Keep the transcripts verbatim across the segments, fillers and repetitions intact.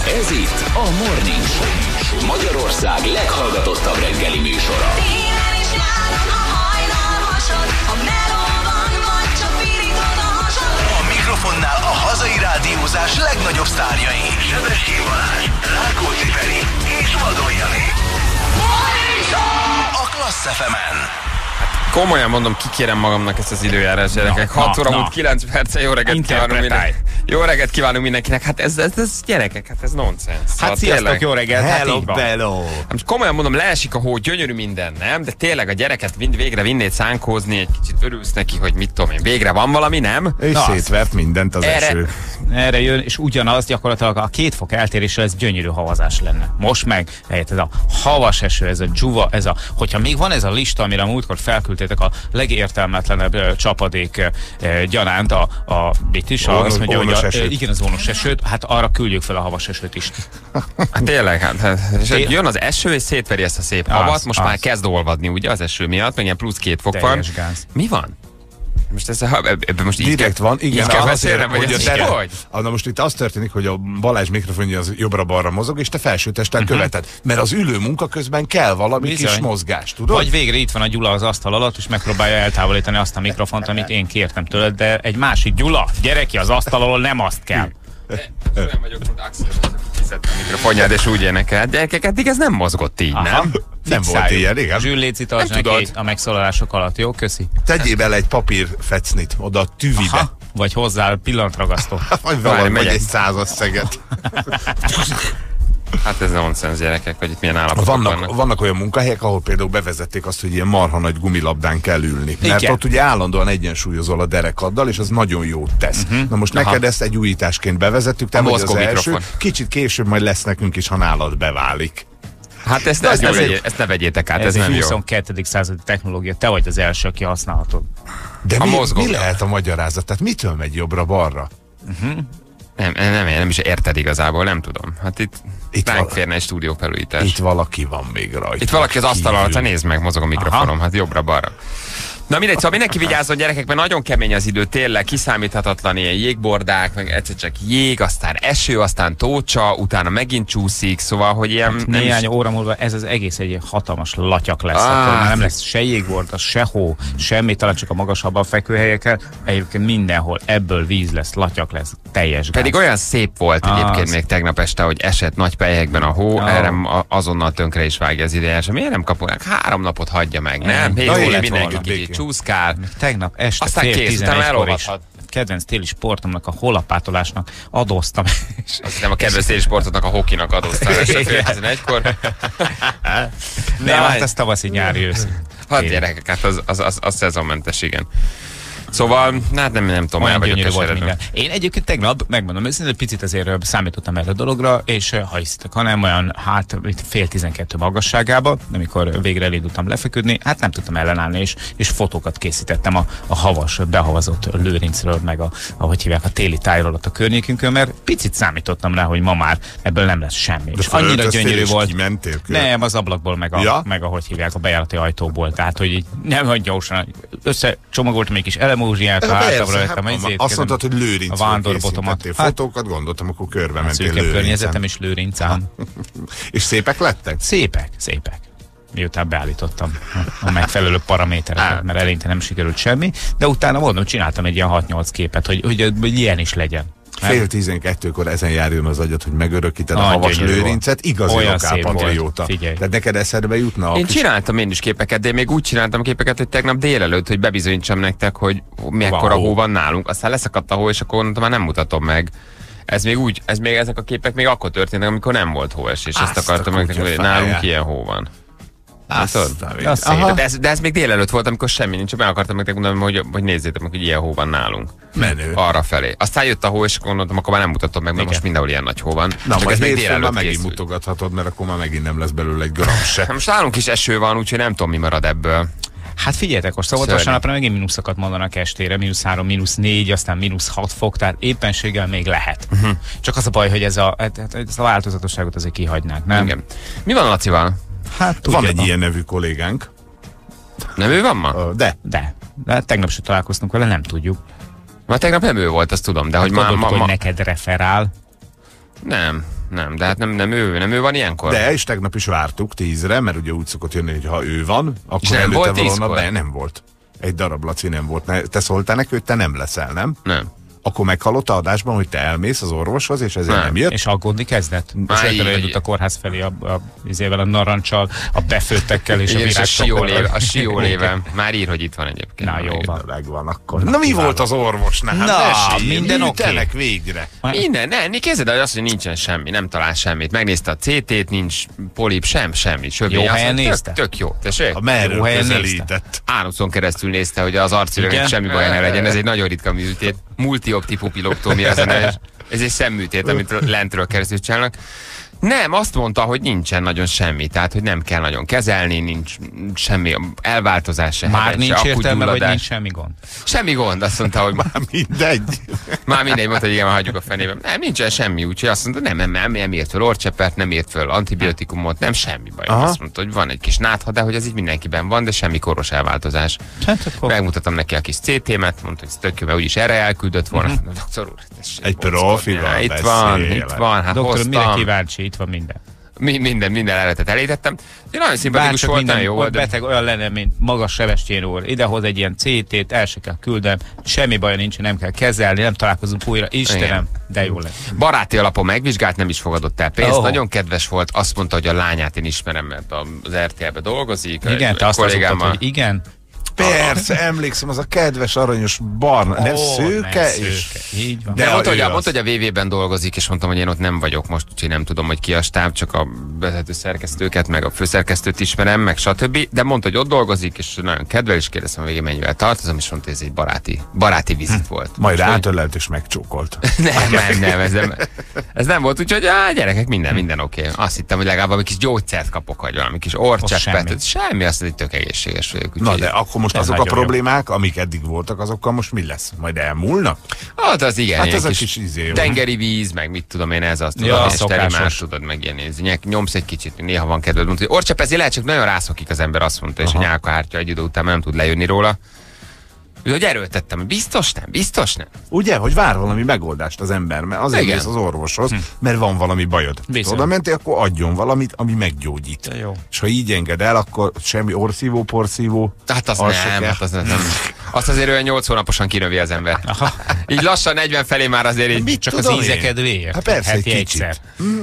Ez itt a Morning Show, Magyarország leghallgatottabb reggeli műsora. Télen is nyáron, ha hajnal hasad, ha meló van, vagy csak pirítod a hasad. A mikrofonnál a hazai rádiózás legnagyobb sztárjai. Sebestyén Balázs, Rákóczi Feri és Vadon Jani. Morning Show! A Klassz ef emen. Komolyan mondom, kikérem magamnak ezt az időjárás, gyerekek. hat óra múlt kilenc perce, jó reggelt kívánunk mindenkinek. Jó reggelt kívánunk mindenkinek. Hát ez, ez, ez gyerekek, hát ez nonsens. Hát szóval sziasztok, tényleg, jó reggelt, hát Hello, így van. bello. hát most komolyan mondom, leesik a hó, gyönyörű minden, nem? De tényleg a gyereket mind végre vinnéd szánkózni, egy kicsit örülsz neki, hogy mit tudom én, végre van valami, nem? És Na, szétvert mindent az erre- eső. Erre jön, és ugyanaz gyakorlatilag a két fok eltéréssel ez gyönyörű havazás lenne. Most meg helyett ez a havas eső, ez a dzsuva, ez a, hogyha még van ez a lista, amire a múltkor felküldtétek a legértelmetlenebb ö, csapadék ö, gyanánt, a, a mit is, a, Ónos- azt mondja, hogy ónos a, esőt. igen, az ónos esőt, hát arra küldjük fel a havas esőt is. Hát tényleg, hát, hát és Té- jön az eső, és szétveri ezt a szép Az, havat, most az. már kezd olvadni, ugye, az eső miatt, meg ilyen plusz két fok van. Teljes gáz. Mi van? Most ez a, ebben most így Direkt kell, van, igen. így kell azért, beszélnem, vagy hogy ez a így tere- hogy? Ah, na most itt az történik, hogy a Balázs mikrofonja az jobbra-balra mozog, és te felsőtesten Mhm. követed. Mert az ülő munka közben kell valami Bizony. kis mozgás, tudod? Vagy végre itt van a Gyula az asztal alatt, és megpróbálja eltávolítani azt a mikrofont, amit én kértem tőled, de egy másik Gyula, gyere ki az asztal alól, nem azt kell. Olyan vagyok, mint Axel, kiszedte a mikrofonját, és úgy énekel. Gyerekek, eddig ez nem mozgott így, Aha. nem? Nem volt ilyen, igen. Zsül, léci, tartsd Nem neki tudod. a megszólalások alatt, jó? Köszi. Tegyél bele egy papír fecnit oda a tüvibe. Aha. Vagy hozzá pillantragasztó. Vagy Várj, valami, vagy megyek. egy százas szeget. Hát ez nonsens, gyerekek, hogy itt milyen állapotok Vannak, vannak. vannak olyan munkahelyek, ahol például bevezették azt, hogy ilyen marha nagy gumilabdán kell ülni. Mert Igen. ott ugye állandóan egyensúlyozol a derekaddal, és az nagyon jót tesz. Uh-huh. Na most Aha. neked ezt egy újításként bevezettük, te A vagy az mozgó első, mikrofon. kicsit később majd lesz nekünk is, ha nálad beválik. Hát ezt, De ezt, ez ne, egy- vegyé, ezt ne vegyétek át, ez, Ez nem egy jó. huszonkettedik századi technológia, te vagy az első, aki használhatod. De A mi, mozgó. mi lehet a magyarázat? Tehát mitől megy jobbra-balra? Nem, nem, nem, nem is érted igazából, nem tudom. Hát itt, Itt itt ránk vala- férne egy stúdiófelújítás. Itt Itt, valaki van még rajta. itt valaki az asztal alatt, Kívül. hát nézd meg, mozog a mikrofonom, hát jobbra-balra. Na mindegy, szóval mindenki vigyázzon, gyerekek, mert nagyon kemény az idő, tényleg kiszámíthatatlan ilyen jégbordák, meg egyszer csak jég, aztán eső, aztán tócsa, utána megint csúszik, szóval, hogy ilyen... nem is- Néhány óra múlva ez az egész egy hatalmas latyak lesz. Ah. Akkor már nem lesz se jégborda, se hó, semmi, talán csak a magasabban fekvő helyeken. Egyébként mindenhol ebből víz lesz, latyak lesz, teljes gáz. Pedig olyan szép volt Az. egyébként még tegnap este, hogy esett nagy pelyhekben a hó, Ah. erre a- azonnal tönkre is vágja az idejás. Miért nem kapunk? Három napot hagyja meg, nem? Nem. Hé, Na, hol lett mindenki volna kicsit békén. csúszkál. Tegnap este Aztán fél kész, utána tizenegykor is elolvadhat. kedvenc téli sportomnak, a holapátolásnak adóztam. És Azt hiszem a kedves télsportotnak, a hokinak adóztál este fél tizenegykor. nem, hát ez tavaszi, nyári, őszi. Hát Téli. gyerekek, hát az, az, az, az szezonmentes, igen. Szóval, hát nem, nem tudom, el Olyan vagyok gyönyörű volt keseredve. minden. Én egyébként tegnap, megmondom őszintén, picit azért számítottam erre a dologra, és ha hiszitek, hanem olyan, hát itt fél tizenkettő magasságába, amikor végre elindultam lefeküdni, hát nem tudtam ellenállni, és, és fotókat készítettem a, a havas, behavazott Lőrincről, meg a, ahogy hívják, a téli tájról ott a környékünkön, mert picit számítottam rá, hogy ma már ebből nem lesz semmi. De És annyira fölöltöztél gyönyörű és volt. kimentél kör? Nem, az ablakból, meg, a, Ja? meg ahogy hívják, a bejárati ajtóból. Tehát, hogy így nem olyan gyorsan összecsomagoltam egy kis elemózsiát, Persze, hátra hát, rajtam, ezért azt mondtad, hogy Lőrincről a vándorbotomat. készítettél fotókat, gondoltam, akkor körbe mentél Szűkebb Lőrincen. környezetem és Lőrincám. És szépek lettek? Szépek, szépek. Miután beállítottam a megfelelő paramétereket, mert eleinte nem sikerült semmi, de utána mondom, csináltam egy ilyen hat-nyolc képet, hogy, hogy, hogy ilyen is legyen. Fél tizenkettőkor ezen járjon az agyat, hogy megörökíted a Ah, havas gyönyörű volt. Lőrincet, igazi Olyan lokál szép volt. patrióta. Figyelj. De neked eszedbe jutna a Én kis... csináltam én is képeket, de én még úgy csináltam képeket, hogy tegnap délelőtt, hogy bebizonyítsam nektek, hogy mekkora Wow. hó van nálunk. Aztán leszakadt a hó, és akkor mondtam, már nem mutatom meg. Ez még úgy, ez még ezek a képek még akkor történtek, amikor nem volt hóesés. Ezt Azt akartam a meg, hogy kutyafáját. nálunk ilyen hó van. Azt Tudod? a Az szép. Aha, De ez, de ez még délelőtt volt, amikor semmi nincs, csak meg akartam meg mondani, hogy, hogy nézzétek meg, hogy ilyen hó van nálunk. menő. Arra felé. Aztán jött a hó, és akkor gondoltam, akkor már nem mutatom meg, mert Igen. most mindenhol ilyen nagy hó van. Na, csak majd ez még hétfőn már délelőtt megint készült. mutogathatod, mert akkor már megint nem lesz belőle egy gram se. Hát most nálunk is eső van, úgyhogy nem tudom, mi marad ebből. Hát figyeljetek, most szabad Szörnyű. vasárnapra megint mínuszokat mondanak estére, mínusz három, mínusz négy, aztán mínusz hat fok, tehát éppenséggel még lehet. Uh-huh. Csak az a baj, hogy ez a, ez a változatosságot azért kihagynák, nem? Igen. Mi van Lacival? Hát Van tudja, egy ilyen nevű kollégánk, Nem ő van ma? Ö, de De, de hát tegnap sem találkoztunk vele, nem tudjuk. Ma tegnap nem ő volt, azt tudom, de hogy Hát ma, gondoltuk, ma, ma... hogy neked referál. Nem, nem, de hát nem, nem ő, nem ő van ilyenkor. De, és tegnap is vártuk tízre, mert ugye úgy szokott jönni, hogy ha ő van, akkor nem előtte volt valóna, tízkor? de nem volt. Egy darab Laci nem volt. Ne- Te szóltál neki, hogy te nem leszel, nem? Nem. Akkor meghallott a adásban, hogy te elmész az orvoshoz, és ezért Nem. nem, jött. És aggódni kezdett. Már És így, rögtön hogy- elindult a kórház felé a, a, izével, a narancsal, a befőttekkel és Igen, a és a virágtokkal. siólév, a sióléven. Már ír, hogy itt van egyébként. Na, jó van. Megvan akkor. Na mi volt az orvosnál? Hát Na, mesélj, minden műtenek oké. végre. Minden, ne, ne kezded el azt, hogy nincsen semmi, nem talál semmit. Megnézte a cé tét, nincs polip, sem, semmi. Sövény. Jó Azt helyen mondta, nézte? Tök, tök jó. Tessék? A merről Jó helyen közelített. Ánuszon keresztül nézte, hogy az arcüregnek Igen? semmi baja ne legyen. Ez egy nagyon ritka műtét. Multioptipupiloktómia ez a neve. Ez egy szemműtét, amit lentről keresztül csinálnak. Nem, azt mondta, hogy nincsen nagyon semmi, tehát hogy nem kell nagyon kezelni, nincs semmi elváltozás se. Már heveny, nincs se értelme, vagy akkugyulladás. nincs semmi gond. Semmi gond, azt mondta, hogy Hát mindegy. már mindegy, mondta, hogy igen, már hagyjuk a fenébe. Nem, nincsen semmi, úgyhogy azt mondta, nem, nem, nem, nem írt föl orcseppert, nem írt föl antibiotikumot, nem semmi baj. Aha. Azt mondta, hogy van egy kis nátha, de hogy ez így mindenkiben van, de semmi koros elváltozás. Hát akkor Megmutatom neki a kis cé témet, mondta, hogy ez tök jó, mert úgyis erre elküldött volna. Mhm. Uh-huh. Doktor úr, tessék Egy bockodni. profival Hát, itt beszél. van, itt van, hát doktor, mire hoztam. kíváncsi? Itt van minden. Mi, minden, minden eletet elétettem. Én nagyon szimpatikus Bárcsak volt, minden nagyon jó volt. de- beteg olyan lenne, mint magas Sebestyén úr. Idehoz egy ilyen cé tét, el se kell küldem, semmi baja nincs, nem kell kezelni, nem találkozunk újra. Istenem, Igen. de jó lesz. Baráti alapon megvizsgált, nem is fogadott el pénzt. Oh. Nagyon kedves volt, azt mondta, hogy a lányát én ismerem, mert az er té el-be dolgozik. Igen, egy te azt kollégámmal. mondtad, hogy igen. Persze, emlékszem, az a kedves aranyos barna, nem Ó, szőke, nem és... szőke. Így van. De De mondta, ő hogy, a, az. mondta, hogy a vé vé-ben dolgozik, és mondtam, hogy én ott nem vagyok most, úgyhogy nem tudom, hogy ki a stáb, csak a vezető szerkesztőket, meg a főszerkesztőt ismerem, meg stb. De mondta, hogy ott dolgozik, és nagyon kedvel, és kérdeztem, hogy végén mennyivel tartozom, és mondta, hogy ez egy baráti, baráti vizit volt. Majd Úgyhogy- átölelt és megcsókolt. Nem, nem, nem, ez nem, ez nem volt, úgyhogy á, gyerekek, minden, minden oké. Okay. Azt hittem, hogy legalább valami kis gyógyszert kapok, vagy valami kis orcseppet. semmi. Semmi. semmi, azt mondja, hogy tök egészséges vagyok. Na úgyhogy- de akkor most Ez azok a nagyon jó. problémák, amik eddig voltak, azokkal most mi lesz? Majd elmúlnak? Hát az igen, Hát ilyen ez a kis, kis izé, tengeri víz, meg mit tudom én, ez azt Ja, tudod, és szokásos. terimás tudod meg ilyen nézni. Nyek- Nyomsz egy kicsit, néha van kedved, mondta, hogy orcseppezi lehet, csak nagyon rászokik az ember, azt mondta, és a nyálkahártya egy idő után már nem tud lejönni róla. Úgyhogy erőltettem, hogy biztos nem, biztos nem. Ugye, hogy vár valami megoldást az ember, mert azért Igen. mész az orvoshoz, mert van valami bajod. Bizony. Oda mentél, akkor adjon valamit, ami meggyógyít. De jó. És ha így enged el, akkor semmi orszívó, porszívó. Hát az az se nem, kell. hát az nem. Azt azért olyan nyolc hónaposan kinövi az ember. Így lassan negyven felé már azért így. Mit Csak az tudom én? íze kedvéért. Hát persze, Heti egy kicsit. egyszer.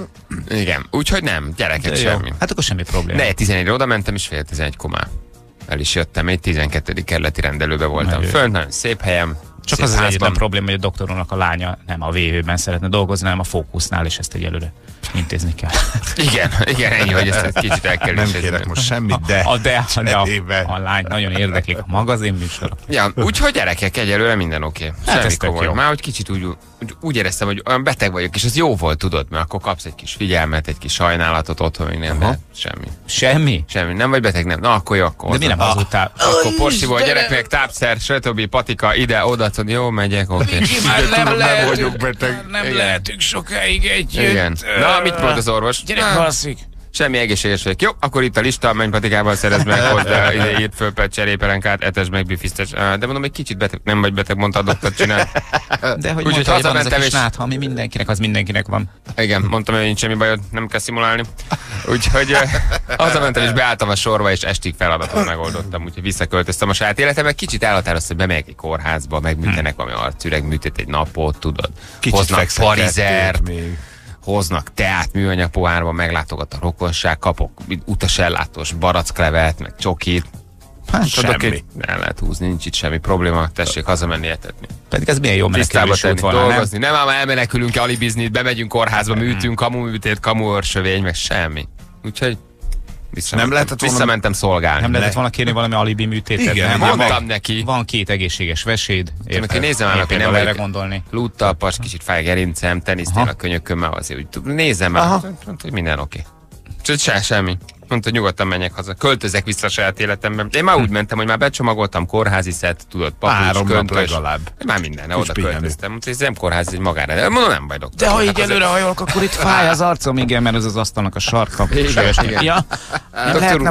Igen, úgyhogy nem, gyerekek, De jó. semmi. Hát akkor semmi probléma. De tizenegyre oda mentem, és fél tizenegy komá. El is jöttem, egy tizenkettedik kerületi rendelőbe voltam Nagyon jó. fönt, nagyon szép helyem. Csak szép az az egyetlen házban. probléma, hogy a doktorunknak a lánya nem a vé vé-ben szeretne dolgozni, hanem a Fókusznál, és ezt egyelőre intézni kell. Igen, igen, ennyi, hogy ezt egy kicsit el kell Nem intézni. kérek most semmit, de... A, de, de a, cserébe. a lány nagyon érdeklik a magazinműsor. Ja, úgyhogy gyerekek, egyelőre minden oké. Okay. Hát Semmi ez tök komoly. jó. Már hogy kicsit úgy, úgy, úgy éreztem, hogy olyan beteg vagyok, és az jó volt, tudod, mert akkor kapsz egy kis figyelmet, egy kis sajnálatot otthon, még nem, de semmi. Semmi? Semmi, nem vagy beteg, nem. Na, akkor jó, akkor De mi nem hozzá. hazudtál? Akkor porsiból a gyereknek tápszer, stb. Patika, ide, oda, tudod, jó, megyek, oké. Okay. Nem, nem vagyok beteg. Nem Igen. lehetünk sokáig együtt. Igen. Na, mit mondott az orvos? Gyerek Na, alszik. semmi egészséges vagyok. Jó, akkor itt a lista, menj patikával szerez meg hozzá, ide írt föl cserépelenkát, etes meg bifisztes. De mondom, egy kicsit beteg, nem vagy beteg, mondta a doktor, csinál. De hogy Úgyhogy mondta, hogy van ez a hazamentem, kis és- nátha, ami mindenkinek, az mindenkinek van. Igen, mondtam, hogy nincs semmi bajod, nem kell szimulálni. Úgyhogy eh, hazamentem, és beálltam a sorba, és estig feladatot megoldottam, úgyhogy visszaköltöztem a saját életembe. Kicsit elhatároztam, hogy bemegyek egy kórházba, megműtenek valami arcüreg műtét egy napot, tudod. Kicsit Hoznak fekszel parizert, kettőt még. hoznak teát műanyag pohárba, meglátogat a rokonság, kapok utasellátós baracklevet, meg csokit. Hát Tudok, semmi. egy- el lehet húzni, nincs itt semmi probléma, tessék hazamenni etetni. Pedig ez milyen jó Tisztába menekülés tenni, út volna, nem? dolgozni. Nem, ám elmenekülünk, alibizni, bemegyünk kórházba, műtünk, kamu műtét, kamu őrsövény, meg semmi. Úgyhogy visszamentem, Nem lehetett volna- visszamentem szolgálni. Nem lehetett Le- volna kérni valami alibi műtétet? Igen, nem, mondtam van, neki. Van két egészséges veséd. Neki nézem el, Én hogy nem például erre vagyok- gondolni. Lúttalpas, kicsit fáj gerincem, tenisztél Aha. a könyökömmel, azért úgy nézem el, mondta, hogy minden oké. Okay. Se, semmi. Mondta, nyugodtan menjek haza. Költözek vissza a saját életemben. Én már úgy mentem, hogy már becsomagoltam kórházi szett, tudod, papucs, Három nap köntös. legalább. Már minden, Kis oda pihenő. költöztem. Mondta, ez nem kórház, ez egy magára. Mondom, nem baj, doktor. De ha Hát így azért- előre hajolok, akkor itt fáj az arcom, igen, mert ez az asztalnak a sarka. Igen, Sajnos- igen. Ja, Doktor lehetne, úr, vagy...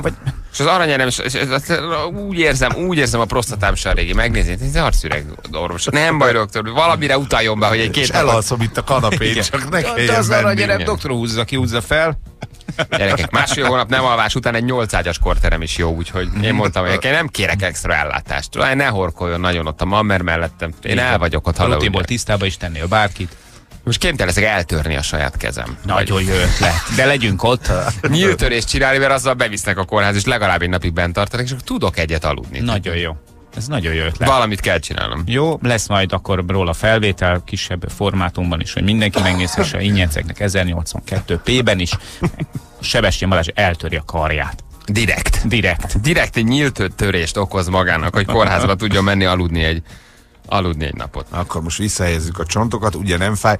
És az aranyerem, és, és, és, úgy érzem, úgy érzem a prostatám se a régi. Megnézni, ez arcüreg orvos. Nem baj, doktor, valamire utaljon be, hogy egy két És elalszom itt a kanapén, csak ne De kelljen az menni. aranyerem doktor húzza ki, húzza fel. Gyerekek, másfél hónap nem alvás után egy nyolc ágyas korterem is jó, úgyhogy én mondtam, hogy én nem kérek extra ellátást. Ne horkoljon nagyon ott a mammer mellettem. Én el vagyok ott, ha Rutinból tisztába is tennél bárkit. Most kénytelen leszek eltörni a saját kezem. Nagyon jó ötlet. De legyünk ott. Nyílt törést csinálni, mert azzal bevisznek a kórház, és legalább egy napig bent tartanak, és akkor tudok egyet aludni. Nagyon jó. Ez nagyon jó ötlet. Valamit kell csinálnom. Jó, lesz majd akkor róla felvétel, kisebb formátumban is, hogy mindenki megnézhesse, Innyeceknek ezernyolcvankettő pé-ben is. Sebestyén Balázs eltöri a karját. Direkt. Direkt. Direkt egy nyílt törést okoz magának, hogy kórházba tudjon menni aludni egy, aludni egy napot. Akkor most visszahelyezzük a csontokat, ugye nem fáj.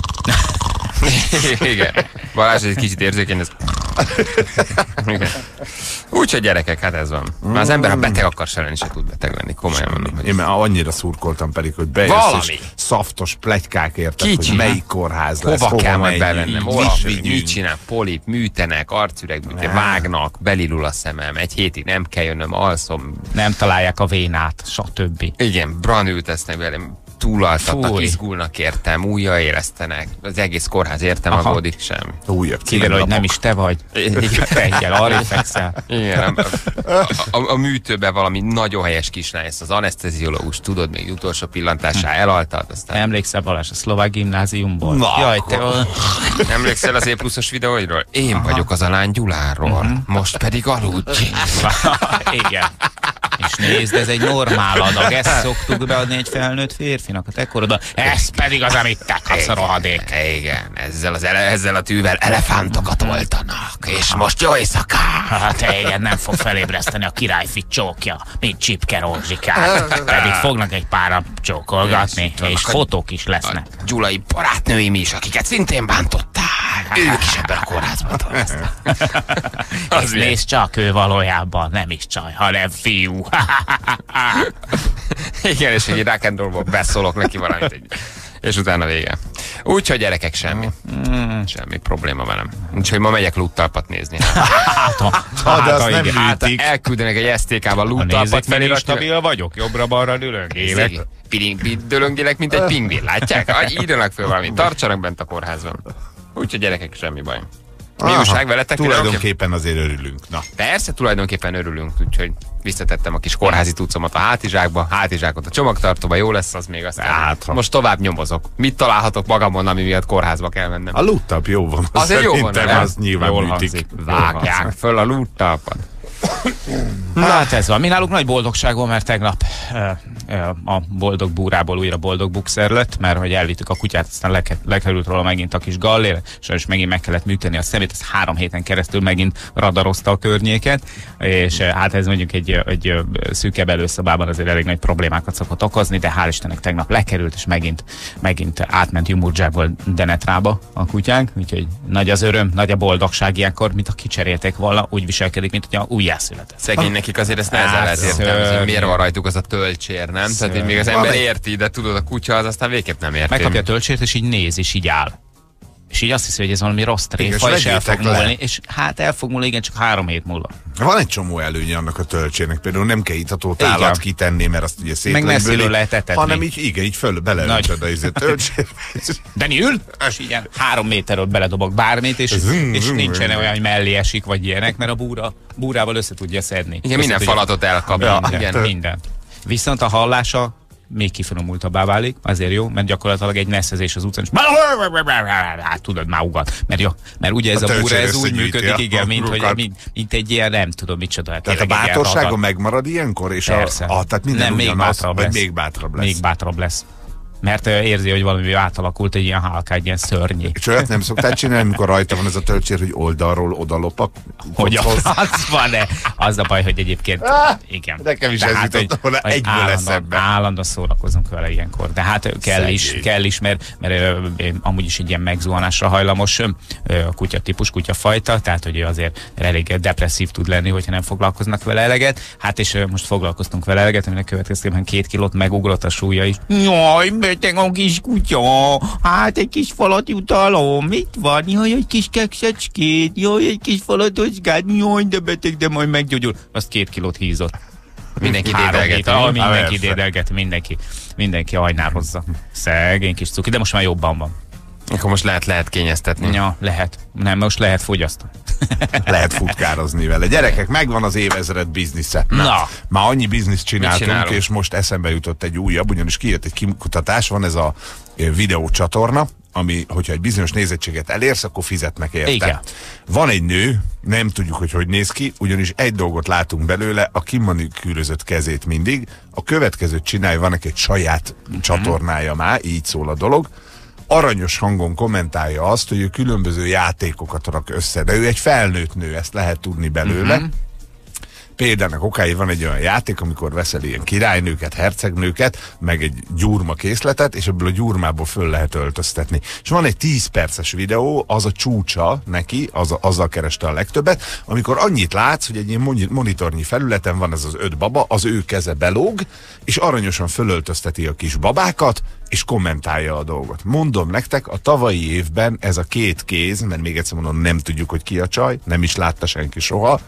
Igen. Balázs egy kicsit érzékeny, ez... Igen. Úgyhogy gyerekek, hát ez van. Már az ember, ha beteg akar se lenni, se tud beteg lenni. Komolyan mondom. Hogy Én már annyira szurkoltam pedig, hogy bejössz Valami. és szaftos pletykák érted, Kicsi. hogy melyik kórház lesz, hova kell majd menjünk, bevennem? mit Hol, vigyünk. mit csinál? Polip, műtenek, arcüregbűtő, Ne. vágnak, belilul a szemem. Egy hétig nem kell jönnöm, alszom. Nem találják a vénát, stb. Igen, branül tesznek velem. Túlaltatnak, Fúj. izgulnak értem, újra éreztenek. Az egész kórház értem Aha. aggódik semmi. Újabb Kiderül, hogy nem címlapok. is te vagy. Reggel arra fekszel. Igen, a, a, a, a műtőben valami nagyon helyes kislány, ezt az aneszteziológus, tudod, még utolsó pillantásá elaltad, aztán Emlékszel Balázs a szlovák gimnáziumból? Na, Jaj, te... emlékszel az E pluszos videóidról? Én vagyok az a lány Gyuláról, most pedig aludj. Igen. És nézd, ez egy normál adag, ezt szoktuk beadni egy felnőtt férfinak a te korodban. Ez pedig az, amit te kapsz a rohadék. Igen, ezzel, az ele, ezzel a tűvel elefántokat oltanak, és most jó éjszakát! Hát igen, nem fog felébreszteni a királyfi csókja, mint Csipke Rózsikát. Pedig fognak egy pára csókolgatni, és fotók is lesznek. A gyulai barátnőim is, akiket szintén bántották. Ők is ebben a kórházban dolgoznak. És nézd csak, ő valójában nem is csaj, hanem fiú. Igen, és egy rock and rollból beszólok neki valamit, egy, és utána vége. Úgyhogy gyerekek, semmi. Semmi probléma velem. Úgyhogy ma megyek lúttalpat nézni. Hát, ha, Ha, de hát, azt ha nem igen. műt. Hát elküldenek egy es té ká-val Ha lúttalpat nézzük, felé, milyen stabil vagyok, jobbra-balra dülöngélek. Piring, dölöngélek, mint egy pingvin, látják? Ah, írjanak föl valamit, tartsanak bent a kórházban. Úgyhogy gyerekek, semmi baj. Mi Aha, újság veletek? Mindenki? Tulajdonképpen azért örülünk. Na. Persze, tulajdonképpen örülünk, úgyhogy visszatettem a kis kórházi tucomat a hátizsákba, hátizsákot a csomagtartóba, jó lesz az még aztán. Hátra. Most tovább nyomozok. Mit találhatok magamon, ami miatt kórházba kell mennem? A lúttap jó van. Azért jó van, Szerintem nem? az nyilván Jól műtik. hangzik. Vágják föl a lúttalpat. Na hát ez van. Mi nálunk nagy boldogság volt, mert tegnap ö, ö, a boldog búrából újra boldog bukser lett, mert hogy elvittük a kutyát, aztán leke, lekerült róla megint a kis gallér, és megint meg kellett műteni a szemét, ez három héten keresztül megint radarozta a környéket, és ö, hát ez mondjuk egy, egy ö, szűkebb előszobában azért elég nagy problémákat szokott okozni, de hál' Istennek tegnap lekerült, és megint, megint átment Jumurdzsából Denetrába a kutyánk, úgyhogy nagy az öröm, nagy a boldogság ilyenkor, mint a kicserélték volna, úgy viselkedik, mint hogy újjászületett. Szegény nekik azért ezt nehezen Hát, lehet értelmezni, hogy szörnyű. miért van rajtuk az a tölcsér, nem? Tehát hogy még az ember érti, de tudod, a kutya az aztán végképp nem érti. Megkapja a töltsért, és így néz, és így áll. És így azt hiszi, hogy ez valami rossz tréfa, Igen, és és el fog vegyétek le. múlni. És hát el fog múlni, igen, csak három hét múlva. Van egy csomó előnye annak a töltsének, például nem kell itató Igen. tálat kitenni, mert azt ugye szétlömbölik, messziről lehet etetni. hanem így, igen, így föl beleöntöd a izé töltsét. Daniel! És igen, három méterről beledobok bármit, és, Zum, és zum, nincsen zum. olyan, hogy mellé esik, vagy ilyenek, mert a búra, búrával össze tudja szedni. Igen, minden Össze tudja- falatot elkap. Ja, Igen. igen, mindent. Viszont a hallása még kifinomultabbá válik, azért jó, mert gyakorlatilag egy nesszezés az utcán, és hát tudod, már ugat. Mert, jó, mert ugye ez A a, búra, töltsér ez úgy összegyűjti működik, a igen, mint, hogy, rukat. mint, mint egy ilyen, nem tudom, micsoda. Tehát a tényleg egy ilyen bátorsága radar. megmarad ilyenkor, és Persze. a, a tehát minden nem, még ugyanaz, bátrabb vagy lesz. még bátrabb lesz. Még bátrabb lesz. Mert ö, érzi, hogy valami átalakult egy ilyen hálka, egy ilyen szörnyé. És olyat nem szoktál csinálni, amikor rajta van ez a töltsér, hogy oldalról oda Hogy a az van-e? Az a baj, hogy egyébként igen. Nekem is De ez hát, jutott hogy- volna hogy egyből állandóan- eszembe. Állandóan szórakozunk vele ilyenkor. De hát kell Szegény. is, kell is, mert, mert ö, ö, amúgy is egy ilyen megzuhanásra hajlamos ö, a kutya típus, kutyafajta, tehát hogy ő azért elég depresszív tud lenni, hogyha nem foglalkoznak vele eleget. Hát és ö, most foglalkoztunk vele eleget, aminek következtében két kilót megugrott a súlya is. Jaj, beteg a kis kutya, hát egy kis falat jutalom, mit van? Jaj, egy kis kekszecskét, jaj, egy kis falatocskát, jaj, de beteg, de majd meggyógyul. Azt két kilót hízott. Mindenki Három dédelgeti. hét, ah, mindenki persze. dédelget, mindenki, mindenki ajnározza. Szegény kis cuki, de most már jobban van. Akkor most lehet, lehet kényeztetni. Ja, lehet. Nem, most lehet fogyasztani. Lehet futkározni vele. Gyerekek, megvan az évezred biznisze. Na. Már annyi bizniszt csináltunk, csinálunk? és most eszembe jutott egy újabb, ugyanis kijött egy kimutatás, van ez a videócsatorna, ami, hogyha egy bizonyos nézettséget elérsz, akkor fizetnek érte. Igen. Van egy nő, nem tudjuk, hogy hogy néz ki, ugyanis egy dolgot látunk belőle, a kimanikűrözött kezét mindig. A következőt csinálja, van neki egy saját mm-hmm. csatornája már, így szól a dolog. Aranyos hangon kommentálja azt, hogy ő különböző játékokat rak össze, de ő egy felnőtt nő, ezt lehet tudni belőle. Mm-hmm. Például okáig van egy olyan játék, amikor veszel ilyen királynőket, hercegnőket, meg egy gyurma készletet, és ebből a gyurmából föl lehet öltöztetni. És van egy tíz perces videó, az a csúcsa neki, az, azzal kereste a legtöbbet, amikor annyit látsz, hogy egy ilyen monitornyi felületen van ez az öt baba, az ő keze belóg, és aranyosan fölöltözteti a kis babákat, és kommentálja a dolgot. Mondom nektek, a tavalyi évben ez a két kéz, mert még egyszer mondom, nem tudjuk, hogy ki a csaj, nem is látta senki soha,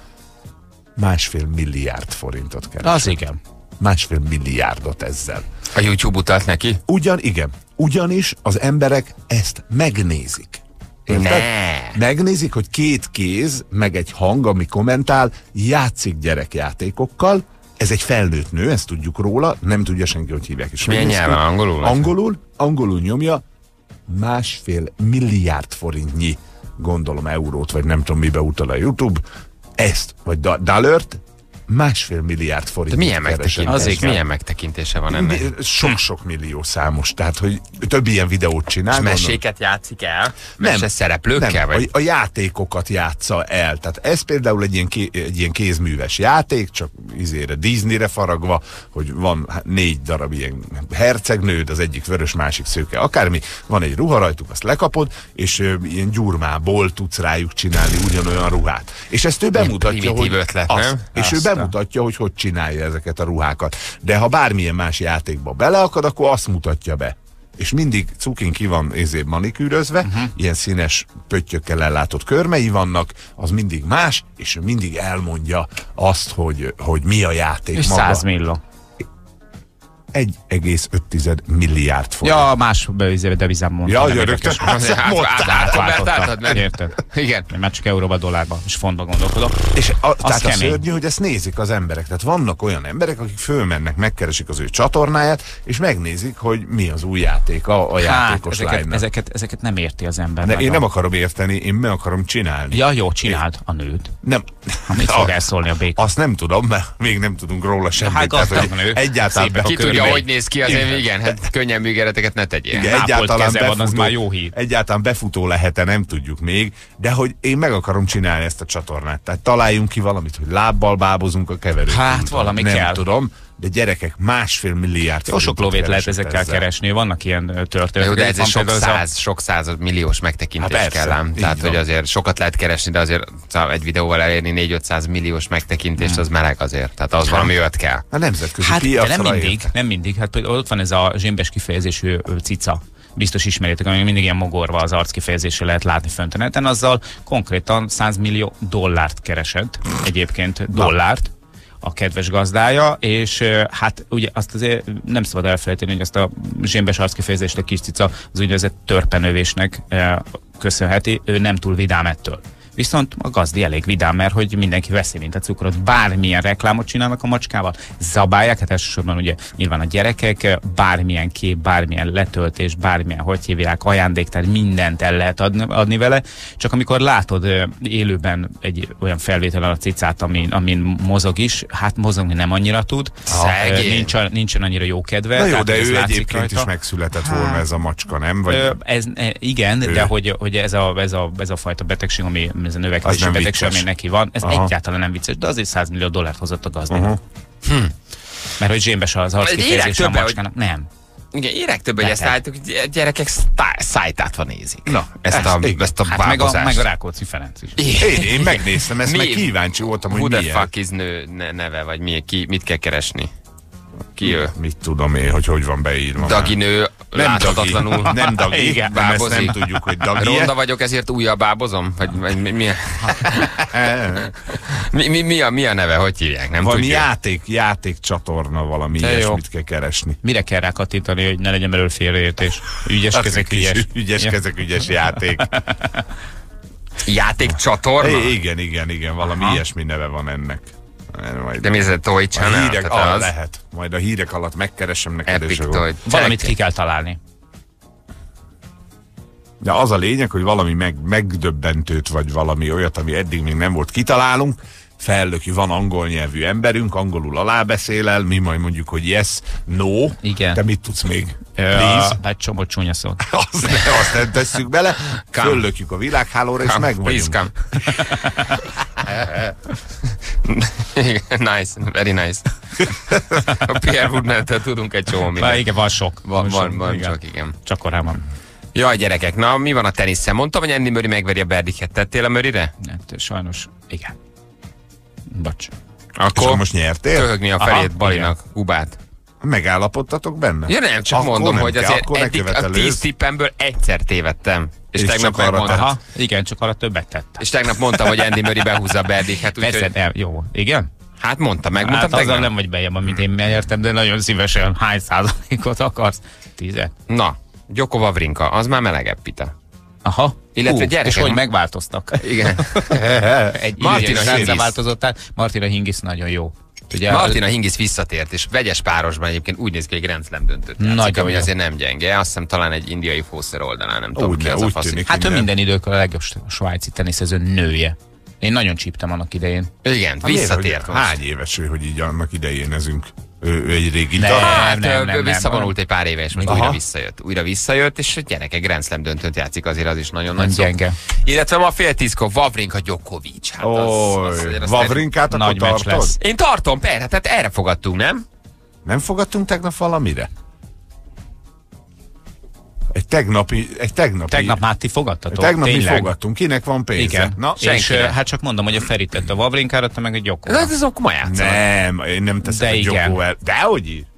másfél milliárd forintot keres. Az igen. Másfél milliárdot ezzel. A YouTube utalt neki? Ugyan, igen. Ugyanis az emberek ezt megnézik. Érted? Ne. Megnézik, hogy két kéz, meg egy hang, ami kommentál, játszik gyerekjátékokkal. Ez egy felnőtt nő, ezt tudjuk róla, nem tudja senki, hogy hívják is. Milyen nyelven? Angolul? Angolul, angolul nyomja, másfél milliárd forintnyi, gondolom eurót, vagy nem tudom mibe utal a YouTube, ezt, vagy dollart, másfél milliárd forint. De milyen megtekintése, Azért milyen megtekintése van ennek? Sok-sok millió számos, tehát hogy több ilyen videót csinál. És gondolom. meséket játszik el? Mese szereplőkkel? Nem, Vagy? a, a játékokat játsza el. Tehát ez például egy ilyen, ké, egy ilyen kézműves játék, csak izére Disneyre faragva, hogy van hát, négy darab ilyen hercegnőd, az egyik vörös, másik szőke, akármi. Van egy ruha rajtuk, azt lekapod, és ö, ilyen gyurmából tudsz rájuk csinálni ugyanolyan ruhát. És ezt ő bemutatja, primitív hogy ötlet, azt, nem? és ő Aztán. bemutatja, hogy hogy csinálja ezeket a ruhákat. De ha bármilyen más játékba beleakad, akkor azt mutatja be. És mindig cukin ki van ezért manikűrözve, uh-huh. ilyen színes pöttyökkel ellátott körmei vannak, az mindig más, és ő mindig elmondja azt, hogy, hogy mi a játék És maga. száz millió. egy egész öt milliárd forint. Ja, más devizán mondtam. Ja, nem ja, érdekes. rögtön át- Át- mondtál. át- Átváltottam. átad, mert- Érted? Igen. Én már csak euróba, dollárba és fontba gondolkodok. És a, tehát a kemény. szörnyű, hogy ezt nézik az emberek. Tehát vannak olyan emberek, akik fölmennek, megkeresik az ő csatornáját, és megnézik, hogy mi az új játék a, a Hát, játékos ezeket, lánynak. ezeket, ezeket nem érti az ember. De én nagyon. nem akarom érteni, én meg akarom csinálni. Ja, jó, csináld a nőt. Nem. Mit fog elszólni a béka? Azt nem tudom, mert még nem tudunk róla semmit. Hát Tehát, gazdag hogy nő. egyáltalán Szépek be, Ki a tudja, körmei. hogy néz ki, azért igen, igen hát könnyen műgereteket ne tegyél. igen, Nápolt egyáltalán keze van, az befutó, már jó hír. egyáltalán befutó lehet-e, nem tudjuk még, de hogy én meg akarom csinálni ezt a csatornát. Tehát találjunk ki valamit, hogy lábbal bábozunk a keverőt. Hát, valami nem kell. tudom, de gyerekek, másfél milliárd Jó sok forintot lóvét lehet keresett ezekkel ezzel. keresni, vannak ilyen ö, történetek. Jó, de ez Van egy sok például az a- száz, sok század milliós megtekintés Hát persze, kell ám. így Tehát, van. hogy azért sokat lehet keresni, de azért szóval egy videóval elérni négy-ötszáz milliós megtekintést, az meleg azért. Tehát az valami olyat kell. A nemzetközi Hát, de piacra nem mindig, érte. nem mindig. Hát például ott van ez a zsémbes kifejezésű ö, cica. Biztos ismeritek, ami mindig ilyen mogorva az arckifejezésre lehet látni fönt a neten, azzal konkrétan száz millió dollárt keresett, egyébként dollárt a kedves gazdája, és ö, hát ugye azt azért nem szabad elfelejteni, hogy azt a zsémbes arckifejezést a kis cica az úgynevezett törpenövésnek ö, köszönheti, ő nem túl vidám ettől. Viszont a gazdi elég vidám, mert hogy mindenki veszi, mint a cukrot, bármilyen reklámot csinálnak a macskával, zabálják, hát elsősorban ugye nyilván a gyerekek, bármilyen kép, bármilyen letöltés, bármilyen, hogy hívják, ajándék, tehát mindent el lehet adni, adni vele, csak amikor látod ö, élőben egy olyan felvételen a cicát, amin, amin mozog is, hát mozogni nem annyira tud, Szegény. Ö, nincs, nincsen annyira jó kedve. Na jó, tehát de ez ő látszik egyébként rajta. is megszületett volna ez a macska, nem? Vagy Ö, ez, e, igen, Ő. de hogy, hogy ez, a, ez, a, ez a fajta betegség, ami ez a növekvési nem betegség, vicces. ami neki van, ez Aha. egyáltalán nem vicces, de azért száz millió dollárt hozott a gazdának. Uh-huh. Hm. Mert hogy zsémbes az Érek arckifejezés a többen, macskának. Nem. Igen, érek több, hogy ezt Lehet. állítok, hogy a gyerekek sztá- szájtátva nézik. Na, ezt ezt a, igen. ezt a Hát meg a, bábozást. meg a Rákóczi Ferenc is. Én, én megnéztem, ezt Mi? meg kíváncsi voltam, hogy Who the milyen. fuck is nő ne- neve, vagy mi, ki, mit kell keresni? Ki ő? Mit tudom én, hogy hogy van beírva. Dagi nő, láthatatlanul. Dagi. Nem Dagi, Igen, nem, ezt nem bábozik. tudjuk, hogy Dagi. Ronda vagyok, ezért újra bábozom? Vagy, vagy mi, mi, mi, mi, mi, a, mi a neve, hogy hívják? Nem Valami tudjuk. játék, játék csatorna, valami De jó. ilyesmit kell keresni. Mire kell rá kattintani, hogy ne legyen belőle félreértés? Ügyeskezek, Kis ügyes. Ügyeskezek, ügyes játék. Játékcsatorna? É, igen, igen, igen, valami Aha. ilyesmi neve van ennek. Majd De mi ez a Toy a Channel? hírek Tehát alatt az lehet. Majd a hírek alatt megkeresem neked. és Epic akkor- Toy. Valamit ki kell találni. De az a lényeg, hogy valami meg, megdöbbentőt, vagy valami olyat, ami eddig még nem volt, kitalálunk, fellöki, van angol nyelvű emberünk, angolul alábeszélel, mi majd mondjuk, hogy yes, no. Igen. Te mit tudsz még? Please. Please. Egy csomó csúnya szó. Azt, ne, azt nem tesszük bele, Come. föllökjük a világhálóra, és Come, meg please vagyunk. come. Nice, very nice. A Pierre Woodman-től tudunk egy csomó Már mindent. igen, van sok. Van, van, sok, van igen. csak, igen. Csak korábban. Jaj, gyerekek, na mi van a tenisszel? Mondtam, hogy Andy Murray megveri a Berdichet. Tettél a Murrayre? Nem, sajnos, igen. Bocs. És Akkor akkor most nyertél? köhögni a Aha, felét Balinak, Ubát. Megállapodtatok benne? Ja nem, csak Akkor mondom, nem hogy kell, azért akkor ne eddig a követelőzz. tíz tippemből egyszer tévedtem. És, És tegnap csak arra megmondtam. Aha, igen, csak arra többet tettem. És tegnap mondtam, hogy Andy Murray behúzza a Berdichet. Persze, Úgyhogy, nem, jó. Igen? hát mondtam, megmondtam Hát azzal tegnap. nem vagy bejebb, amit én megértem, de nagyon szívesen hány százalékot akarsz? Tízet? Na, Gyoko Wawrinka, az már melegebb pita. Aha. Illetve Hú, gyerekek, és hogy ma- megváltoztak. Igen. Egy Martina Martina Hingis. változották. Martina Hingis nagyon jó. Ugye, Martina Hingis visszatért, és vegyes párosban egyébként úgy néz ki, hogy Grand Slam döntőt játszik, Nagyon ami jó. azért nem gyenge. Azt hiszem talán egy indiai fószer oldalán, nem tudom Úgy ki ne, az a úgy faszi. tűnik. Hát ő Minden. minden időkor a legjobb svájci teniszező nője. Én nagyon csíptem annak idején. Igen, Hát miért, visszatért hogy most. Hány éves ő, hogy így annak idején ezünk? Ő, ő egy régi Nem. tag? Hát nem, nem, nem, nem. visszavonult egy pár éve, és most Aha. újra visszajött. Újra visszajött, és gyerekek Grand Slam döntőt játszik, azért az is nagyon Nem nagy szó. gyenge. Illetve ma fél tízkor Wawrinka Djokovic. Hát az, az, azért Oly, azt Wawrinkát akkor Nagy meccs tartod? lesz. Én tartom, persze, tehát erre fogadtunk, nem? Nem fogadtunk tegnap valamire? Egy tegnapi... Egy tegnapi Tegnap már ti fogadtatok. Tegnap mi tényleg. fogadtunk. Kinek van pénze? Igen. Na, és senkinek. ö, hát csak mondom, hogy a Feri tett a Wawrinkára, te meg a Gyokóra. De ez akkor ma játszanak. nem, én nem teszek De a igen. Gyokó el. Dehogy így?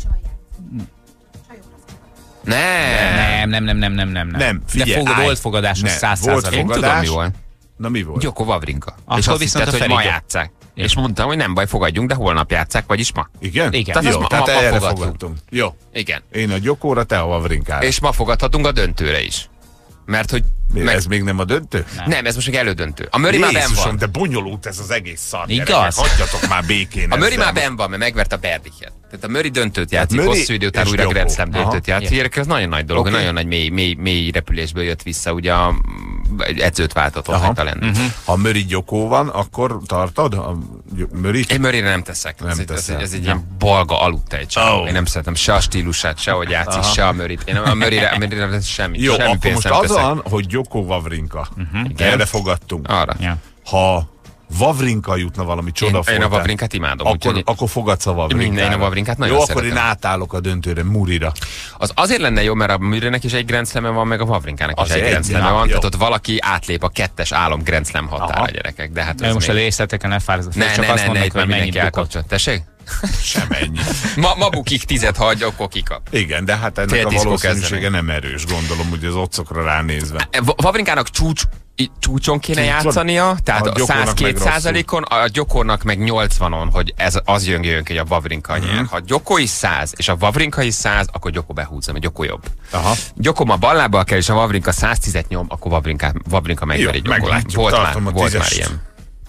Nem. Nem, nem, nem, nem, nem, nem. Nem, figyelj, De fog, állj. volt fogadásos Nem, száz volt százalék. Én tudom, fogadás. mi volt. Na mi volt? Gyoko Wawrinka. Akkor És azt viszont hitted, a hogy Feri ma Gyok- játsszák. Ja. És mondtam, hogy nem baj, fogadjunk, de holnap játsszák, vagyis ma. Igen? Igen. Tehát Jó, azt ma- tehát ma- ma erre fogadtunk. fogadtunk. Jó. Igen. Én a Gyokóra, te a Wawrinkára. És ma fogadhatunk a döntőre is. Mert hogy... Mi, meg- Ez még nem a döntő? Nem, ez most még elődöntő. A Murray már benn Jézusom, van. de bonyolult ez az egész szar. Igaz? Gyerekek, hagyjatok már békén A Murray ezzel. már benn van, mert megverte a Berdichet. Tehát a Murray döntőt játszik, Murray hosszú idő után és újra Djoko. Grand Slam Aha. döntőt játszik. Gyerekek, ez nagyon nagy dolog, Oké. nagyon nagy mély, mély, mély repülésből jött vissza, ugye a egy edzőt váltott ott Aha. egy talent. Mhm. Ha Murray Gyokó van, akkor tartod a Murray? Én Murrayre nem teszek. Nem ez, egy, ez, teszel. egy, ez egy ilyen balga aludtejcsávó. Oh. Én nem szeretem se a stílusát, se ahogy játszik, se a Murrayt. Én a Murrayre, a Murrayre semmi, Jó, semmi akkor pénzt most nem az teszek. van, hogy Gyoko Wawrinka. Igen. Erre fogadtunk. Arra. Ja. Ha Wawrinka jutna valami Én, csodafoltán, én a Wawrinkát imádom. akkor, úgyhogy akkor fogadsz a Wawrinkára. Minden, én a Wawrinkát nagyon Jó, akkor szeretem. én átállok a döntőre, Murira. az azért lenne jó, mert a Murraynek is egy Grand Slam-e van, meg a Wawrinkának is Az egy egy, Grand Slam-e na, van. jó. Tehát ott valaki átlép a kettes álom Grand Slam határa, Aha. gyerekek. De hát De ez most a még... részleteken ne fárz. Ne, Csak ne, azt ne, ne, mondom, itt már hogy mennyit mindenki bukott. elkapcsolt. Tessék? Sem ennyi. Ma, ma bukik tizet, ha a Gyoko kikap. Igen, de hát ennek Fél a tízkor valószínűsége kezdenek. nem erős, gondolom, hogy az otcokra ránézve. Wa- Wawrinkának csúcs, í- csúcson kéne Csúcson? játszania, tehát A a Djokonak száz két meg rosszul. százalékon, a Gyokornak meg nyolcvanon, hogy ez az jön, jön ki, hogy a Wawrinka Mhm. nyer. Ha Gyoko is száz, és a Wawrinka is száz, akkor Gyoko behúzza, mert Gyoko jobb. Aha. Gyoko ma ballábbal kell, és a Wawrinka száztízet nyom, akkor Wawrinka, Wawrinka megveri Jó, Gyokót. meglátjuk, Volt már, tartom a volt már tízest. ilyen.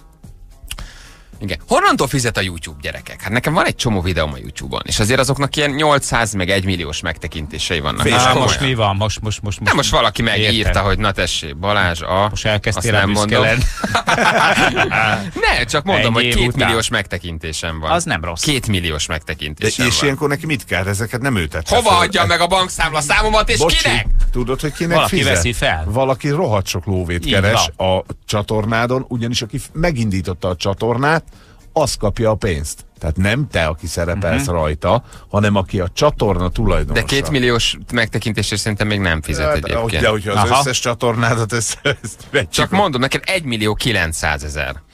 Igen. Honnantól fizet a YouTube, gyerekek? Hát nekem van egy csomó videóm a YouTube-on, és azért azoknak ilyen nyolcszáz meg egy milliós megtekintései vannak. Fél- És Á, komolyan. most mi van? Most, most, most, most. Nem, most valaki megírta, Értem. hogy na tessék, Balázs, a... Most elkezdtél azt rá nem büszke mondom. lenni. Ne, csak mondom, Ennyi hogy év két után. milliós megtekintésem van. Az nem rossz. Két milliós De, megtekintésem és van. ilyenkor neki mit kell? Ezeket nem ő tette Hova föl. adja meg a bankszámla számomat, és Bocsi, kinek? tudod, hogy kinek Valaki fizet? veszi fel. Valaki rohadt sok lóvét Így keres a csatornádon, ugyanis aki f- megindította a csatornát, az kapja a pénzt. Tehát nem te, aki szerepelsz Mhm. uh-huh. rajta, hanem aki a csatorna tulajdonosa. De két milliós megtekintésért szerintem még nem fizet Hát, egyébként. de hogyha az Aha. összes csatornádat ezt, ezt Csak mondom, neked egy millió kilencszázezer.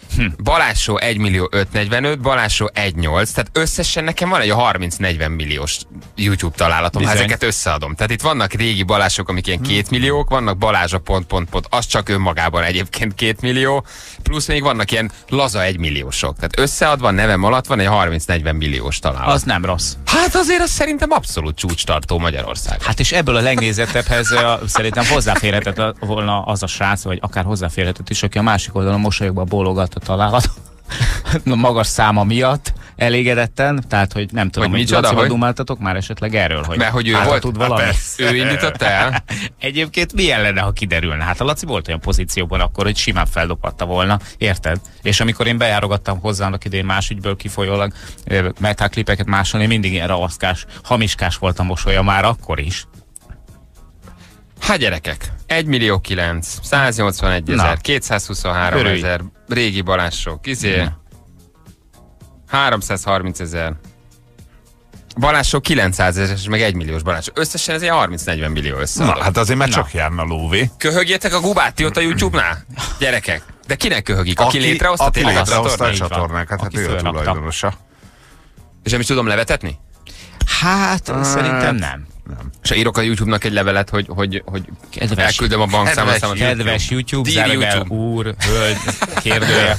hm. Balázsó egy millió ötszáznegyvenöt, Balázsó egy nyolc, tehát összesen nekem van egy harminc-negyven milliós YouTube találatom, ha ezeket összeadom. Tehát itt vannak régi Balázsok, amik ilyen két milliók, vannak Balázs a pont, pont, pont, az csak önmagában egyébként két millió, plusz még vannak ilyen laza egy milliósok. Tehát összeadva nevem alatt van egy harminc-negyven milliós találat. Az nem rossz. Hát azért az szerintem abszolút csúcstartó Magyarország. Hát és ebből a legnézettebbhez uh, szerintem hozzáférhetett volna az a srác, vagy akár hozzáférhetett is, aki a másik oldalon mosolyogva bólogat a találat. Magas száma miatt elégedetten, tehát hogy nem tudom, hogy Lacival dumáltatok már esetleg erről, hogy mert hogy ő hát, volt, tud valami. Ő indította el? Egyébként milyen lenne, ha kiderülne? Hát a Laci volt olyan pozícióban akkor, hogy simán feldopatta volna, érted? És amikor én bejárogattam hozzá annak idején más ügyből kifolyólag metal-klipeket másolni, mindig ilyen ravaszkás, hamiskás volt a mosolya már akkor is. Hát gyerekek, egy millió kilenc, száznyolcvanegy ezer, kétszázhuszonhárom ezer, régi Balázsok, izé, háromszázharminc ezer. Balázsok kilencszázezer, és meg egy milliós Balázsok. Összesen ez ilyen harminc-negyven millió összeadott. Na, hát azért már csak járna lóvé. Köhögjétek a Gubátiót a YouTube-nál? Gyerekek. De kinek köhögik? Aki, aki létrehozta aki tényleg a létrehozta a csatornát? csatornákat, hát ő a tulajdonosa. És nem is tudom levetetni? Hát, uh, szerintem nem. Nem. És írok a YouTube-nak egy levelet, hogy, hogy, hogy kedves, elküldöm a bankszámot. Kedves YouTube, YouTube. Zergel YouTube. úr, hölgy, kérdője.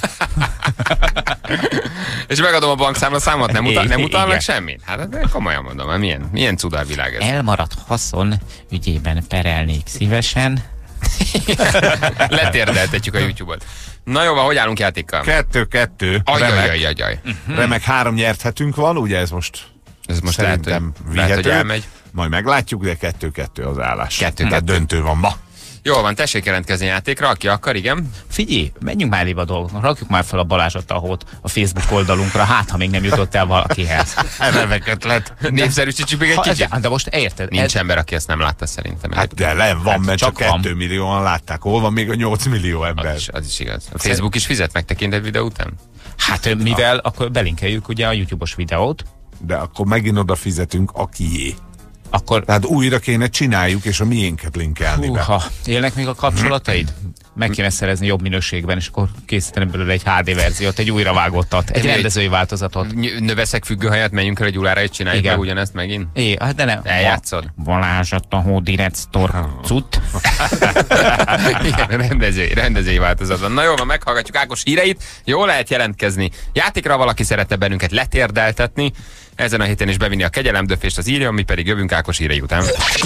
És megadom a bankszámot, nem, utal, nem utalnak igen. semmit? Hát komolyan mondom, hát milyen, milyen cudárvilág ez? Elmaradt haszon ügyében perelnék szívesen. Letérdeltetjük a YouTube-ot. Na jó, van, hogy állunk játékkal? Kettő-kettő. Ajajajajaj. Remek három nyerthetünk van, ugye ez most Ez most lehet, hogy, szerintem lehet, hogy vihető. elmegy. Majd meglátjuk, de kettő-kettő az állás. Kettő-kettő. Tehát döntő van ma. Jó van, tessék jelentkezni játékra, aki akar, igen. Figyelj, menjünk már elébe a dolgoknak, rakjuk már fel a Balázsot tahót a Facebook oldalunkra, hát ha még nem jutott el valakihez. Remek ötlet. Népszerűsítsük még egy Ha, kicsit. de, de most érted? Nincs ez, ember, aki ezt nem látta szerintem. Hát de le van, Hát mert csak csak van. kettő millióan látták. Hol van még a nyolc millió Az ember? is, az is igaz. A Facebook is fizet megtekintett videó után? hát mivel akkor belinkeljük ugye a YouTube-os videót, De akkor megint oda fizetünk, akié. akkor Tehát újra kéne csináljuk, és a miénket linkelni be. húha, élnek még a kapcsolataid? Meg kéne szerezni jobb minőségben, és akkor készíteni belőle egy há dé verziót, egy újra vágottat, egy Egy- rendezői változatot. Ny- Növeszek függőhelyet, menjünk el a Gyulára, és csináljuk Igen. meg ugyanezt megint? É, hát de nem. Eljátszod? Balázs a tahó direktor cut. Igen, rendezői, rendezői változatban. Na jó, van, meghallgatjuk Ákos híreit. Jól lehet jelentkezni. Játékra valaki szeretne bennünket letérdeltetni. Ezen a héten is bevinni a kegyelemdöfést az írja, mi pedig jövünk Ákos hírei után.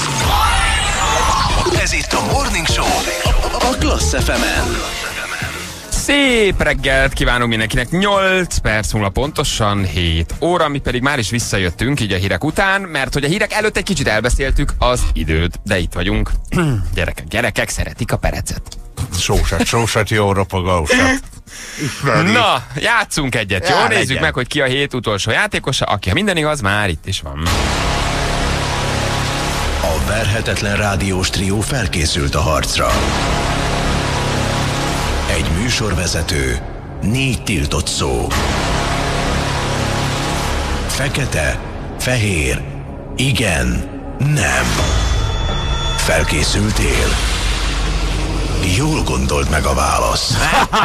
Ez itt a Morning Show a Klassz ef emen. Szép reggelt kívánunk mindenkinek. nyolc perc múlva pontosan hét óra, mi pedig már is visszajöttünk így a hírek után, mert hogy a hírek előtt egy kicsit elbeszéltük az időt, de itt vagyunk. Gyerekek, gyerekek szeretik a perecet. Sósat, sósat, jó ropogósat. Na, játszunk egyet, jó? Já, Nézzük legyen. meg, hogy ki a hét utolsó játékosa, aki, ha minden igaz, már itt is van. A verhetetlen rádiós trió felkészült a harcra. Egy műsorvezető, négy tiltott szó. Fekete, fehér, igen, nem. Felkészültél? Jól gondold meg a választ.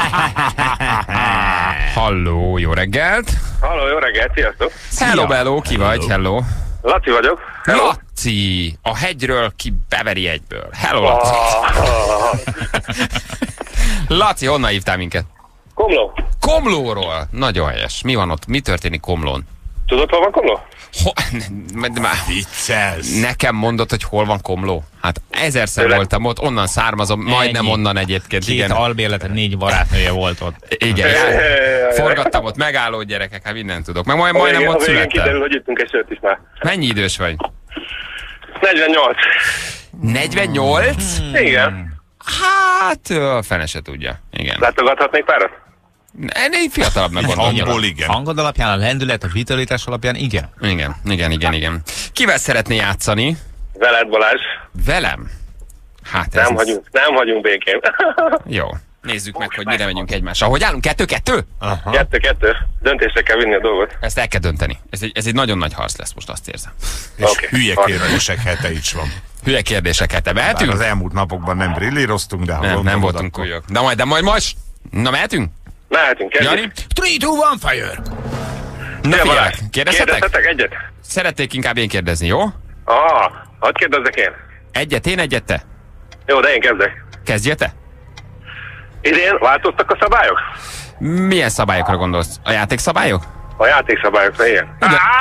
Halló, jó reggelt! Halló, jó reggelt, sziasztok! Hello, bello, ki vagy? Hello. Laci vagyok. Hello. Laci, a hegyről ki beveri egyből. Hello, Laci. Ah, Laci, honnan hívtál minket? Komló. Komlóról. Nagyon helyes. Mi van ott? Mi történik Komlón? Tudod, hol van Komló? Ho, ne, ne, már Viccelsz. nekem mondod, hogy hol van Komló? Hát ezerszer Tényleg? voltam ott, onnan származom, majdnem Ennyi. onnan egyébként. Két Igen, albérleten négy barátnője volt ott. igen, jár, forgattam ott megálló gyerekek, hát mindent tudok. Meg majd, A majdnem végén- ott a végén kiderül, születtem. hogy ittünk egy sört is már. Mennyi idős vagy? negyvennyolc. negyvennyolc? Igen. Hát, ö, fene se tudja. Igen. Látogathatnék párat? Ennél fiatalabbnak gondolom. Hangból igen. Hangod alapján, a lendület, a vitalitás alapján, igen. Igen, igen, igen, igen. Kivel szeretné játszani? Veled, Balázs. Velem? Hát ez... Nem hagyunk, nem hagyunk békén. Jó. Nézzük meg, hogy mire megyünk egymással. Hogy állunk? Kettő-kettő? Aha. Kettő-kettő. Döntésre kell vinni a dolgot. Ezt el kell dönteni. Ez egy, ez egy nagyon nagy harc lesz, most azt érzem. És Oké. hülye Oké. kérdések hete is van. Hülye kérdéseket. Te Bár mehetünk? az elmúlt napokban nem brillíroztunk, de ha Nem, nem gondolod, voltunk akkor- újak. De majd, de majd most. Na, mehetünk? Mehetünk, kezdjük. Jani? Three, two, one, fire! Na Szia, figyelj, Balázs. kérdezhetek? Kérdezhetek egyet? Szeretnék inkább én kérdezni, jó? Ah, hadd kérdezzek én. Egyet én, egyet te. Jó, de én kezdek. Kezdje te? Idén változtak a szabályok? Milyen szabályokra gondolsz? A játékszabályok? A játékszabályokra, igen.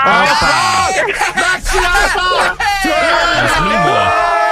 Ez mi volt?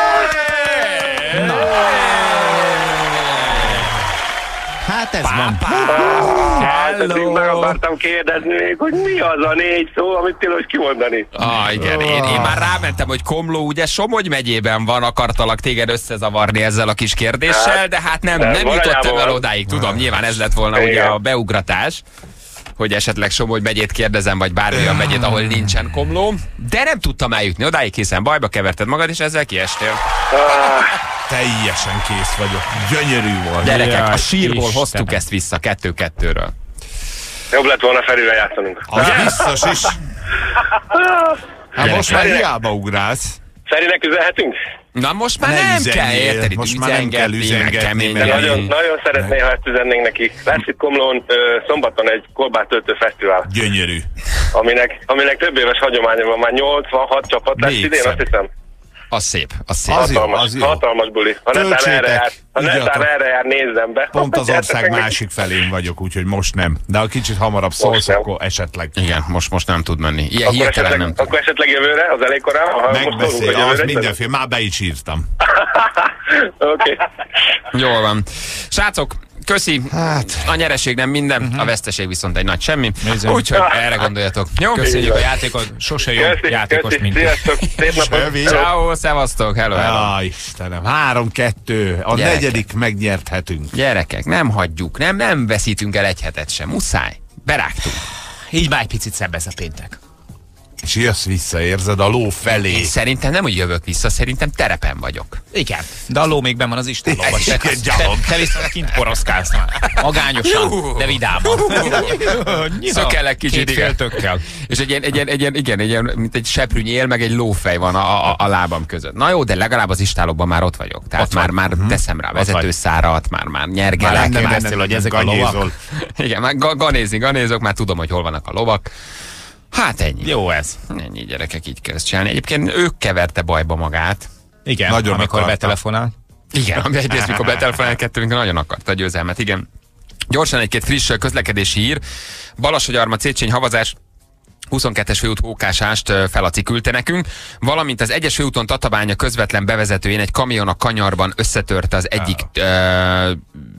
Hát ez van. Hello! Meg akartam kérdezni még, hogy mi az a négy szó, amit tilos kimondani. Ah, igen, én, én már rámentem, hogy Komló ugye Somogy megyében van, akartalak téged összezavarni ezzel a kis kérdéssel, de hát nem, nem, nem jutottam valójában el van. odáig, tudom, nyilván ez lett volna ugye Igen. a beugratás, hogy esetleg Somogy megyét kérdezem, vagy bármilyen megyét, ahol nincsen Komló, de nem tudtam eljutni odáig, hiszen bajba keverted magad, és ezzel kiestél. Teljesen kész vagyok. Gyönyörű volt. Gyerekek, Jaj, a sírból Istenem. hoztuk ezt vissza kettő-kettőről. Jobb lett volna Ferivel játszanunk. Az biztos is. Hát most már hiába ugrálsz. Ferinek üzenhetünk? Na most már Ne nem üzenjél, kell, érted? Itt most már nem kell üzengetni, meg üzengetni, kemény mert- De lenni. nagyon, nagyon szeretné, ha ezt üzennénk neki. Lesz itt Komlón ö, szombaton egy kolbásztöltő fesztivál, Gyönyörű. aminek, aminek több éves hagyománya van, már nyolcvanhat csapat lesz Még idén, szebb. azt hiszem. Az szép, az szép. Az jó, Hatalmas, az jó. hatalmas buli. Ha netán Töltsétek, erre jár, ha netán igyatok. erre jár, nézzem be. Pont az Gyertek ország meg másik felén vagyok, úgyhogy most nem. De ha kicsit hamarabb szólsz, nem. akkor esetleg. Igen, most, most nem tud menni. Ilyen Akkor hirtelen esetleg, nem tud. akkor esetleg jövőre, az elég korán, ha most szólunk, hogy Megbeszél, jövőre. az mindenféle. Már be is írtam. Oké. Jól van. Srácok, köszi. Hát. A nyereség nem minden, uh-huh. a veszteség viszont egy nagy semmi. Bizony. Úgyhogy erre gondoljatok. Jó? Köszönjük a játékot, sose jobb Köszi, játékos, köszi, mint sziasztok, szép napot. Sevi. Ciao, szevasztok, hello, hello. Á, Istenem, három-kettő. A Gyerekek. negyedik megnyerthetünk. Gyerekek, nem hagyjuk, nem, nem veszítünk el egy hetet sem. Muszáj. Berágtunk. Így már egy picit szebb ez a péntek. És jössz vissza, érzed a ló felé. Én szerintem nem úgy jövök vissza, szerintem terepen vagyok. Igen. De a ló még benn van az istállóban. Te, Igen, te, gyalog. te viszont kint poroszkálsz már. Magányosan, de vidáman. Szökellek kicsit, Két igen. fél tökkel. És egy ilyen, egy ilyen, egy ilyen, igen, egy ilyen, mint egy seprűnyi él, meg egy lófej van a, a, a lábam között. Na jó, de legalább az istálóban már ott vagyok. Tehát Ott már, vagy. már teszem rá vagy. vezetőszárat, már, már Már nyergelek. nem nem, beszél, nem, hogy nem, ezek a ganyézol. lovak. Igen, már ga- ganézni, ganézok, már tudom, hogy hol vannak a lovak. Hát ennyi. Jó ez. Ennyi, gyerekek, így kell ezt csinálni. Egyébként ők keverte bajba magát. Igen, Nagyon amikor akarta. betelefonál. Igen, ami egyrészt, mikor betelefonált kettő, amikor nagyon akarta a győzelmet, igen. Gyorsan egy-két friss közlekedési hír. Balassagyarmat, Széchenyi havazás, huszonkettes főút hókásást Felaci küldte nekünk, valamint az egyes főúton Tatabánya közvetlen bevezetőjén egy kamion a kanyarban összetörte az egyik ö,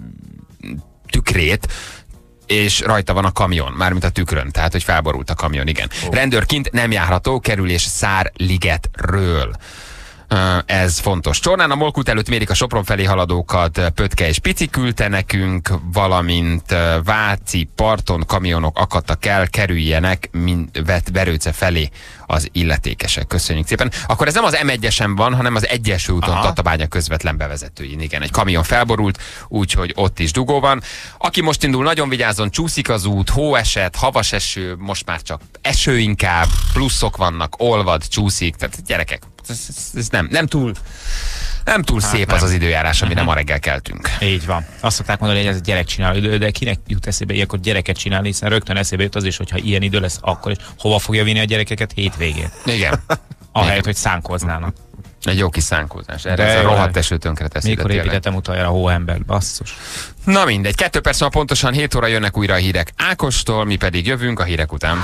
tükrét, és rajta van a kamion, mármint a tükrön, tehát hogy felborult a kamion, igen. Oh. Rendőr kint nem járható, kerülés Szárligetről. Uh, ez fontos. Csornán a Molkút előtt mérik a Sopron felé haladókat, Pötke és Pici küldte nekünk, valamint uh, Váci parton kamionok akadtak el, kerüljenek mind, vet, Verőce felé az illetékesek. Köszönjük szépen. Akkor ez nem az em egyesen van, hanem az egyes úton Aha. Tatabánya közvetlen bevezetőjén. Igen, egy kamion felborult, úgyhogy ott is dugó van. Aki most indul, nagyon vigyázzon, csúszik az út, hóeset, havas eső, most már csak eső inkább, pluszok vannak, olvad, csúszik, tehát gyerekek, ez, ez, ez nem, nem túl, nem túl hát szép nem. az az időjárás, amire ma reggel keltünk. Így van. Azt szokták mondani, hogy ez a gyerekcsináló idő, de kinek jut eszébe ilyenkor gyereket csinálni, hiszen rögtön eszébe jut az is, hogyha ilyen idő lesz, akkor is hova fogja vinni a gyerekeket hétvégén. Igen. Ahelyett, hogy szánkoznának. Egy jó kis szánkózás. Erre De ez a jó, rohadt de- eső tönkre teszi. Mikor de tényleg. építettem utoljára a hóember, basszus. Na mindegy, kettő perc van pontosan, hét óra jönnek újra a hírek Ákostól, mi pedig jövünk a hírek után.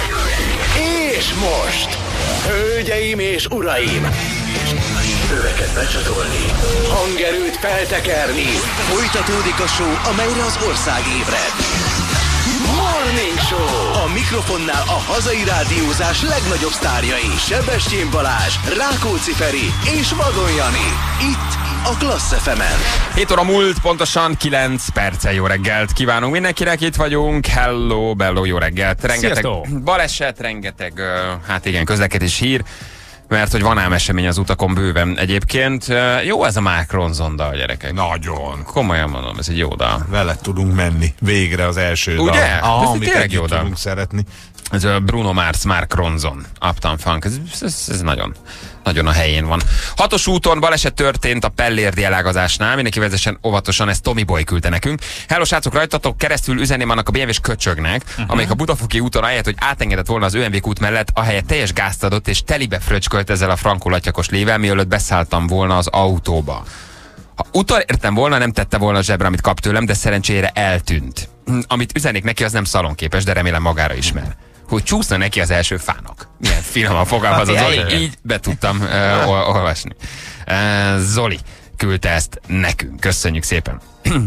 És most, hölgyeim és uraim, öveket becsatolni, hangerőt feltekerni, folytatódik a show, amelyre az ország ébred. Morning Show! A mikrofonnál a hazai rádiózás legnagyobb sztárjai, Sebestyén Balázs, Rákóczi Feri és Vadon Jani. Itt a Klassz ef emen. hét óra múlt, pontosan kilenc perccel jó reggelt kívánunk mindenkinek, itt vagyunk, hello, bello, jó reggelt. Rengeteg Sziasztok! baleset, rengeteg, uh, hát igen, közlekedés hír, mert hogy van ám esemény az utakon bőven egyébként. Uh, jó ez a Macron zonda, gyerekek. Nagyon. Komolyan mondom, ez egy jó dal. Vele tudunk menni. Végre az első Ugye? dal. Ez Ah, amit tényleg együtt jó dal. tudunk szeretni. Ez a Bruno Mars, Mark Ronson, Uptown Funk, ez, ez, ez nagyon, nagyon a helyén van. Hatos úton baleset történt a Pellérdi elágazásnál, mindenki vezessen óvatosan, ezt Tommy Boy küldte nekünk. Hello srácok, rajtatok keresztül üzeném annak a bé em vé-s köcsögnek, uh-huh. amelyik a Budafoki úton ahelyett, hogy átengedett volna az ö em vé út mellett, ahelyett teljes gázt adott és telibe fröcskölt ezzel a frankó latyakos lével, mielőtt beszálltam volna az autóba. Ha utolértem volna, nem tette volna a zsebre, amit kap tőlem, de szerencsére eltűnt. Amit üzenék neki, az nem szalonképes, de remélem magára ismer. Hogy csúszna neki az első fának. Milyen finoman fogalmazott Zoli, így be tudtam uh, olvasni. Uh, Zoli küldte ezt nekünk. Köszönjük szépen.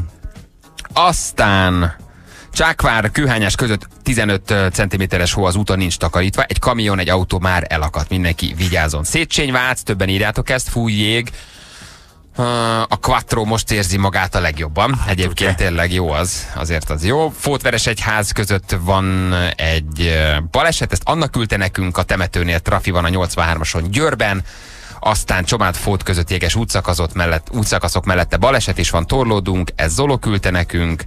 Aztán Csákvár, Kőhányás között tizenöt centiméteres hó az úton, nincs takarítva. Egy kamion, egy autó már elakadt. Mindenki vigyázzon. Széchenyi-Vác, többen írjátok ezt, fúj jég. A Quattro most érzi magát a legjobban. Hát, egyébként ugye? Tényleg jó az, azért az jó. Fótveresegyház között van egy baleset, ezt annak küldte nekünk, a temetőnél trafi van a nyolcvanhármason Győrben, aztán Csomád-Fót között jéges útszakaszok mellett, útszakaszok mellette baleset is van, torlódunk, ez Zolo küldte nekünk,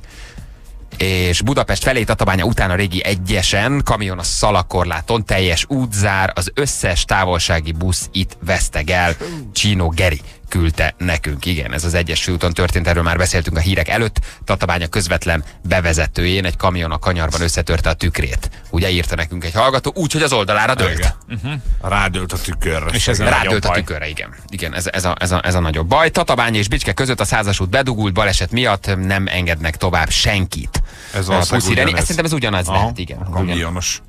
és Budapest felé Tatabánya után a régi egyesen, kamion a Szalakorláton, teljes útzár, az összes távolsági busz itt veszteg el. Csino Geri küldte nekünk. Igen, ez az egyes úton történt, erről már beszéltünk a hírek előtt. Tatabánya közvetlen bevezetőjén egy kamion a kanyarban összetörte a tükrét. Ugye írta nekünk egy hallgató, úgy, hogy az oldalára dőlt. Uh-huh. Rádőlt a tükörre. És ez rádőlt a tükörre, igen. Igen, ez, ez, a, ez, a, ez a nagyobb baj. Tatabánya és Bicske között a százas út bedugult, baleset miatt nem engednek tovább senkit. Ez az ugyanez. Szerintem ez ugyanaz Aha, lehet, igen. Kamionos.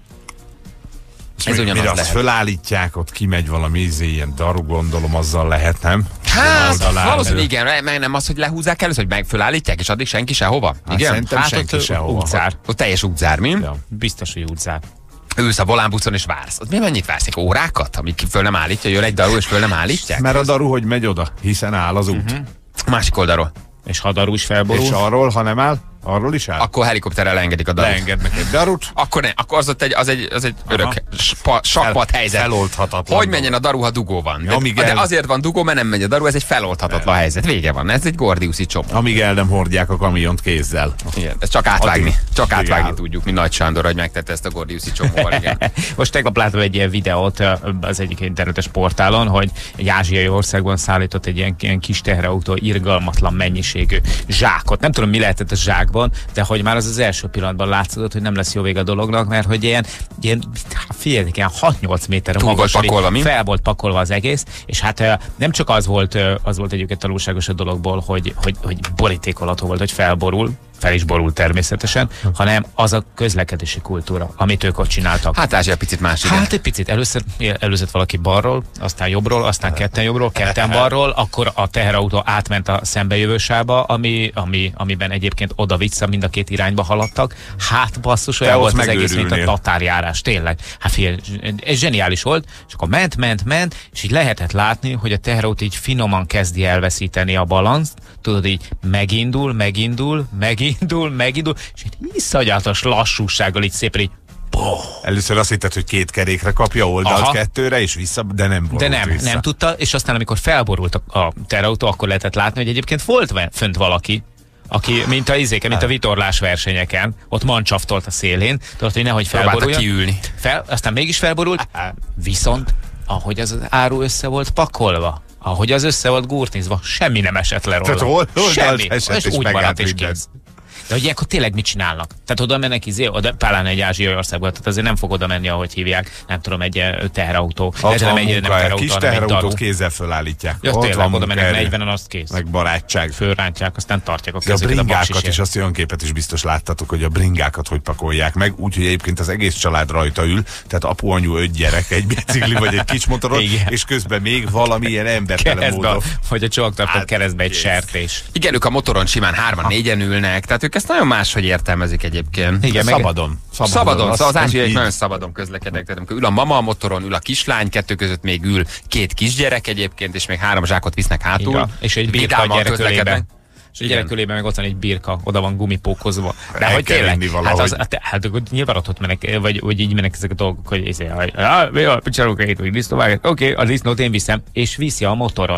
Ez ugyanaz mire lehet. azt fölállítják, ott kimegy valami ízé, ilyen daru, gondolom, azzal lehet, nem? Hát, valószínűleg igen, meg nem az, hogy lehúzzák először, hogy meg fölállítják, és addig senki sehova. Hát igen? Szerintem hát senki ott sehova. Útzár. Ott teljes útzár, mi? Ja, biztos, hogy útzár. Ülsz a volánbuszon és vársz. Ott mi mennyit vársz? Órákat, amíg föl nem állítja, jön egy daru és föl nem állítják? Mert a daru hogy megy oda, hiszen áll az út. Uh-huh. Másik oldalról. És ha a daru is felborul? És arról, ha nem áll, arról is áll? Akkor helikopterrel leengedik a darut. Leengednek egy darut. Akkor ne, akkor az ott egy, az egy, az egy örök spa, sakpat Fel, helyzet. Feloldhatatlan. Hogy menjen a daru, ha dugó van? Ja, de, el... de azért van dugó, mert nem megy a daru, ez egy feloldhatatlan el. helyzet. Vége van, ez egy gordiuszi csomó. Amíg el nem hordják a kamiont kézzel. Igen, ez csak átvágni. Addig, csak átvágni áll. Tudjuk, mint Nagy Sándor, hogy megtette ezt a gordiuszi csomóval. Igen. Most tegnap láttam egy ilyen videót az egyik internetes portálon, hogy egy ázsiai országban szállított egy ilyen, ilyen kis teherautó irgalmatlan mennyiségű zsákot. Nem tudom, mi lehetett a zsákban, de hogy már az az első pillanatban látszott, hogy nem lesz jó vége a dolognak, mert hogy ilyen, ilyen figyeljetek, ilyen hat-nyolc méterre magas, fel volt pakolva az egész, és hát nem csak az volt, az volt egyébként tanulságos a dologból, hogy, hogy, hogy borítékolható volt, hogy felborul, fel is borul természetesen, hanem az a közlekedési kultúra, amit ők ott csináltak. Hát Ázsia picit más, igen. Hát egy picit. Először előzött valaki balról, aztán jobbról, aztán ketten jobbról, ketten balról, akkor a teherautó átment a szembejövő sávba, ami, ami, amiben egyébként oda-vissza mind a két irányba haladtak. Hát basszus, olyan volt az egész, mint a tatárjárás, tényleg. Hát figyelj, ez zseniális volt, és akkor ment, ment, ment, és így lehetett látni, hogy a teherautó így finoman kezdi elveszíteni a balanszt, tudod, így megindul, megindul, megindul, megindul, és egy iszonyatos lassúsággal így szépen így boh. Először azt hitted, hogy két kerékre kapja oldalt Aha. kettőre, és vissza, de nem borult De nem, vissza. nem tudta, és aztán amikor felborult a, a teherautó, akkor lehetett látni, hogy egyébként volt fönt valaki, aki, mint a izéke, mint a vitorlás versenyeken, ott mancsaftolt a szélén, tudod, hogy nehogy felboruljon. kiülni. Fel, aztán mégis felborult, viszont ahogy az, az áru össze volt pakolva, ahogy az össze volt gurtnizva, semmi nem esett le róla. Tehát hol, hol semmi, esett, és, és úgy maradt és minden. kész. De hogy ilyenkor tényleg mit csinálnak? Tehát oda mennek izé, oda, pláne egy ázsiai országban, tehát azért nem fog oda menni, ahogy hívják, nem tudom, egy teherautó. Ott van nem munkája, kis teherautót kézzel fölállítják. Ja, ott tényleg, van oda mennek munkája, negyvenen, azt kész. meg barátság. Fölrántják, aztán tartják a De a kezüket a bringákat is, azt olyan képet is biztos láttatok, hogy a bringákat hogy pakolják meg, úgyhogy egyébként az egész család rajta ül, tehát apu, anyu, öt gyerek, egy bicikli vagy egy kis motoron, és közben még valamilyen embertelen módon. Hogy a csóktartott keresztbe egy sertés. Igen, ők a motoron simán hárman, négyen ülnek, tehát ők ezt nagyon máshogy értelmezik egyébként. Igen, szabadon. Szabadon, szabadon szóval az ázsiaiak nagyon szabadon közlekednek. Tehát amikor ül a mama a motoron, ül a kislány, kettő között még ül két kisgyerek egyébként, és még három zsákot visznek hátul. Igen. És egy birka a gyerekölében. És a gyerekölében meg ott van egy birka, oda van gumipókozva. De El hogy tényleg, hát, az, hát, hát nyilván ott mennek, vagy, vagy így mennek ezek a dolgok, hogy mi a picsárók egy, hogy disznóvágat, oké, a disznót én viszem, és viszi a motoron.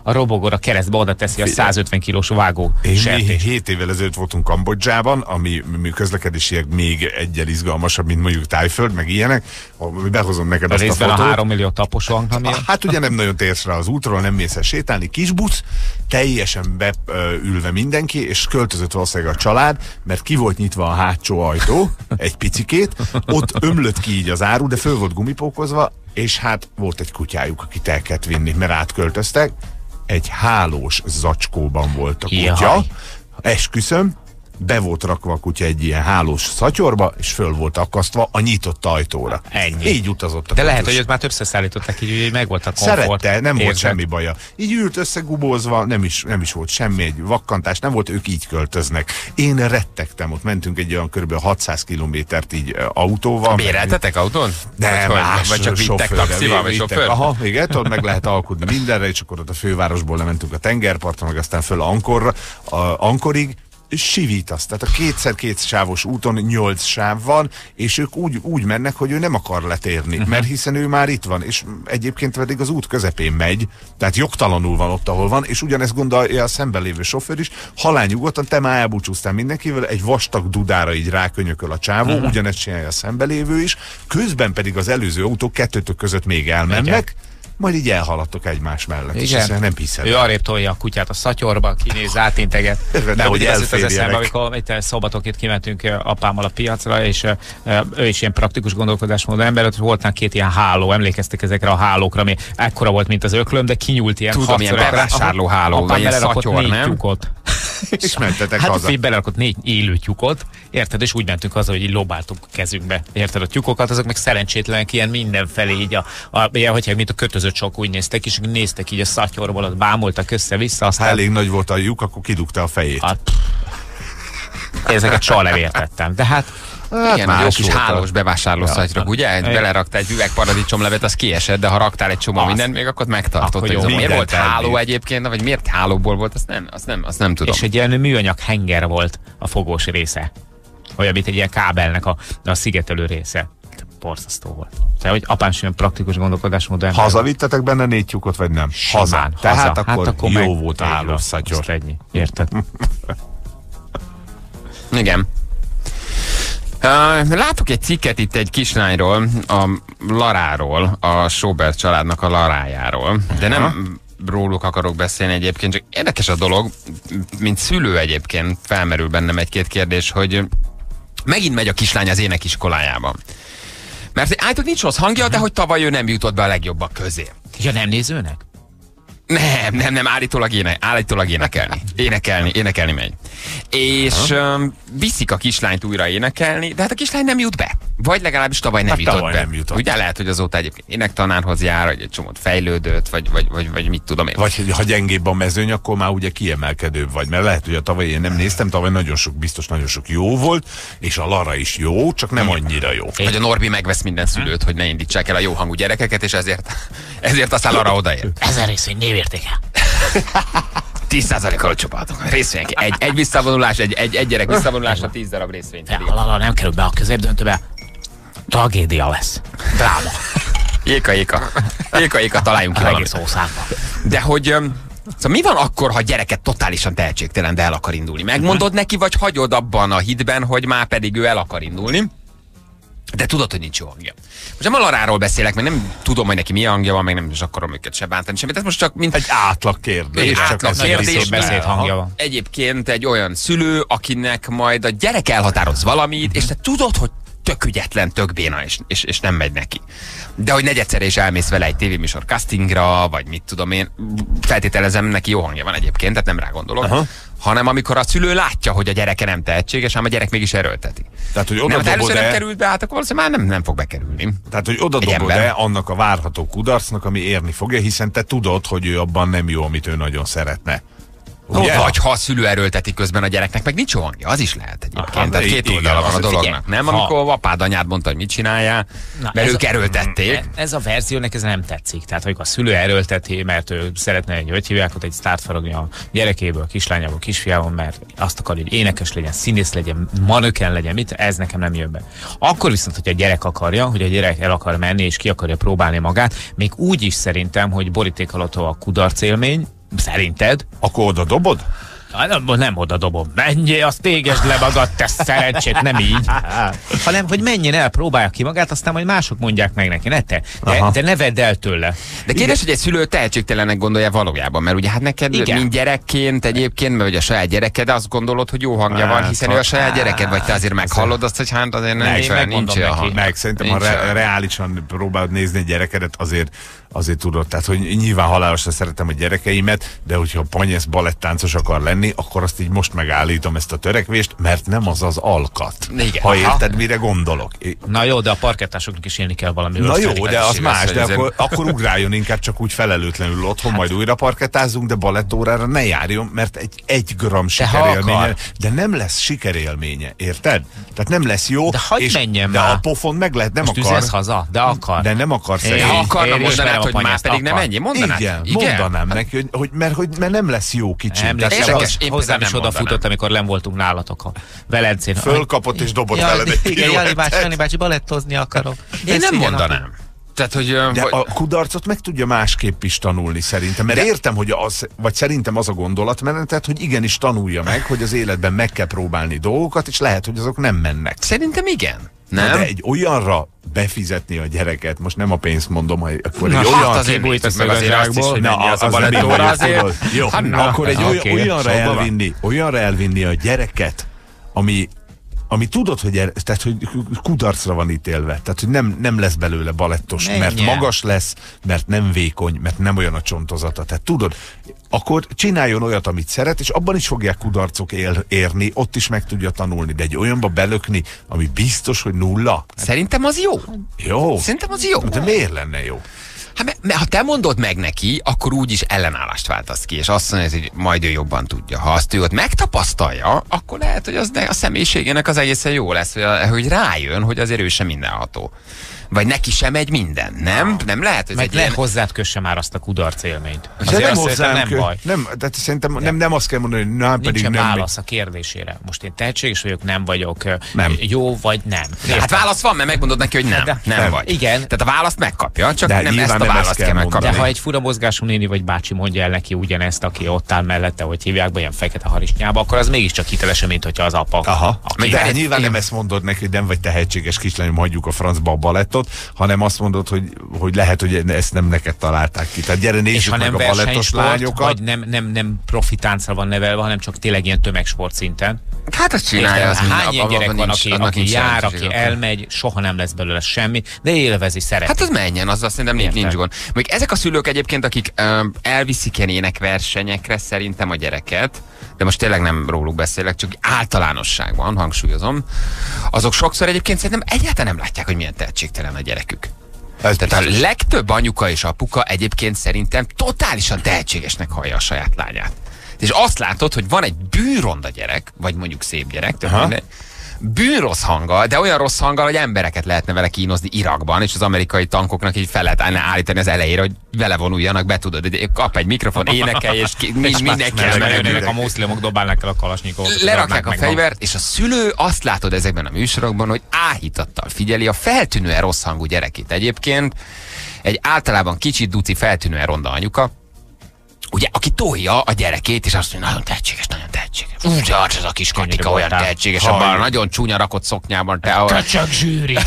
a robogóra keresztbe oda teszi a százötven kilós vágó Én sertést. hét évvel ezelőtt voltunk Kambodzsában, ami, ami közlekedésileg még egyel izgalmasabb, mint mondjuk Tájföld, meg ilyenek. Behozom neked A azt a részben a fotót. három millió tapos van, ami... Hát ugye nem nagyon térsz rá az útról, nem mész el sétálni, kis busz, teljesen beülve mindenki, és költözött valószínűleg a család, mert ki volt nyitva a hátsó ajtó, egy picikét, ott ömlött ki így az áru, de föl volt gumipókozva, és hát volt egy kutyájuk, akit el kellett vinni, mert átköltöztek. Egy hálós zacskóban volt a kutya, Jaj. esküszöm, be volt rakva a kutya egy ilyen hálós szatyorba, és föl volt akasztva a nyitott ajtóra. Ennyi. Így utazott a De lehet, kutyus. hogy őt már többször szállították így, hogy meg volt a komfort. Szerette, nem volt érzet. semmi baja. Így ült összegubózva, nem is, nem is volt semmi, egy vakkantás, nem volt, ők így költöznek. Én rettegtem, ott mentünk egy olyan kb. hatszáz kilométert így uh, autóval. Béreltetek autón? Nem, vagy, más vagy csak vittek sofőrrel, taxival, vagy vittek. sofőr? Aha, igen, ott meg lehet alkudni mindenre, és akkor ott a fővárosból lementünk a tengerpartra, meg aztán föl Ankorra, a Ankorig, sivítasz. Tehát a kétszer-két sávos úton nyolc sáv van, és ők úgy, úgy mennek, hogy ő nem akar letérni, uh-huh. mert hiszen ő már itt van, és egyébként pedig az út közepén megy, tehát jogtalanul van ott, ahol van, és ugyanezt gondolja a szemben lévő sofőr is, halálnyugodtan, te már elbúcsúztál mindenkivel, egy vastag dudára így rákönyököl a csávó, uh-huh. ugyanezt csinálja a szemben lévő is, közben pedig az előző autók kettőtök között még elmennek, igen. majd így elhaladtok egymás mellett, és ezt nem hiszed. Ő arrébb tolja a kutyát a szatyorba, kinéz, átinteget. De hogy ez az eszembe, elférjenek. amikor itt szobatokért kimentünk ö, apámmal a piacra, és ö, ő is ilyen praktikus gondolkodásmódú ember, ott voltnál két ilyen háló, emlékeztek ezekre a hálókra, ami ekkora volt, mint az öklöm, de kinyúlt ilyen Tudom, ilyen hatszor- bevásárlóháló, Apám vagy ilyen belerakott szatyor, négy nem? tyúkot. És mentetek hát haza. így belerakott négy élő tyúkot, érted, és úgy mentünk haza, hogy így lobáltuk kezünkbe, érted, a tyúkokat, azok meg szerencsétlenek ilyen mindenfelé így a, a ilyen, hogyha mint a kötözött sok úgy néztek, és néztek így a szatyorból, ott bámultak össze-vissza, Ha aztán elég nagy volt a lyuk, akkor kidugta a fejét. a, ezeket soha nem értettem, de hát Hát Igen, jó más kis volt a- hálós bevásárlószatyrok, Ja. ugye? Beleraktál egy üveg paradicsomlevet, az kiesett, de ha raktál egy csomó Azt. mindent, még akkor megtartott. Akkor Hogy jó, az miért mindent volt háló elbírt. egyébként, vagy miért hálóból volt, azt nem, azt nem, azt nem tudom. és egy ilyen műanyag henger volt a fogós része. Olyan, mint egy ilyen kábelnek a, a szigetelő része. Borzasztó volt. Tehát, hogy apám sem praktikus gondolkodásmódú ember. Hazavittetek benne négy tyúkot, vagy nem? Simán, Haza. Tehát haza. akkor, hát akkor jó meg, volt a így van, hálós szatyor. azt ennyi. Érted? Igen. Uh, látok egy cikket itt egy kislányról, a Laráról, a Sobert családnak a Larájáról, de nem róluk akarok beszélni egyébként, csak érdekes a dolog, mint szülő egyébként felmerül bennem egy-két kérdés, hogy megint megy a kislány az énekiskolájában. Mert állítólag nincs rossz hangja, de hogy tavaly ő nem jutott be a legjobbak közé. Ja, nem nézőnek? Nem, nem, nem, állítólag, éne, állítólag énekelni. Énekelni, énekelni megy. És um, viszik a kislányt újra énekelni, de hát a kislány nem jut be. Vagy legalábbis tavaly nem Hát jutott tavaly be. nem jutott. Ugye lehet, hogy azóta egyébként énektanárhoz jár, vagy egy csomót fejlődött, vagy, vagy, vagy, vagy mit tudom én. Vagy hogy ha gyengébb a mezőny, akkor már ugye kiemelkedőbb vagy. Mert lehet, hogy a tavaly én nem néztem, tavaly nagyon sok, biztos nagyon sok jó volt, és a Lara is jó, csak nem annyira jó. Vagy a Norbi megvesz minden szülőt, hogy ne indítsák el a jó hangú gyerekeket, és ezért, ezért aztán Lara odaér. Ezer részvény névértéke. tíz százalékkal csopátok. Részvények. Egy, egy visszavonulás, egy, egy, egy gyerek visszavonulásra tíz darab részvényt. Ja, Lala nem kerül be a középdöntőbe. Tragédia lesz. Dráma. Jéka, jéka. Jéka, jéka, találjunk ki Az valamit. egész országban. De hogy... öm, Szóval mi van akkor, ha a gyereket totálisan tehetségtelen, de el akar indulni? Megmondod neki, vagy hagyod abban a hitben, hogy már pedig ő el akar indulni? De tudod, hogy nincs jó hangja. Most nem a Laráról beszélek, mert nem tudom, hogy neki milyen hangja van, meg nem is akarom őket se bántani semmit. Ez most csak mint Egy átlag kérdés. Egy csak átlag az kérdés, biztos beszéd bele. hangja van. egyébként egy olyan szülő, akinek majd a gyerek elhatároz valamit, és te tudod, hogy tök ügyetlen, tök béna, és, és, és nem megy neki. De hogy negyedszer is elmész vele egy tévéműsor castingra, vagy mit tudom én, feltételezem, neki jó hangja van egyébként, tehát nem rá gondolok. Aha. Hanem amikor a szülő látja, hogy a gyereke nem tehetséges, ám a gyerek mégis erőlteti. Tehát, hogy Nem, oda hát először nem dobod-e, került be, hát akkor valószínűleg már nem, nem fog bekerülni. tehát, hogy oda Egy dobod-e ember. annak a várható kudarcnak, ami érni fogja, hiszen te tudod, hogy ő abban nem jó, amit ő nagyon szeretne. Ugye? Vagy ha a szülő erőlteti közben a gyereknek, meg nincs jó hangja, az is lehet egyébként. Aha, Tehát két igen, oldala van az- a dolognak. figyelj, Nem, ha- amikor apád anyád mondta, hogy mit csináljál, Na, mert ez ők a- erőltették. Ez a verziónek ez nem tetszik. Tehát, hogy a szülő erőlteti, mert ő szeretne egy, hogy hívják, ott egy sztárt faragni a gyerekéből, kislányából, kisfiából, mert azt akarja, hogy énekes legyen, színész legyen, manöken legyen, mit, ez nekem nem jön be. Akkor viszont, hogy a gyerek akarja, hogy a gyerek el akar menni és ki akarja próbálni magát, még úgy is szerintem, hogy boríték alatt a kudarc élmény, Szerinted? Akkor oda dobod? Nem, nem oda dobom. Menjél, azt tégesd le magad, te szerencsét, nem így. Hanem, hogy menjen el, próbálja ki magát, aztán majd mások mondják meg neki, ne te. De, de ne vedd el tőle. De kérdés, hogy egy szülő tehetségtelennek gondolja valójában, mert ugye hát neked, igen, mint gyerekként egyébként, vagy a saját gyereked, azt gondolod, hogy jó hangja van, hiszen ő a saját gyereked, vagy te azért meghallod azt, hogy hát azért nem nincs olyan, nincs olyan hang. Meg szerintem, ha re- reálisan próbálod nézni egy gyerekedet, azért azért tudod, tehát hogy nyilván halálosan szeretem a gyerekeimet, de hogyha Panyesz balettáncos akar lenni, akkor azt így most megállítom ezt a törekvést, mert nem az az alkat. Igen. Ha érted, mire gondolok. Na jó, de a parkettásoknak is élni kell valamiről. Na jó, de az is más, igaz, de hogy akkor, akkor ugráljon inkább csak úgy felelőtlenül otthon, majd újra parkettázunk, de balettórára ne járjon, mert egy egy gram sikerélménye, de nem lesz sikerélménye, érted? Tehát nem lesz jó, de hagyd és menjen de már. a pofon meg lehet, nem most akar. üzesz haza, de akar. De nem akar Én- szegény. Ha akarna, Én mondanád, ismerem a hogy már Panyászt, pedig nem akar. ennyi, mondanád? Igen, mondanám neki, hogy, hogy, mert, hogy mert nem lesz jó kicsi. Emlékszem, Érdekes, hoz, én hozzám például is nem odafutott, mondanám. amikor len voltunk nálatok a Velencén. Fölkapott és dobott Jaj, veled egy igen, Jani piruettet. bácsi, Jani bácsi, balettozni akarok. Én Ezt nem igen, mondanám. Tehát, hogy... De vagy- a kudarcot meg tudja másképp is tanulni szerintem, mert De- értem, hogy az, vagy szerintem az a gondolatmenetet, hogy igenis tanulja meg, hogy az életben meg kell próbálni dolgokat, és lehet, hogy azok nem mennek. Szerintem igen. Na, Nem? de egy olyanra befizetni a gyereket, most nem a pénzt mondom, hogy akkor Na, egy hát olyan... azért bújtasz meg azért azt is, hogy Na, mennyi az a az nem balettóra így azért. tudod. Jó, Hát na, na, akkor egy na, olyan, oké, olyanra szóba van. elvinni, olyanra elvinni a gyereket, ami ami tudod, hogy, er, tehát, hogy kudarcra van ítélve. Tehát, hogy nem, nem lesz belőle balettos, Menjen. mert magas lesz, mert nem vékony, mert nem olyan a csontozata. Tehát tudod, akkor csináljon olyat, amit szeret, és abban is fogják kudarcok él, érni, ott is meg tudja tanulni, de egy olyanba belökni, ami biztos, hogy nulla. Szerintem az jó. Jó. Szerintem az jó. De miért lenne jó? Hát, mert, mert ha te mondod meg neki, akkor úgyis ellenállást váltasz ki, és azt mondja, hogy majd ő jobban tudja. Ha azt ő ott megtapasztalja, akkor lehet, hogy az a személyiségének az egészen jó lesz, hogy, a, hogy rájön, hogy azért ő sem mindenható. Vagy neki sem megy minden, nem? Nem lehet, hogy Meg egy le ilyen... hozzád kösse már azt a kudarc élményt. De Azért nem azt szerintem hozzám, nem baj. nem, de szerintem nem, nem azt kell mondani, hogy na, pedig Nincsen nem. válasz a kérdésére. Most én tehetséges vagyok, nem vagyok, Nem. jó vagy nem. Hát válasz van, mert megmondod neki, hogy nem, De- nem, nem. vagy. Igen. Tehát a választ megkapja, csak De nem ezt nyilván a nem ezt választ kell kell mondani. megkapni. De ha egy fura mozgású néni vagy bácsi mondja el neki ugyanezt, aki ott áll mellette, hogy hívják be ilyen fekete harisnyába, akkor az mégiscsak hitelesebb, mint hogyha az apa. Aha. Aki- De nyilván nem ezt mondod neki, hogy nem vagy tehetséges kislányom, hagyjuk a francba a balettot, hanem azt mondod, hogy, hogy lehet, hogy ezt nem neked találták ki. Tehát gyere, és nézzük ha meg nem a balettos versenysport, lányokat. vagy nem, nem, nem profi táncra van nevelve, hanem csak tényleg ilyen tömegsport szinten. Hát azt csinálja, Érted? az minden- Hány ilyen abban gyerek van, nincs- aki, annak aki nincs jár, jelentősége. aki elmegy, soha nem lesz belőle semmi, de élvezi, szereti. Hát az menjen, azzal szerintem nincs, Érted. nincs gond. Még ezek a szülők egyébként, akik um, elviszik ilyen énekversenyekre szerintem a gyereket, de most tényleg nem róluk beszélek, csak általánosságban hangsúlyozom, azok sokszor egyébként szerintem egyáltalán nem látják, hogy milyen tehetségtelen a gyerekük. Ez Tehát biztos. a legtöbb anyuka és apuka egyébként szerintem totálisan tehetségesnek hallja a saját lányát. És azt látod, hogy van egy bűronda gyerek, vagy mondjuk szép gyerek, tök Aha. mindegy, bűnrossz hanggal, de olyan rossz hanggal, hogy embereket lehetne vele kínozni Irakban, és az amerikai tankoknak így fel lehetne állítani az elejére, hogy vele vonuljanak be, tudod, hogy kap egy mikrofon, énekelj, és ki, mi, mindenki Mert elmegy. megjönnek a muszlimok, dobálnak el a kalasnyikovot. Lerakják a fegyvert, és a szülő azt látod ezekben a műsorokban, hogy áhítattal figyeli a feltűnően rossz hangú gyerekét. Egyébként egy általában kicsit duci, feltűnően ronda anyuka, ugye, aki tolja a gyerekét, és azt mondja, nagyon tehetséges, nagyon tehetséges. Úgy, de az a kis Katika olyan voltál. tehetséges, abban a nagyon csúnya rakott szoknyában. Te, ahol... Köcsög zsűri!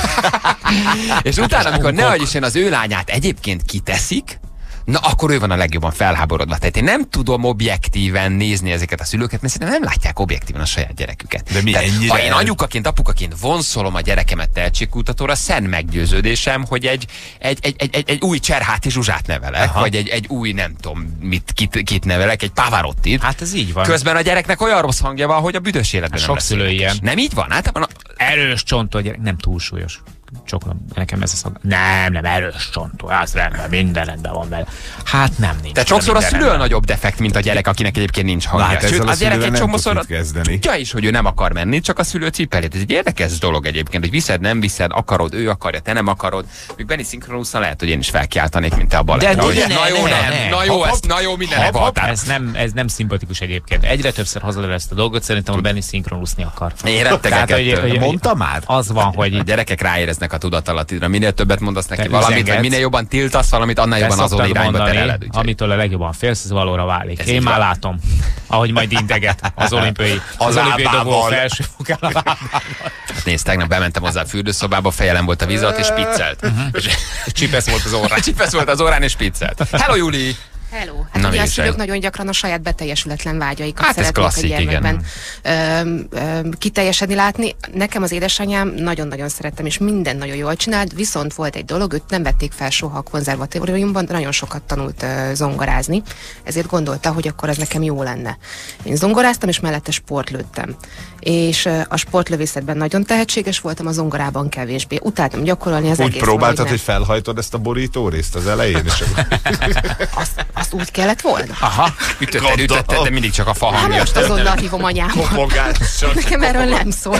És utána, amikor ne adj Isten az ő lányát egyébként kiteszik, na akkor ő van a legjobban felháborodva. Tehát én nem tudom objektíven nézni ezeket a szülőket, mert szerintem nem látják objektíven a saját gyereküket. De mi Tehát, ennyire ha én el- anyukaként, apukaként vonszolom a gyerekemet tehetségkutatóra, szent meggyőződésem, hogy egy, egy, egy, egy, egy, egy új Cserháti Zsuzsát nevelek, Aha. vagy egy, egy új, nem tudom, mit, kit, kit nevelek, egy Pavarottit. Hát ez így van. Közben a gyereknek olyan rossz hangja van, hogy a büdös életben Hát nem sok lesz szülő énekes. ilyen. Nem így van? Általában a... Erős csontú a gyerek, nem túlsúlyos. Csokolom, nekem ez a szag. Nem, nem, erős csontú, az rendben, minden rendben van vele. Hát nem, nincs. Tehát sokszor a minden szülő a rendben. nagyobb defekt, mint a gyerek, akinek egyébként nincs Na, hangja. hát ezzel Sőt, a az gyerek szülővel egy nem csomószor tudsz mit kezdeni. tudja is, hogy ő nem akar menni, csak a szülő cipelét. Ez egy érdekes dolog egyébként, hogy viszed, nem viszed, akarod, ő akarja, te nem akarod. Még Benny Synchronusszal lehet, hogy én is felkiáltanék, mint te a balettra. De Hogy ne, na jó, ne, nem, ne. na jó, Hopp, ezt, na jó, mindennek van határa. Ez nem, ez nem szimpatikus egyébként. Egyre többször hazalel ezt a dolgot, szerintem a Benny szinkronuszni akar. Én rettegek Tehát, hogy- ettől. hogy- Mondta már? Az van, hogy A gyerekek ráéreznek lesznek a tudatalatidra. Minél többet mondasz neki Te valamit, vagy üzengetsz. minél jobban tiltasz valamit, annál jobban azon Ezt irányba mondani, tereled. úgyhogy- amitől a legjobban félsz, ez valóra válik. Ez Én így már van. látom, ahogy majd integet az olimpiai, az A olimpiai dobó lábával. felső fokán a lábával. Nézd, tegnap bementem hozzá a fürdőszobába, fejelem volt a víz alatt, és spiccelt. És Csipesz volt az órán. csipesz volt az órán, és spiccelt. Hello, Juli! Hello. Na, Hát ugye a mégis szülők egy- nagyon gyakran a saját beteljesületlen vágyaikat Hát ez szeretnék a klasszik, gyermekben öm, öm, kiteljesedni, látni. Nekem az édesanyám nagyon-nagyon szerettem, és minden nagyon jól csinált, viszont volt egy dolog, őt nem vették fel soha a konzervatóriumban, de nagyon sokat tanult uh, zongorázni, ezért gondolta, hogy akkor ez nekem jó lenne. Én zongoráztam, és mellette sportlőttem. És uh, a sportlövészetben nagyon tehetséges voltam, a zongorában kevésbé. Utáltam gyakorolni az Úgy egész próbáltad, valahogy hogy felhajtod ezt a borító részt az elején, és akkor... nem. azt, azt úgy kellett volna. Aha, ütötted, Gondolom. ütötted, de mindig csak a fa Hát hangja. most azonnal hívom anyámat. Fogással. Nekem erről nem szól.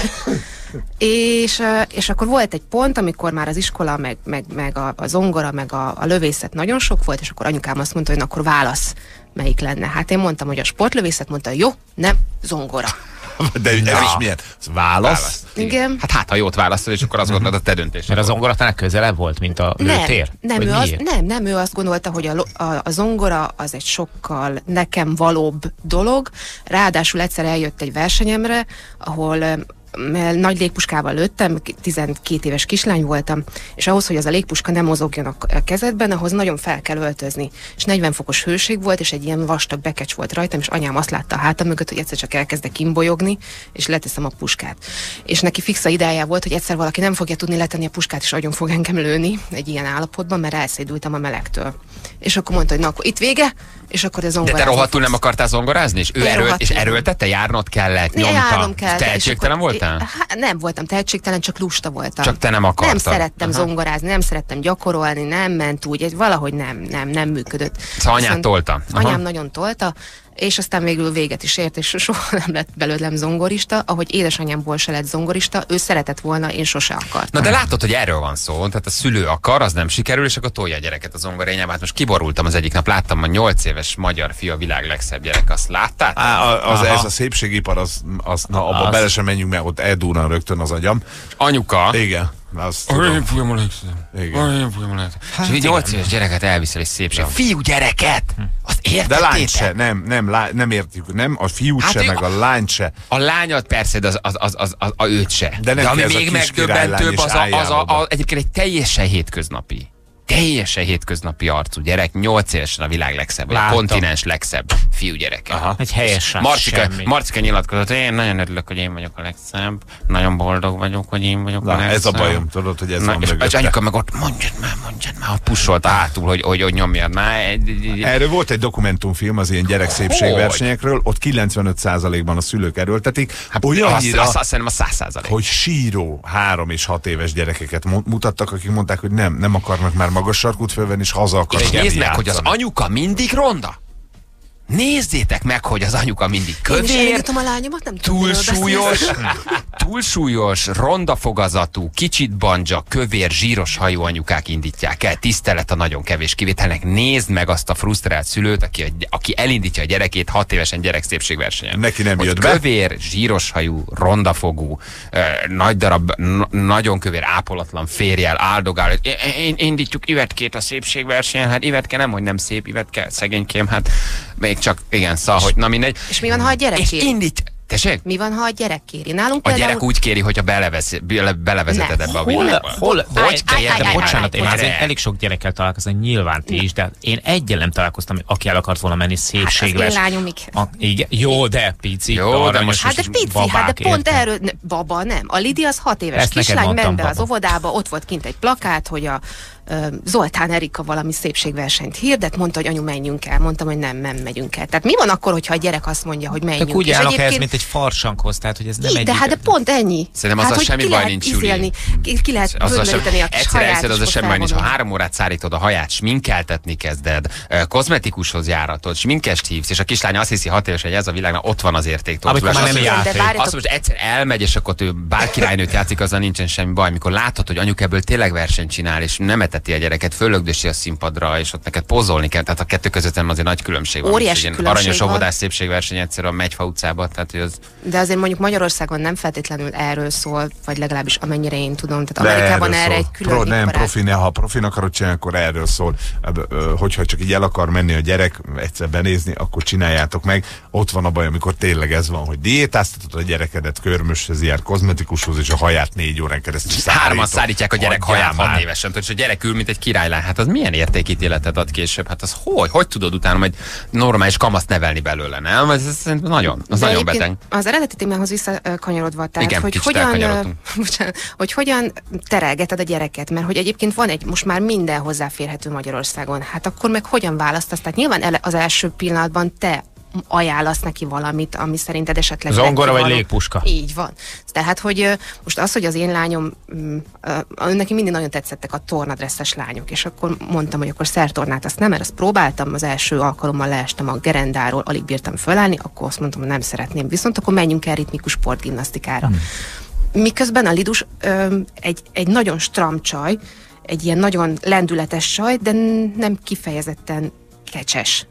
És, ö, és akkor volt egy pont, amikor már az iskola, meg, meg, meg a, a zongora, meg a, a lövészet nagyon sok volt, és akkor anyukám azt mondta, hogy na, akkor válasz, melyik lenne. Hát én mondtam, hogy a sportlövészet, mondta, jó, nem, zongora. De ez is milyen? Ez válasz? Igen. Hát hát, ha jót választod, és akkor azt gondolod, a te döntésed. Mert a zongoratánál közelebb volt, mint a Nem, lőtér? nem, Vagy ő az, miért? nem, nem, ő azt gondolta, hogy a, lo- a, a zongora az egy sokkal nekem valóbb dolog. Ráadásul egyszer eljött egy versenyemre, ahol öm, m- nagy légpuskával lőttem, tizenkét éves kislány voltam, és ahhoz, hogy az a légpuska nem mozogjon a a kezedben, ahhoz nagyon fel kell öltözni. És negyven fokos hőség volt, és egy ilyen vastag bekecs volt rajtam, és anyám azt látta a hátam mögött, hogy egyszer csak elkezdek imbolyogni, és leteszem a puskát. És neki fixa ideája volt, hogy egyszer valaki nem fogja tudni letenni a puskát, és agyon fog engem lőni egy ilyen állapotban, mert elszédültem a melegtől. És akkor mondta, hogy na, akkor itt vége, és akkor ez De zongorázni te rohadtul nem fogsz. akartál zongorázni? És ő Én erőlt, és rohadtul nem. erőltette, járnod kellett, Né, járnom nyomta. kell. Tehetségtelen voltál? Hát nem voltam tehetségtelen, csak lusta voltam. Csak te nem akartad. Nem szerettem Aha. zongorázni, nem szerettem gyakorolni, nem ment úgy, egy valahogy nem, nem, nem működött. Szóval anyád Viszont tolta. Aha. Anyám nagyon tolta, és aztán végül véget is ért, és soha nem lett belőlem zongorista, ahogy édesanyámból se lett zongorista, ő szeretett volna, én sose akartam. Na de látod, hogy erről van szó, tehát a szülő akar, az nem sikerül, és akkor tolja a gyereket a zongorényába. Hát most kiborultam az egyik nap, láttam a nyolc éves magyar fiú, a világ legszebb gyerek, azt láttál? Á, a- az, Aha. ez a szépségipar, az, az na, abba Az- bele sem menjünk, mert ott eldúran rögtön az agyam. Anyuka. Igen, azt Olyan tudom. fiúm a legszebb. Igen. Olyan fiúm a legszebb. És így nyolc éves gyereket elviszel egy szépség. Fiú gyereket! Azt De értettétek? lány se, nem, nem, lá, nem értjük, nem a fiút Hát se, ő- meg a lányt se. A lányat persze, de az, az, az, az, az, az őt se. De nem de ami kell ez a még kis királylány megdöbbentőbb, is az, a, az álljál a, oda. a, egyébként egy teljesen hétköznapi. Teljesen hétköznapi arcú gyerek, nyolc évesen a világ legszebb, vagy a Láttam. kontinens legszebb fiúgyereke. Aha. Egy helyes srác, Marcika, semmi. Marcika nyilatkozott, én nagyon örülök, hogy én vagyok a legszebb, nagyon boldog vagyok, hogy én vagyok a Na, legszebb. ez a bajom, tudod, hogy ez Na, van és, és mögötte. anyuka meg ott, mondjad már, mondjad már, pusolta hátul, hogy, hogy, hogy nyomjad már. Erről volt egy dokumentumfilm az ilyen gyerekszépségversenyekről, ott kilencvenöt százalékban a szülők erőltetik, Hát, olyannyira, azt, azt, azt szerintem a száz százalék. hogy síró három és hat éves gyerekeket mu- mutattak, akik mondták, hogy nem, nem akarnak már magas sarkút fölvenni, és haza akarnak És nézd meg, hogy az játszani. anyuka mindig ronda. Nézzétek meg, hogy az anyuka mindig Én is kövér, eljutom a lányomat, nem tudom, miről túlsúlyos, beszélsz. túlsúlyos, ronda fogazatú, kicsit banja, kövér, zsíros hajú anyukák indítják el. Tisztelet a nagyon kevés kivételnek. Nézd meg azt a frusztrált szülőt, aki, a, aki elindítja a gyerekét hat évesen gyerekszépségversenyen. Neki nem Hogy jött be. kövér, zsíros hajú, rondafogú, ö, nagy darab, n- nagyon kövér, ápolatlan férjel áldogál, hogy "Én- én indítjuk Ivetkét a szépségversenyen, hát Ivetke nem, hogy nem szép, Ivetke, szegénykém, hát még csak, igen, szóval, hogy na mindegy. És mi van, ha a gyerek És kéri? indít, tessék? Mi van, ha a gyerek kéri? Nálunk A például... gyerek úgy kéri, hogyha belevesz, bele, belevezeted Nem. ebbe a Hol, világba. hol, Állj, hogy állj, kell, állj, de állj, bocsánat, állj, én állj. azért elég sok gyerekkel találkozom, nyilván ti is, de én egyen nem találkoztam, aki el akart volna menni Hát az én szépségves. lányom igen. A, igen, jó, de pici, Jó, de aranyos most- Hát de és pici, babák, hát de pont érted? erről, ne, baba nem. A Lidi az hat éves Ezt neked kislány, mondtam, ment be az baba. óvodába, ott volt kint egy plakát, hogy a ö, Zoltán Erika valami szépségversenyt hirdet, mondta, hogy anyu, menjünk el. Mondtam, hogy nem, nem megyünk el. Tehát mi van akkor, hogyha a gyerek azt mondja, hogy menjünk? Csak úgy És állnak ehhez, egyébként- mint egy farsankhoz, tehát hogy ez nem így, egy... de hát de pont ennyi. Szerintem hát, azzal hogy semmi ki baj lehet nincs, Júli. izélni, ki, ki lehet Azzal sem, bővíteni a kis egyszer haját, elszed, és az a akkor semmi baj nincs. Ha felvonulni. három órát szárítod a haját, sminkeltetni kezded, ö, kozmetikushoz járatod, sminkest hívsz, és a kislány azt hiszi hat éves, hogy ez a világnak ott van az érték. Amikor már Azt nem mondja, játék. De várjatok, Azt most egyszer elmegy, és akkor ő bár királynőt játszik, azzal nincsen semmi baj. Mikor látod, hogy anyuk ebből tényleg versenyt csinál, és nem etett leereszteti a gyereket, fölögdösi a színpadra, és ott neked pozolni kell. Tehát a kettő között nem azért nagy különbség van. Óriási különbség aranyos van. óvodás szépségverseny egyszerűen a Megyfa utcába. Tehát, hogy az... De azért mondjuk Magyarországon nem feltétlenül erről szól, vagy legalábbis amennyire én tudom. Tehát De Amerikában erről erre szól. egy külön Pro, nem, iparág. profi, ne, ha profin akarod csinálni, akkor erről szól. Hogyha csak így el akar menni a gyerek egyszer benézni, akkor csináljátok meg. Ott van a baj, amikor tényleg ez van, hogy diétáztatod a gyerekedet, körmöshez jár, kozmetikushoz, és a haját négy órán keresztül Hárman szárítják a gyerek Hagyjál haját hat már. évesen, és a gyerek ül, mint egy királylány. Hát az milyen értékítéletet ad később? Hát az hogy? Hogy tudod utána majd normális kamaszt nevelni belőle, nem? Ez, ez szerintem nagyon, az De nagyon egyébként beteg. Az eredeti témához visszakanyarodva, tehát, Igen, hogy kicsit hogyan, elkanyarodtunk. bocsánat, hogy hogyan terelgeted a gyereket, mert hogy egyébként van egy, most már minden hozzáférhető Magyarországon, hát akkor meg hogyan választasz? Tehát nyilván ele, az első pillanatban te ajánlasz neki valamit, ami szerinted esetleg Zongora neki vagy való. légpuska. Így van. Tehát, hogy ö, most az, hogy az én lányom, mm, ö, neki mindig nagyon tetszettek a tornadresszes lányok, és akkor mondtam, hogy akkor szertornát azt nem, mert azt próbáltam, az első alkalommal leestem a gerendáról, alig bírtam fölállni, akkor azt mondtam, hogy nem szeretném, viszont akkor menjünk el ritmikus sportgimnasztikára. Hmm. Miközben a Lidus ö, egy, egy nagyon stram csaj, egy ilyen nagyon lendületes csaj, de nem kifejezetten kecses.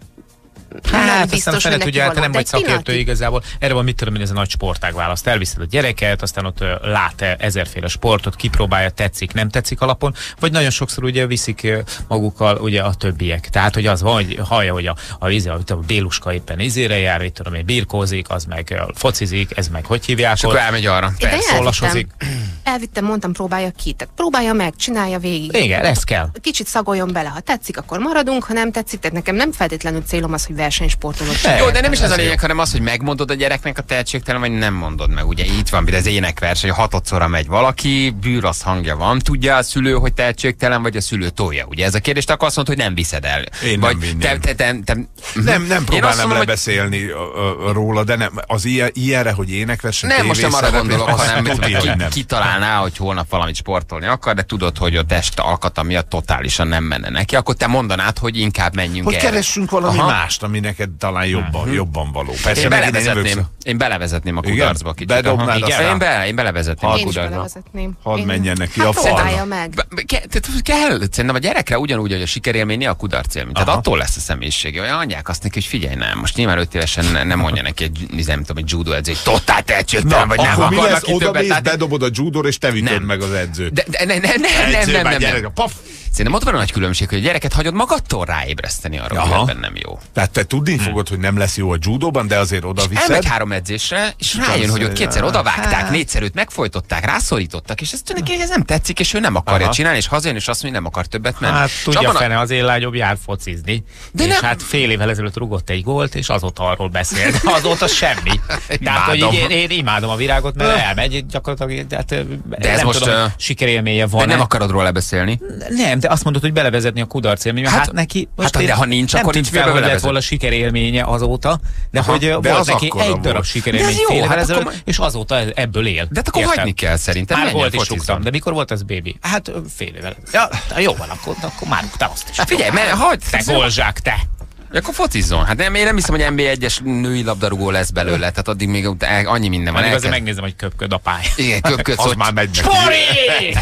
Hát aztán fele tudja, hát te nem vagy szakértő pillanatig... igazából. Erre van, mit tudom én, ez a nagy sportág választ. Elviszed a gyereket, aztán ott ö, lát -e ezerféle sportot, kipróbálja, tetszik, nem tetszik alapon, vagy nagyon sokszor ugye viszik ö, magukkal ugye a többiek. Tehát, hogy az van, hogy hallja, hogy a, a, a, a, a Béluska éppen izére jár, itt tudom én, birkózik, az meg ö, focizik, ez meg hogy hívják? És akkor elmegy arra. De Szólasozik. elvittem, elvittem, mondtam, próbálja ki. Tehát próbálja meg, csinálja végig. Igen, ez kell. Kicsit szagoljon bele, ha tetszik, akkor maradunk, ha nem tetszik, tehát nekem nem feltétlenül célom az, hogy versenysportoló. Jó, de nem is ez a lényeg, hanem az, hogy megmondod a gyereknek a tehetségtelen, vagy nem mondod meg. Ugye itt van, mint az énekverseny, hatodszorra megy valaki, bűrasz hangja van, tudja a szülő, hogy tehetségtelen, vagy a szülő tolja. Ugye ez a kérdés, akkor azt mondod, hogy nem viszed el. Én vagy nem te, te, te, te, Nem, nem próbálnám mondom, lebeszélni hogy... róla, de nem, az ilyen, ilyenre, hogy énekverseny, Nem, most nem arra gondolok, hanem tuti, hogy ki, nem. kitalálná, hogy holnap valamit sportolni akar, de tudod, hogy a test alkata miatt totálisan nem menne neki, akkor te mondanád, hogy inkább menjünk Hogy erre. keressünk valami Aha. mást, ami neked talán jobban, Mhm. jobban való. Persze, Én megint belevezetném, én én belevezetném a Igen? kudarcba kicsit. Bedobnád Aha. aztán? Én, be, én belevezetném a Én is kudarcba. belevezetném. Hadd Én- menjen neki hát a falra. próbálja meg. Be- ke- tehát kell, szerintem a gyerekre ugyanúgy, hogy a sikerélmény, a kudarc élmény. Tehát Aha. attól lesz a személyisége. Olyan anyják azt neki, hogy figyelj, nem, most nyilván öt évesen ne- nem mondja neki egy, nem tudom, egy judo edző, hogy totál tehetségtelen, vagy nem akkor mi akarnak lesz, ki oda többet mész, látni. bedobod a judóra, és te vitöd Nem. meg az edzőt. De, de ne, ne, ne, nem, nem, Edző nem, már nem, gyerek, nem. paf! Szerintem ott van a nagy különbség, hogy a gyereket hagyod magadtól ráébreszteni arra, hogy Aha. ebben nem jó. Tehát te tudni fogod, hogy nem lesz jó a judóban, de azért oda viszed. Elmegy három edzésre, és rájön, az, hogy ott kétszer ah, odavágták, hát. négyszer őt megfojtották, rászorítottak, és ezt neki ez nem tetszik, és ő nem akarja Aha. csinálni, és hazajön, és azt mondja, hogy nem akar többet menni. Hát És tudja abban a- fene, az én lányom jár focizni. De és nem- hát fél évvel ezelőtt rugott egy gólt, és azóta arról beszél. De azóta semmi. Tehát, hogy Imádom. így én, én imádom a virágot, mert elmegy gyakorlatilag. De, hát, De ez nem most, tudom, ö, hogy sikerélménye van. De nem akarod róla beszélni. Nem, de azt mondod, hogy belevezetni a kudarc élmény. Hát, hát neki most hát, én de ha nincs, nem akkor tűnt nincs fel, mivel hogy lett belevezetni. volna sikerélménye azóta, de Aha, hogy de volt az neki akkora egy darab volt. sikerélmény De ez jó, fél évvel hát ezelőtt, akkor- és azóta ebből él. De hát akkor Érted? hagyni kell szerintem. Már menjen volt is focizzon. rúgtam, de mikor volt ez, baby? Hát ö, fél évvel. Ja, jó van, akkor, akkor már rúgtál azt is. Hát figyelj, mert hagyd! Te golzsák, te! Ja, akkor focizzon. Hát nem, én nem hiszem, hogy en bé egyes női labdarúgó lesz belőle, tehát addig még ut- el- annyi minden van. Már El azért kell- megnézem, hogy köpköd a pálya. Igen, köpködsz, Az hogy... már megy neki. Spori!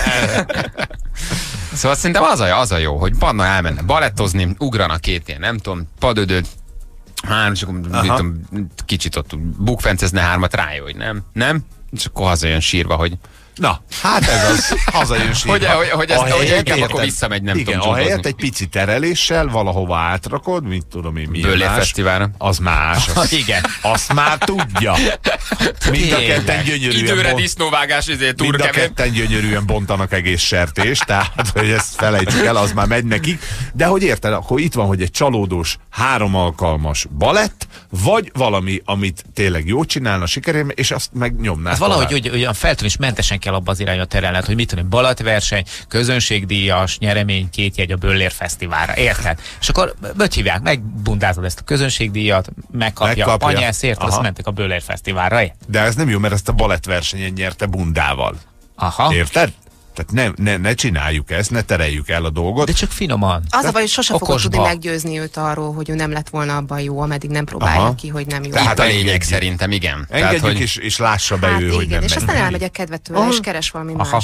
Szóval szerintem az a, az a jó, hogy Panna elmenne balettozni, ugranak két ilyen, nem tudom, padödöt, három, és akkor mit tudom, kicsit ott bukfencezne hármat, rájön, hogy nem, nem, és akkor hazajön sírva, hogy Na, hát ez az, hazajön sírva. Hogy- hogy- hogy ezt- Ahelyett, hogy inkább érted? akkor visszamegy, nem Igen, tudom, ahelyett judozni. egy pici tereléssel valahova átrakod, mint tudom én, milyen Bölér más. fesztiválra. Az más. Az, Igen. azt már tudja. Mind a ketten gyönyörűen időre bont- disznóvágás, izé, túr Mind a kemény. ketten gyönyörűen bontanak egész sertést, tehát hogy ezt felejtsük el, az már megy nekik. De hogy érted, akkor itt van, hogy egy csalódós, három alkalmas balett, vagy valami, amit tényleg jól csinálna, sikerén, és azt meg nyomná. Hát valahogy hogy, olyan feltűnésmentesen kell abba az irányba terelned, hogy mit tudom, balatverseny, közönségdíjas, nyeremény, két jegy a Böllér Fesztiválra, érted? És akkor hogy hívják, megbundázod ezt a közönségdíjat, megkapja, Megkapja. a panyász, érted? Aha. Azt mentek a Böllér Fesztiválra, érted? De ez nem jó, mert ezt a balettversenyen nyerte bundával. Aha. Érted? Tehát ne, ne, ne csináljuk ezt, ne tereljük el a dolgot. De csak finoman. Az a baj, hogy sose fogod Okosba. tudni meggyőzni őt arról, hogy ő nem lett volna abban jó, ameddig nem próbálja Aha. ki, hogy nem jó. Tehát Hát a lényeg engedjük. szerintem, igen. Engedjük, hogy... és, és lássa be hát ő, hogy igen, nem és megy aztán neki. elmegy a kedve tőle, Aha. és keres valami Aha. mást.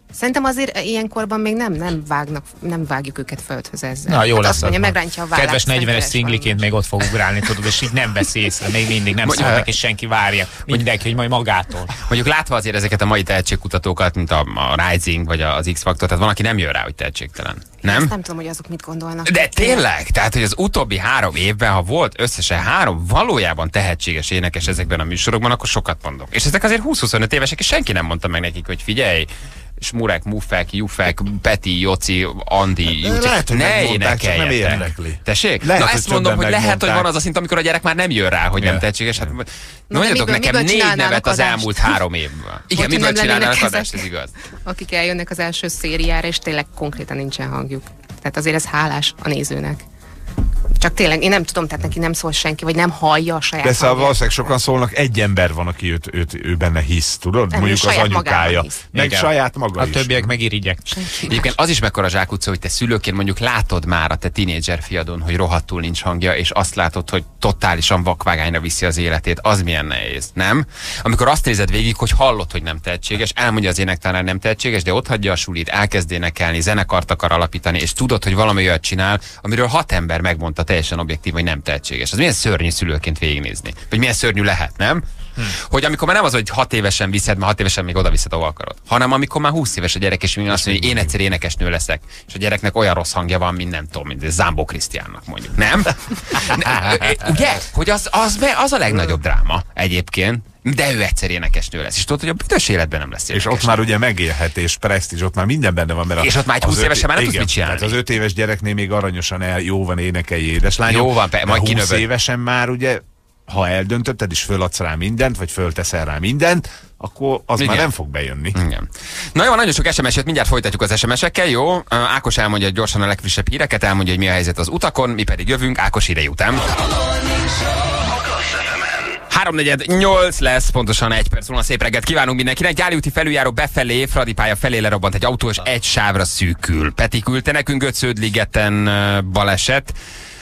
Szerintem azért ilyenkorban még nem, nem vágnak, nem vágjuk őket földhöz ezzel. Na, jó hát lesz. azt mondja, megrántja a vállát. Kedves negyvenes szingliként még ott fog ugrálni, tudod, és így nem veszi észre, még mindig nem szól neki, senki várja. Mindenki, hogy majd magától. Mondjuk látva azért ezeket a mai tehetségkutatókat, mint a, a Rising vagy az X-Factor, tehát van, aki nem jön rá, hogy tehetségtelen. Nem? Ezt nem tudom, hogy azok mit gondolnak. De tényleg? Tehát, hogy az utóbbi három évben, ha volt összesen három valójában tehetséges énekes ezekben a műsorokban, akkor sokat mondok. És ezek azért húsz-huszonöt évesek, és senki nem mondta meg nekik, hogy figyelj, Smurek, Muffek, Jufek, Peti, Joci, Andi, Juci, lehet, hogy ne megmondták, csak nem énekeljetek. érdekli. Tessék? Lehet, Na hogy ezt mondom, hogy többen lehet, hogy van megmondták. az a szint, amikor a gyerek már nem jön rá, hogy Ja. nem tehetséges. Hát, de mondjatok miből- nekem miből négy csinálnának nevet az adást? elmúlt három évben. Igen, Hogy miből nem lennének csinálnának ezek? adást, ez igaz. Akik eljönnek az első szériára, és tényleg konkrétan nincsen hangjuk. Tehát azért ez hálás a nézőnek. Csak tényleg, én nem tudom, tehát neki nem szól senki, vagy nem hallja a saját De szóval hangját. valószínűleg sokan szólnak, egy ember van, aki őt, őt, ő benne hisz, tudod? Nem, Mondjuk ő az saját magában anyukája. hisz. Meg Igen. saját maga A is. többiek megirigyek. Egyébként az is mekkora zsákutca, hogy te szülőként mondjuk látod már a te tinédzser fiadon, hogy rohadtul nincs hangja, és azt látod, hogy totálisan vakvágányra viszi az életét, az milyen nehéz, nem? Amikor azt nézed végig, hogy hallod, hogy nem tehetséges, elmondja az énektanár nem tehetséges, de ott hagyja a sulit, elkezd énekelni, zenekart akar alapítani, és tudod, hogy valami olyat csinál, amiről hat ember megmondta teljesen objektív, hogy nem tehetséges. Az milyen szörnyű szülőként végignézni? Vagy milyen szörnyű lehet, nem? Hmm. Hogy amikor már nem az, hogy hat évesen viszed, már hat évesen még oda viszed, ahol akarod, hanem amikor már húsz éves a gyerek, és azt mondja, hogy én egyszer énekesnő leszek, és a gyereknek olyan rossz hangja van, mint nem tudom, mint Zámbó Krisztiánnak mondjuk. Nem? Ugye? Hogy az, az, az a legnagyobb dráma egyébként, de ő egyszer énekesnő lesz. És tudod, hogy a büdös életben nem lesz És énekesnő. ott már ugye megélhetés, presztízs, ott már minden benne van. Mert a, És ott már egy húsz az évesen öt- már nem tudsz igen, mit csinálni. Tehát az öt éves gyereknél még aranyosan el, jó van, énekelj édeslányom. Jó van, pe- de majd húsz kinövöd. évesen már ugye, ha eldöntötted és föladsz rá mindent, vagy fölteszel rá mindent, akkor az Igen. már nem fog bejönni. Igen. Na jó, nagyon sok es em es-et, mindjárt folytatjuk az es em es-ekkel, jó? Ákos elmondja gyorsan a legfrissebb híreket, elmondja, hogy mi a helyzet az utakon, mi pedig jövünk Ákos hírei után. háromnegyed nyolc lesz, pontosan egy perc múlva. Szép reggelt kívánunk mindenkinek. Gyáli úti felüljáró befelé, Fradi pálya felé lerobbant egy autó, és egy sávra szűkül. Peti küldte nekünk Göcöd-ligeten uh, baleset.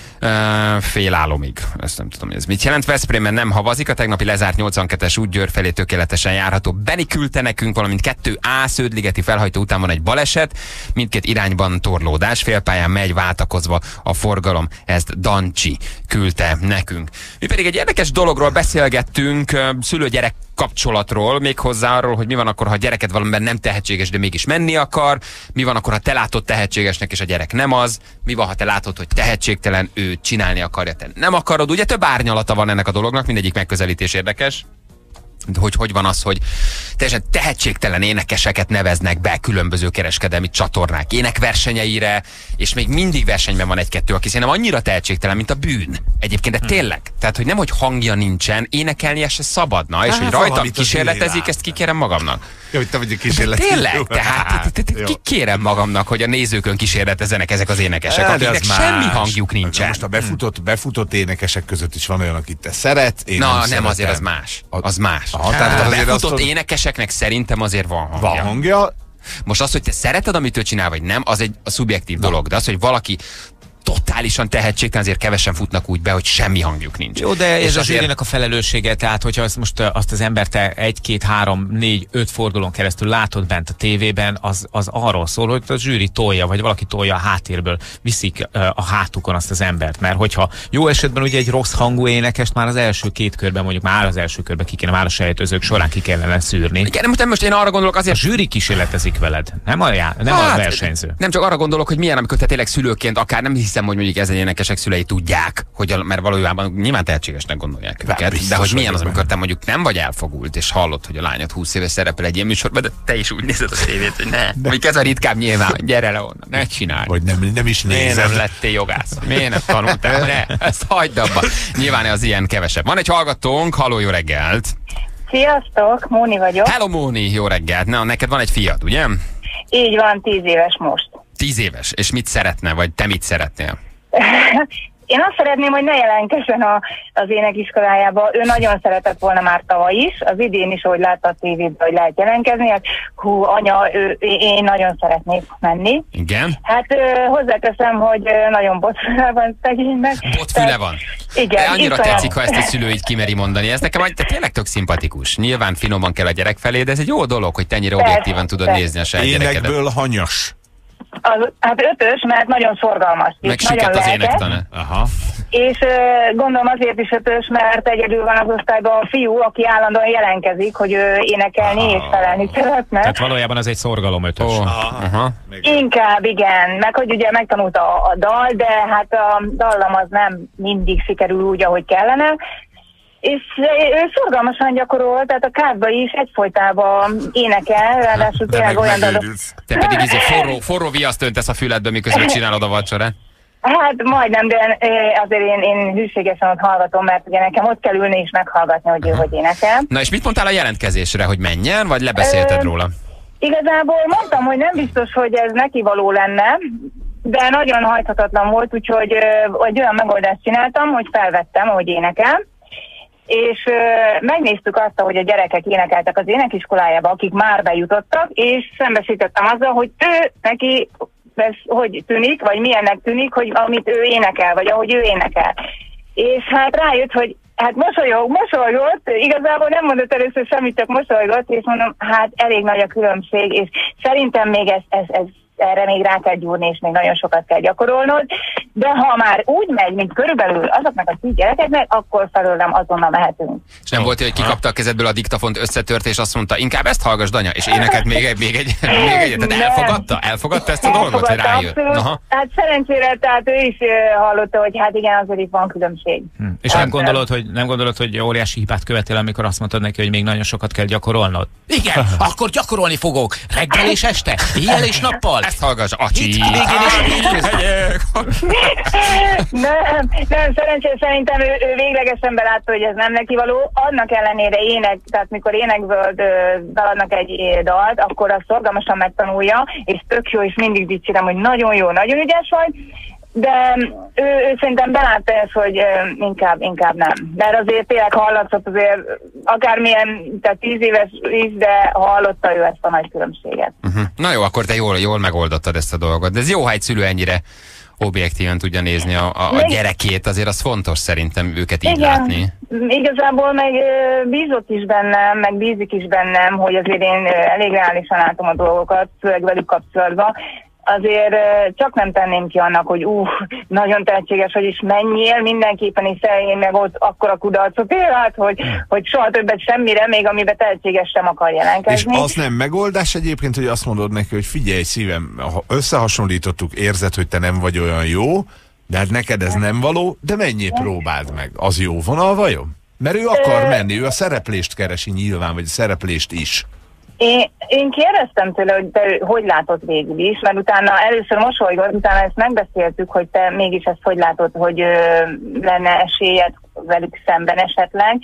Uh, fél álomig. Ezt nem tudom, hogy ez mit jelent. Veszprémben nem havazik, a tegnapi lezárt nyolcvankettes út Győr felé tökéletesen járható. Beni küldte nekünk, valamint kettő á Sződligeti felhajtó után van egy baleset, mindkét irányban torlódás, félpályán megy váltakozva a forgalom. Ezt Dancsi küldte nekünk. Mi pedig egy érdekes dologról beszélgettünk, uh, szülő-gyerek kapcsolatról, méghozzá arról, hogy mi van akkor, ha a gyereked valamiben nem tehetséges, de mégis menni akar, mi van akkor, ha te látod tehetségesnek, és a gyerek nem az, mi van, ha te látod, hogy tehetségtelen, ő csinálni akarja, te nem akarod. Ugye több árnyalata van ennek a dolognak, mindegyik megközelítés érdekes. Hogy hogy van az, hogy teljesen tehetségtelen énekeseket neveznek be különböző kereskedelmi csatornák énekversenyeire, és még mindig versenyben van egy-kettő, aki szerintem annyira tehetségtelen, mint a bűn. Egyébként, de tényleg. Tehát, hogy nem, hogy hangja nincsen, énekelnie se szabadna, és Hát, hogy rajtam valamit az kísérletezik, nyilván. ezt kikérem magamnak. Jó, hogy te vagy a De kísérleti. tényleg, tehát Jó. kikérem magamnak, hogy a nézőkön kísérletezzenek ezek az énekesek, Hát, de akiknek az semmi más. hangjuk nincsen. Most a befutott, befutott énekesek között is van olyan, akit te szeret, én Na, nem, nem, szeretem. azért az más. Az más. Aha, Tehát tehát a azért befutott azt- énekeseknek szerintem azért van hangja. Van hangja, Most az, hogy te szereted, amit ő csinál, vagy nem, az egy a szubjektív dolog. De az, hogy valaki totálisan tehetségtelen, azért kevesen futnak úgy be, hogy semmi hangjuk nincs. Jó, de ez És a azért- zsűrinek a felelőssége, tehát hogyha azt most uh, azt az embert te egy, két, három, négy, öt fordulón keresztül látod bent a tévében, az, az arról szól, hogy a zsűri tolja, vagy valaki tolja a háttérből, viszik uh, a hátukon azt az embert, mert hogyha jó esetben ugye egy rossz hangú énekest már az első két körben, mondjuk már az első körben ki kéne, már a sejtőzők során ki kellene szűrni. Igen, nem, most én arra gondolok A azért, zsűri kísérletezik veled, nem a, já, nem Hát, a versenyző. Nem csak arra gondolok, hogy milyen, amikor te tényleg szülőként, akár nem hiszem, hogy mondjuk ezen énekesek szülei tudják, hogy a, mert valójában nyilván tehetségesnek gondolják őket, biztos de hogy milyen az, vagyok amikor te mondjuk nem vagy elfogult, és hallod, hogy a lányod húsz éves szerepel egy ilyen műsorban, de te is úgy nézed a tévét, hogy ne. Mondjuk ez a ritkább nyilván, hogy gyere le onnan, ne csinálj. vagy nem, nem is Miért nézed. nem lettél jogász? Miért nem tanultál? Ne, ezt hagyd abba. Nyilván az ilyen kevesebb. Van egy hallgatónk, halló, jó reggelt. Sziasztok, Móni vagyok. Hello Móni, jó reggelt. Na, neked van egy fiad, ugye? Így van, tíz éves most. Tíz éves, és mit szeretne, vagy te mit szeretnél? Én azt szeretném, hogy ne jelentkezzen a, az énekiskolájába. Ő nagyon szeretett volna már tavaly is, az idén is, ahogy látta a tévében, hogy lehet jelentkezni. Hát, hú, anya, ő, én nagyon szeretnék menni. Igen? Hát ö, hozzáteszem, hogy ö, nagyon botfüle van szegénynek. Botfüle van. Igen, Annyira iszonyat. tetszik, ha ezt a szülőid kimeri mondani. Ez nekem te tényleg tök szimpatikus. Nyilván finoman kell a gyerek felé, de ez egy jó dolog, hogy te ennyire Persze, objektíven tudod persze. nézni a saját gyerekedet. Énekből hanyas. Az, hát ötös, mert nagyon szorgalmas. és Meg nagyon sikett az lelkes. énektane. Aha. És ö, gondolom azért is ötös, mert egyedül van az osztályban a fiú, aki állandóan jelentkezik, hogy ő énekelni és felelni szeretne. Tehát valójában ez egy szorgalom ötös. Ó, aha. Inkább igen, meg hogy ugye megtanulta a, a dal, de hát a dallam az nem mindig sikerül úgy, ahogy kellene. És ő szorgalmasan gyakorol, tehát a kádba is egyfolytában énekel, ráadásul De tényleg meg olyan dalok. megőrülsz. Te pedig izé forró, forró viaszt öntesz a füledbe, miközben csinálod a vacsorát. Hát majdnem, de eh, azért én, én hűségesen ott hallgatom, mert ugye nekem ott kell ülni és meghallgatni, hogy ő hogy énekel. Na és mit mondtál a jelentkezésre, hogy menjen, vagy lebeszélted Ö, róla? Igazából mondtam, hogy nem biztos, hogy ez neki való lenne, de nagyon hajthatatlan volt, úgyhogy ö, egy olyan megoldást csináltam, hogy felvettem, hogy énekel, és ö, megnéztük azt, hogy a gyerekek énekeltek az énekiskolájába, akik már bejutottak, és szembesítettem azzal, hogy ő neki ez hogy tűnik, vagy milyennek tűnik, hogy amit ő énekel, vagy ahogy ő énekel. És hát rájött, hogy hát mosolyog, mosolygott, igazából nem mondott először semmit, csak mosolygott, és mondom, hát elég nagy a különbség, és szerintem még ez, ez, ez erre még rá kell gyúrni, és még nagyon sokat kell gyakorolnod, de ha már úgy megy, mint körülbelül azoknak a tíz gyerekeknek, akkor felőlem azonnal mehetünk. És nem volt, hogy kikapta a kezedből a diktafont, összetört, és azt mondta, inkább ezt hallgass, Danya, és énekelt még egy, még egy, még egy, tehát elfogadta? Elfogadta ezt a dolgot, hogy rájött? Abszolút. Aha. Hát szerencsére, tehát ő is uh, hallotta, hogy hát igen, azért itt van különbség. Hm. És nem gondolod, hogy, nem gondolod, hogy óriási hibát követél, amikor azt mondtad neki, hogy még nagyon sokat kell gyakorolnod? Igen, akkor gyakorolni fogok. Reggel és este, éjjel és nappal. Ezt hallgass, acsi! Itt végén is nem, nem, szerencsére szerintem ő, ő véglegesen belátta, hogy ez nem neki való. Annak ellenére ének, tehát mikor énekből beadnak egy dalt, akkor azt szorgalmasan megtanulja, és tök jó, és mindig dicsérem, hogy nagyon jó, nagyon ügyes vagy, de ő, ő szerintem belátta ezt, hogy ö, inkább, inkább nem. Mert azért tényleg hallatszott azért, akármilyen, tehát tíz éves is, de hallotta ő ezt a nagy különbséget. Uh-huh. Na jó, akkor te jól, jól megoldottad ezt a dolgot. De ez jó, ha egy szülő ennyire objektíven tudja nézni a, a, a gyerekét, azért az fontos szerintem őket így Igen, látni. igazából meg ö, bízott is bennem, meg bízik is bennem, hogy azért én ö, elég reálisan látom a dolgokat, főleg velük kapcsolatban. Azért ö, csak nem tenném ki annak, hogy ú, nagyon tehetséges, hogy is menjél, mindenképpen is én meg ott akkora kudarcot él át, hogy, hogy soha többet semmire, még amiben tehetséges sem akar És jelentkezni. az nem megoldás egyébként, hogy azt mondod neki, hogy figyelj szívem, ha összehasonlítottuk, érzed, hogy te nem vagy olyan jó, de hát neked ez nem való, de menjél, próbáld meg. Az jó vonal vajon? Mert ő akar menni, ő a szereplést keresi nyilván, vagy a szereplést is. Én, én kérdeztem tőle, hogy te hogy látod végül is, mert utána először mosolygott, utána ezt megbeszéltük, hogy te mégis ezt hogy látod, hogy ö, lenne esélyed velük szemben esetleg.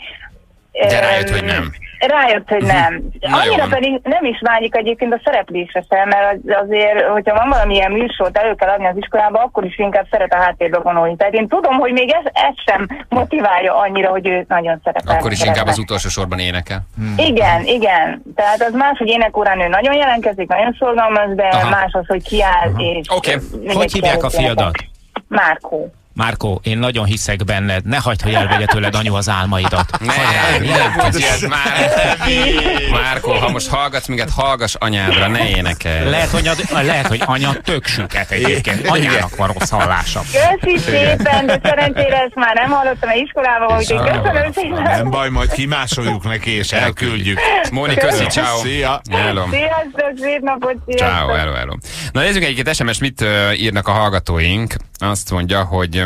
De rájött, hogy nem. Rájött, hogy nem. Annyira pedig nem is vágyik egyébként a szereplésre sem, mert azért, hogyha van valamilyen műsort elő kell adni az iskolába, akkor is inkább szeret a háttérbe vonulni. Tehát én tudom, hogy még ez, ez sem motiválja annyira, hogy ő nagyon szerepel. Akkor is inkább az utolsó sorban énekel. Hmm. Igen, igen. Tehát az más, hogy énekórán ő nagyon jelentkezik, nagyon szorgalmas, de Aha. más az, hogy kiáll Aha. és... Oké. Okay. Hogy hívják a fiadat? Márkó. Márkó, én nagyon hiszek benned, ne hagyd, hogy elvegye tőled anyu az álmaidat. Ne, nem tudjad már. Márkó, ha most hallgatsz minket, hallgass anyádra, ne énekelj. Lehet, hogy, anyad, lehet, hogy anya tök süket egyébként. Anyának van rossz hallása. Köszi szépen, de szerencsére ezt már nem hallottam az iskolában, úgyhogy köszönöm szépen. Nem baj, majd kimásoljuk neki, és elküldjük. Móni, köszi, ciao. Szia. Hello. Sziasztok, szép napot, sziasztok. Ciao, hello, hello. Na nézzük egy-két es em es, mit uh, írnak a hallgatóink. Azt mondja, hogy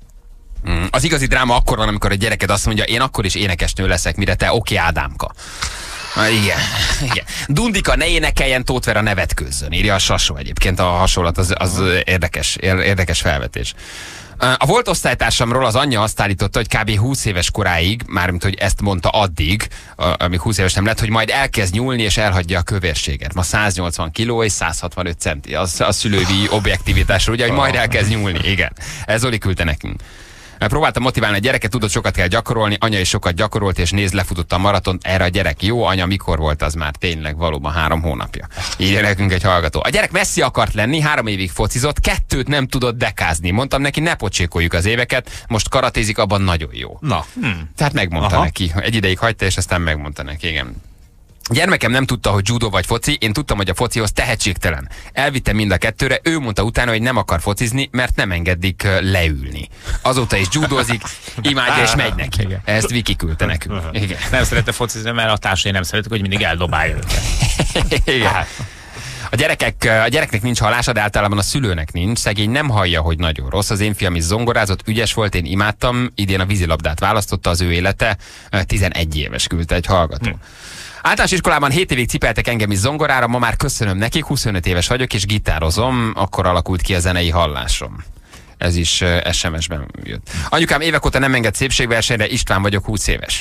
um, az igazi dráma akkor van, amikor a gyereked azt mondja, én akkor is énekesnő leszek, mire te oké, Ádámka. Na, igen, igen. Dundika, ne énekeljen, Tóth Vera nevetkőzzön, írja a Sasó egyébként, a hasonlat az, az érdekes, érdekes felvetés. A volt osztálytársamról az anyja azt állította, hogy kb. húsz éves koráig, mármint hogy ezt mondta addig, amíg húsz éves nem lett, hogy majd elkezd nyúlni és elhagyja a kövérséget. Ma száznyolcvan kiló és száz hatvanöt centi. Az a szülői objektivitásról, ugye, hogy majd elkezd nyúlni. Igen. Ez Zoli küldte nekünk. Próbáltam motiválni a gyereket, tudod, sokat kell gyakorolni, anya is sokat gyakorolt, és nézd, lefutott a maratont, erre a gyerek jó, anya, mikor volt az már tényleg valóban három hónapja. Írja nekünk egy hallgató. A gyerek messzi akart lenni, három évig focizott, kettőt nem tudott dekázni. Mondtam neki, ne pocsékoljuk az éveket, most karatézik, abban nagyon jó. Na. Hmm. Tehát megmondta Aha. neki. Egy ideig hagyta, és aztán megmondta neki, igen. Gyermekem nem tudta, hogy judo vagy foci, én tudtam, hogy a focihoz tehetségtelen. Elvittem mind a kettőre, ő mondta utána, hogy nem akar focizni, mert nem engedik leülni. Azóta is judozik, imádja és megy neki. Igen. Ezt Viki küldte nekünk. Igen. Nem szerette focizni, mert a társai nem szeretik, hogy mindig eldobálja őket. Igen. A, gyerekek, a gyereknek nincs hallása, de általában a szülőnek nincs. Szegény nem hallja, hogy nagyon rossz. Az én fiam is zongorázott, ügyes volt, én imádtam. Idén a vízilabdát választotta, az ő élete. tizenegy éves, küldte egy hallgató. Hm. Általános iskolában hét évig cipeltek engem is zongorára, ma már köszönöm nekik, huszonöt éves vagyok, és gitározom, akkor alakult ki a zenei hallásom. Ez is uh, es em es-ben jött. Anyukám évek óta nem enged szépségversenyre, István vagyok, húsz éves.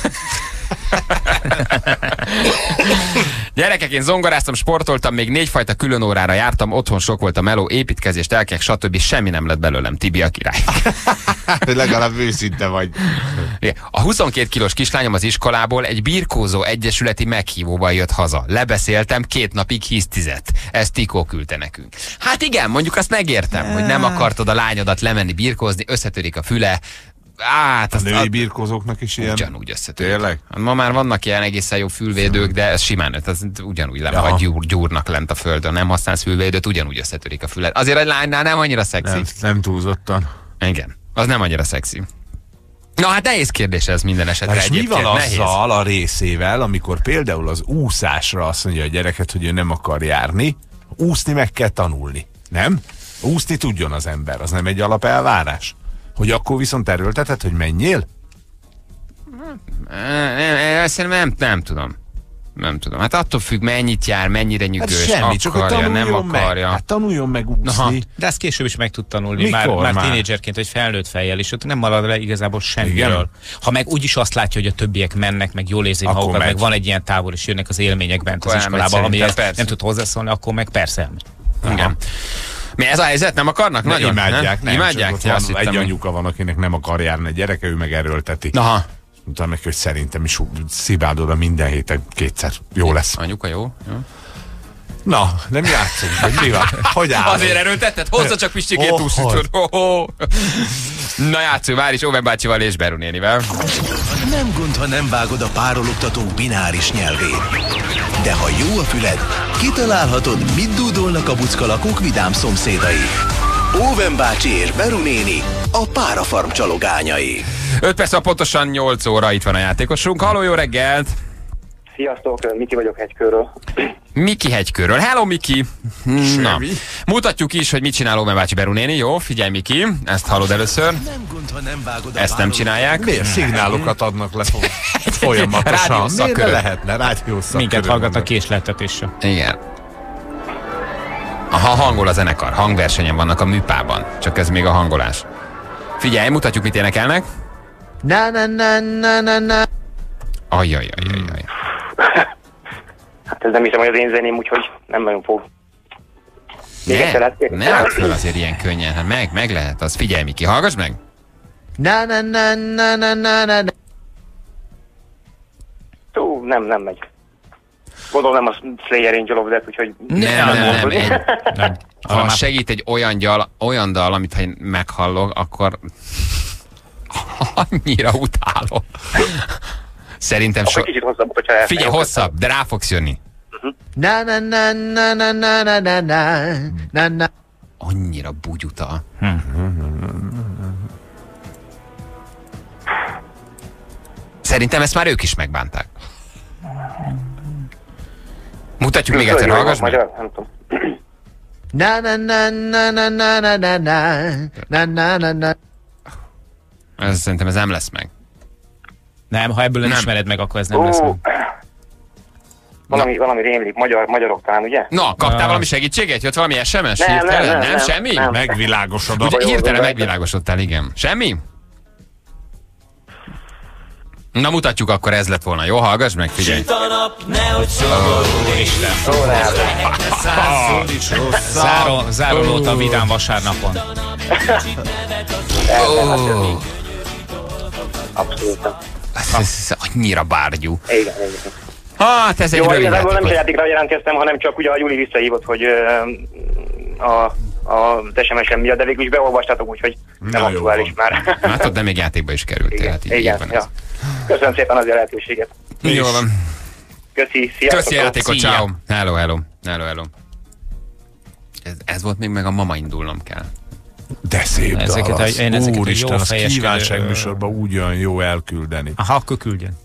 Gyerekek, én zongoráztam, sportoltam, még négyfajta külön órára jártam, otthon sok volt a meló, építkezés, telkek, stb. Semmi nem lett belőlem, Tibi a király. Legalább őszinte vagy. A huszonkét kilós kislányom az iskolából egy birkózó egyesületi meghívóval jött haza. Lebeszéltem, két napig hisztizett. Ezt Tikó küldte nekünk. Hát igen, mondjuk azt megértem, hogy nem akartad a lányodat lemenni birkózni, összetörik a füle. Át, a női a... birkózóknak is ilyen? Ugyanúgy összetörik. Tényleg? Ma már vannak ilyen egészen jó fülvédők, de ez simán, ez ugyanúgy lenne, ha gyúr, gyúrnak lent a földön, nem használsz fülvédőt, ugyanúgy összetörik a fület. Azért egy lánynál nem annyira szexi. Nem, nem túlzottan. Igen, az nem annyira szexi. Na hát nehéz kérdés ez minden esetre. És mi van azzal a részével, amikor például az úszásra azt mondja a gyereket, hogy ő nem akar járni, úszni meg kell tanulni, nem? Úszni tudjon az ember, az nem egy alapelvárás? Hogy akkor viszont erőlteted, hogy menjél? Nem, nem, nem, nem tudom. Nem tudom. Hát attól függ, mennyit jár, mennyire nyűgös, hát semmi, akarja, csak nem akarja. Meg. Hát tanuljon meg úszni. Aha. De ezt később is meg tud tanulni. Mikor már, már, már? Tínédzserként, vagy felnőtt fejjel is. Ott nem marad le igazából semmiről. Igen? Ha meg úgyis azt látja, hogy a többiek mennek, meg jól érzik magukat, meg van egy ilyen távol, és jönnek az élmények bent az iskolában, amihez nem tud hozzászólni, akkor meg persze elmegy. Igen. Mi ez a helyzet? Nem akarnak? Nagyon imádják. Nem, imádják? Van, egy hittem, anyuka van, akinek nem akar járni a gyereke, ő meg erőlteti. Aha. Mondtam neki, hogy szerintem is szibáld oda minden héten kétszer. Jó lesz. Anyuka, jó? jó. Na, nem játszunk, hogy mi van? Hogy állunk? Azért erőltetted? Hozza csak Pistikét oh, úszni. Oh, oh. Na játszunk már is Óven bácsival és Beru nénivel. Nem gond, ha nem vágod a párologtató bináris nyelvét. De ha jó a füled, kitalálhatod, mit dúdolnak a buckalakók vidám szomszédai. Óven bácsi és Beru néni, a párafarm csalogányai. öt perc, pontosan nyolc óra, itt van a játékosunk. Halló, jó reggelt! Sziasztok, Miki vagyok Hegykörről. Miki Hegykörről. Hello, Miki! Na, mutatjuk is, hogy mit csinál Óven bácsi, Beru néni. Jó, figyelj, Miki, ezt hallod először. Nem gond, ha nem vágod a ezt nem csinálják. Miért szignálokat adnak le folyamatosan? Miért ne lehetne? Rádiószak. Minket hallgat a késleltetésre. Igen. Aha, hangol a zenekar. Hangversenyen vannak a műpában. Csak ez még a hangolás. Figyelj, mutatjuk, mit énekelnek. Na na na na na na. Ajajajajaj. Hát ez nem hiszem, hogy az én zeném, úgyhogy nem nagyon fog. Ne, ne add föl azért ilyen könnyen. Hát meg, meg lehet az. Figyelj, Miki, hallgass meg. Na na na na na na na. Tú, nem, nem megy. Gondolom nem a Slayer Angel of Death, úgyhogy... Nem, nem, nem. nem, egy, nem. Ha segít egy olyan, gyal, olyan dal, amit ha én meghallok, akkor annyira utálom. Szerintem so... Kicsit hosszabb, hogyha el... Figyelj, hosszabb, de rá fogsz jönni. Na na na na na na na na na na na. Annyira bugyuta. Szerintem ezt már ők is megbánták. Mutatjuk még egyszer, hallgass meg. Nem tudom. Na na na na na na na na na na na na. Ez szerintem ez nem lesz meg. Nem, ha ebből nem ismered meg, akkor ez nem lesz meg. Valami, valami rémlik, magyar, magyarok talán, ugye? Na, kaptál uh. valami segítséget? Jött valami es em es? Nem, nem, nem, nem, semmi? Nem. Megvilágosodott. Ugye hirtelen megvilágosodtál, igen. Semmi? Na mutatjuk, akkor ez lett volna. Jó, hallgass meg, figyelj. Süt a nap, nehogy szomorú Isten. Záró, záró óta a vidám vasárnapon. Oh. Abszolút. Ez, ez annyira bárgyú. Igen, igen. Hát ez egy Jó, rövid igazából nem is a játékot. játékra jelentkeztem, hanem csak ugye a Juli visszahívott, hogy ö, a, a es em es-em miatt, de végül is beolvastátok, úgyhogy nem Na, jó aktuális van. már. Látod, de még játékba is kerültél. Igen, Hát így, igen, így van ja. ez. Köszönöm szépen az lehetőséget. Jó van. Köszi, sziasztok. Köszi játékot, Szia. ciao. Hello, hello. Hello, hello. Ez, ez volt még, meg a mama indulnom kell. De szép Ezeket a- dalasz. én ezeket a Úristen, jó az fejeskedő- kívánságműsorban úgy olyan jó elküldeni. Aha, akkor küldjen.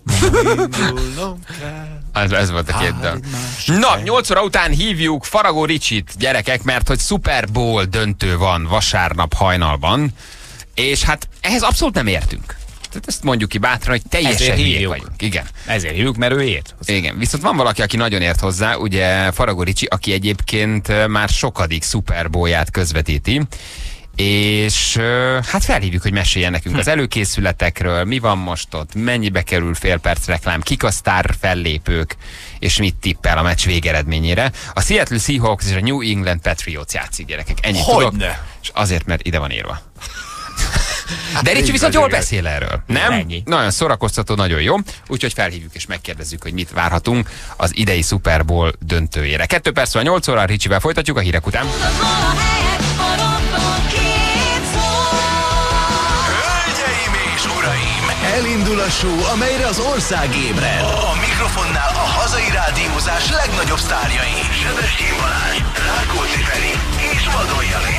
Ez, ez volt a két dal. Na, nyolc óra után hívjuk Faragó Ricsit, gyerekek, mert hogy Super Bowl döntő van vasárnap hajnalban, és hát ehhez abszolút nem értünk. Tehát ezt mondjuk ki bátran, hogy teljesen Ezért hülyék hívjuk. vagyunk. Igen. Ezért hívjuk, mert ő ért. Igen, viszont van valaki, aki nagyon ért hozzá, ugye Faragó Ricsi, aki egyébként már sokadik Super Bowl-ját közvetíti, és ö, hát felhívjuk, hogy meséljen nekünk az előkészületekről, mi van most ott, mennyibe kerül fél perc reklám, kik a sztár fellépők, és mit tippel a meccs végeredményére. A Seattle Seahawks és a New England Patriots játszik, gyerekek. Ennyit tudok. Hogyne? És azért, mert ide van írva. De Ricsi viszont jól beszél erről, nem? Ennyi. Nagyon szórakoztató, nagyon jó. Úgyhogy felhívjuk és megkérdezzük, hogy mit várhatunk az idei Super Bowl döntőjére. Kettő perc van nyolc óra, Ricsivel folytatjuk a hírek után. Hölgyeim és uraim! Elindul a show, amelyre az ország ébred. A mikrofonnál a hazai rádiózás legnagyobb sztárjai. Sebestyén Balázs, Rákóczi Feri és Vadon Jani.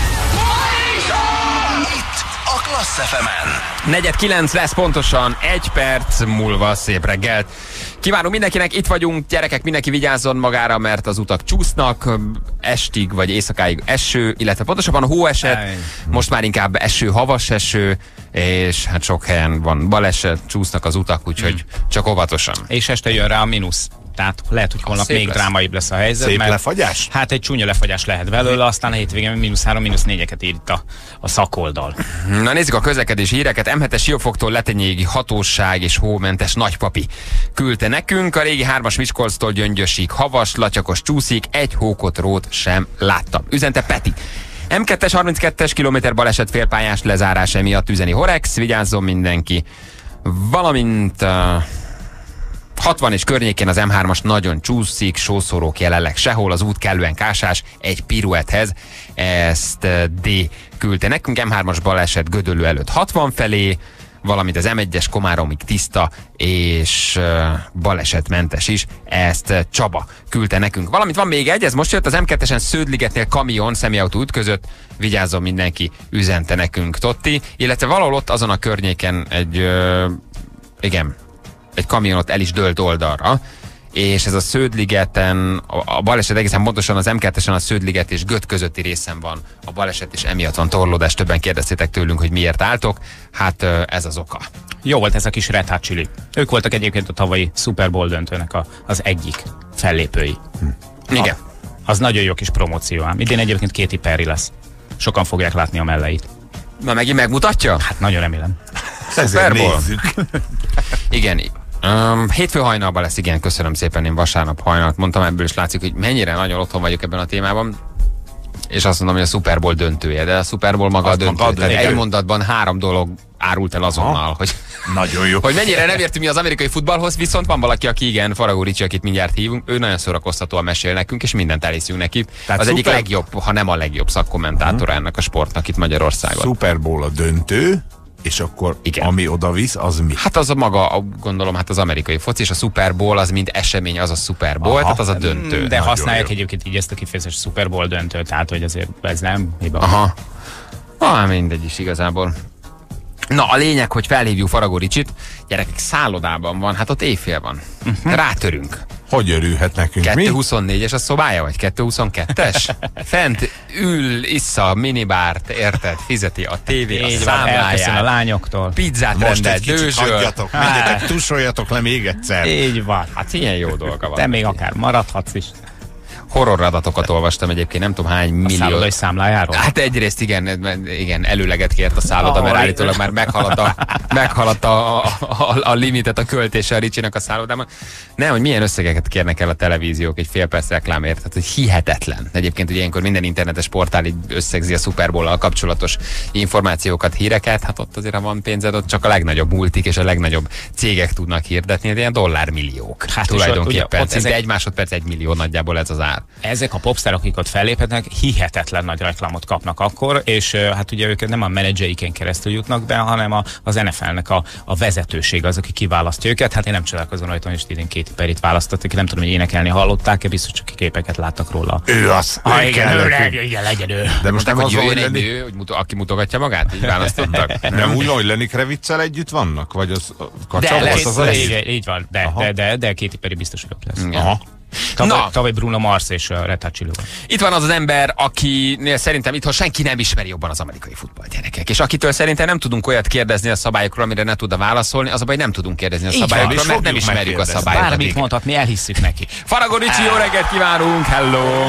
Itt a Klassz ef emen. Negyed kilenc lesz pontosan, egy perc múlva. Szép reggelt kívánunk mindenkinek, itt vagyunk, gyerekek, mindenki vigyázzon magára, mert az utak csúsznak, estig vagy éjszakáig eső, illetve pontosabban hóesett, most már inkább eső, havas eső, és hát sok helyen van baleset, csúsznak az utak, úgyhogy csak óvatosan. És este jön rá a mínusz. Tehát lehet, hogy holnap szép még lesz. drámaibb lesz a helyzet. Szép mert lefagyás? Hát egy csúnya lefagyás lehet belőle, aztán a hétvégén mínusz három, mínusz négyeket írt a, a szakoldal. Na nézzük a közlekedési híreket. em hetes Siófoktól Letenyéig hatóság és hómentes nagypapi küldte nekünk. A régi hármas Miskolctól Gyöngyösig havas, latyakos csúszik, egy hókotrót sem láttam. Üzente Peti. em kettes harminckettes kilométer baleset félpályás lezárás emiatt üzeni Horex, vigyázzon mindenki. Valamint uh, hatvan és környékén az em hármas nagyon csúszik, sószórók jelenleg sehol, az út kellően kásás, egy piruethez, ezt uh, D küldte nekünk, em hármas baleset Gödöllő előtt hatvan felé, valamint az em egyes Komáromig tiszta és uh, balesetmentes is, ezt uh, Csaba küldte nekünk. Valamint van még egy, ez most jött, az em kettesen Sződligetnél kamion személyautó ütközött, vigyázzon mindenki, üzente nekünk Totti, illetve valahol ott azon a környéken egy, uh, igen, egy kamion ott el is dőlt oldalra, és ez a Sződligeten, a, a baleset egészen pontosan az em kettesen a Sződliget és Göt közötti részen van a baleset, és emiatt van torlódás, többen kérdeztétek tőlünk, hogy miért álltok, hát ez az oka. Jó volt ez a kis Red Hot Chili. Ők voltak egyébként a tavalyi Super Bowl döntőnek a, az egyik fellépői. Hm. Igen. A, az nagyon jó kis promóció ám. Idén egyébként Katy Perry lesz. Sokan fogják látni a melleit. Na megint megmutatja? Hát nagyon remélem. Ezért nézzük. Igen. Um, hétfő hajnalban lesz, igen, köszönöm szépen, én vasárnap hajnalt mondtam, ebből is látszik, hogy mennyire nagyon otthon vagyok ebben a témában. És azt mondom, hogy a Super Bowl döntője, de a Super Bowl maga Azt a döntő. maga a Tehát döntő. egy mondatban három dolog árult el azonnal, hogy, Nagyon jó. hogy mennyire nem értünk mi az amerikai futballhoz, viszont van valaki, aki igen, Faragó Ricsi, akit mindjárt hívunk, ő nagyon szórakoztatóan mesél nekünk, és mindent elhiszünk neki. Tehát az egyik szuper- legjobb, ha nem a legjobb szakkommentátora ennek a sportnak itt Magyarországon. Super Bowl a döntő, és akkor Igen. ami oda visz, az mi? Hát az a maga, a- gondolom, hát az amerikai foci, és a Super Bowl az mint esemény, az a Super Bowl, Aha. tehát az a döntő. De Nagyon használják jó. egyébként így ezt a kifejezést Super Bowl döntő, tehát hogy azért ez nem hiba. Aha. Ah, mindegy is igazából. Na, a lényeg, hogy felhívjuk Faragó Ricsit. Gyerekek, szállodában van, hát ott éjfél van. Uh-huh. Rátörünk. Hogy örülhet nekünk? Mi? kettő huszonnégyes a szobája, vagy kettő huszonkettes? Fent ül, issza a minibárt, érted? Fizeti a tévé, a Így van, elköszön a számláját, lányoktól. pizzát Most rendel, egy kicsit dőzsöl. hagyjatok, menjetek, tusoljatok le még egyszer. Így van. Hát ilyen jó dolga van. Te még akár maradhatsz is. horroradatokat olvastam egyébként, nem tudom hány millió. A szállodai számlájáról? Hát egyrészt igen, igen, előleget kért a szálloda, mert állítólag már meghaladta, meghaladta a, a, a limitet a költése a Ricsinek a szállodában. Nem, hogy milyen összegeket kérnek el a televíziók egy fél perc reklámért, tehát hogy hihetetlen. Egyébként ugye ilyenkor minden internetes portál így összegzi a Super Bowl-al kapcsolatos információkat, híreket, hát ott azért, ha van pénzed, ott csak a legnagyobb multik és a legnagyobb cégek tudnak hirdetni, de ilyen dollármilliók. Hát tulajdonképpen. Ott ezek... egy másodperc egy millió nagyjából ez az ár. Ezek a popsztárok, akik ott felléphetnek, hihetetlen nagy reklámot kapnak akkor, és hát ugye őket nem a menedzseriken keresztül jutnak be, hanem a, az en ef el-nek a, a vezetőség az, aki kiválasztja őket. Hát én nem csodálkozom rajta, hogy idén Katy Perryt választottak, ki nem tudom, hogy énekelni hallották-e, biztos csak képeket láttak róla. Ő az. Ah, igen, ő le, igen, legyen ő. De most nem az, hogy Lenny, ő, hogy muto, aki mutogatja magát, így választottak. Nem úgy, hogy Lenny Kraviccel együtt vannak? Vagy az Kacsa? De lesz, az az így, így van, de, de, de, de Katy Perry biztos, hogy ott lesz. Aha. Tavaly, Na. tavaly Bruno Mars és uh, Red Hot Chili Peppers. Itt van az az ember, akinél szerintem itthon senki nem ismeri jobban az amerikai futballt, gyerekek. És akitől szerintem nem tudunk olyat kérdezni a szabályokról, amire ne tud válaszolni, az a baj, nem tudunk kérdezni a Így szabályokról, van, mert nem ismerjük a szabályokat. Bármit mondhat, mi elhisszük neki. Faragó Ricsi, jó reggelt kívánunk, hello!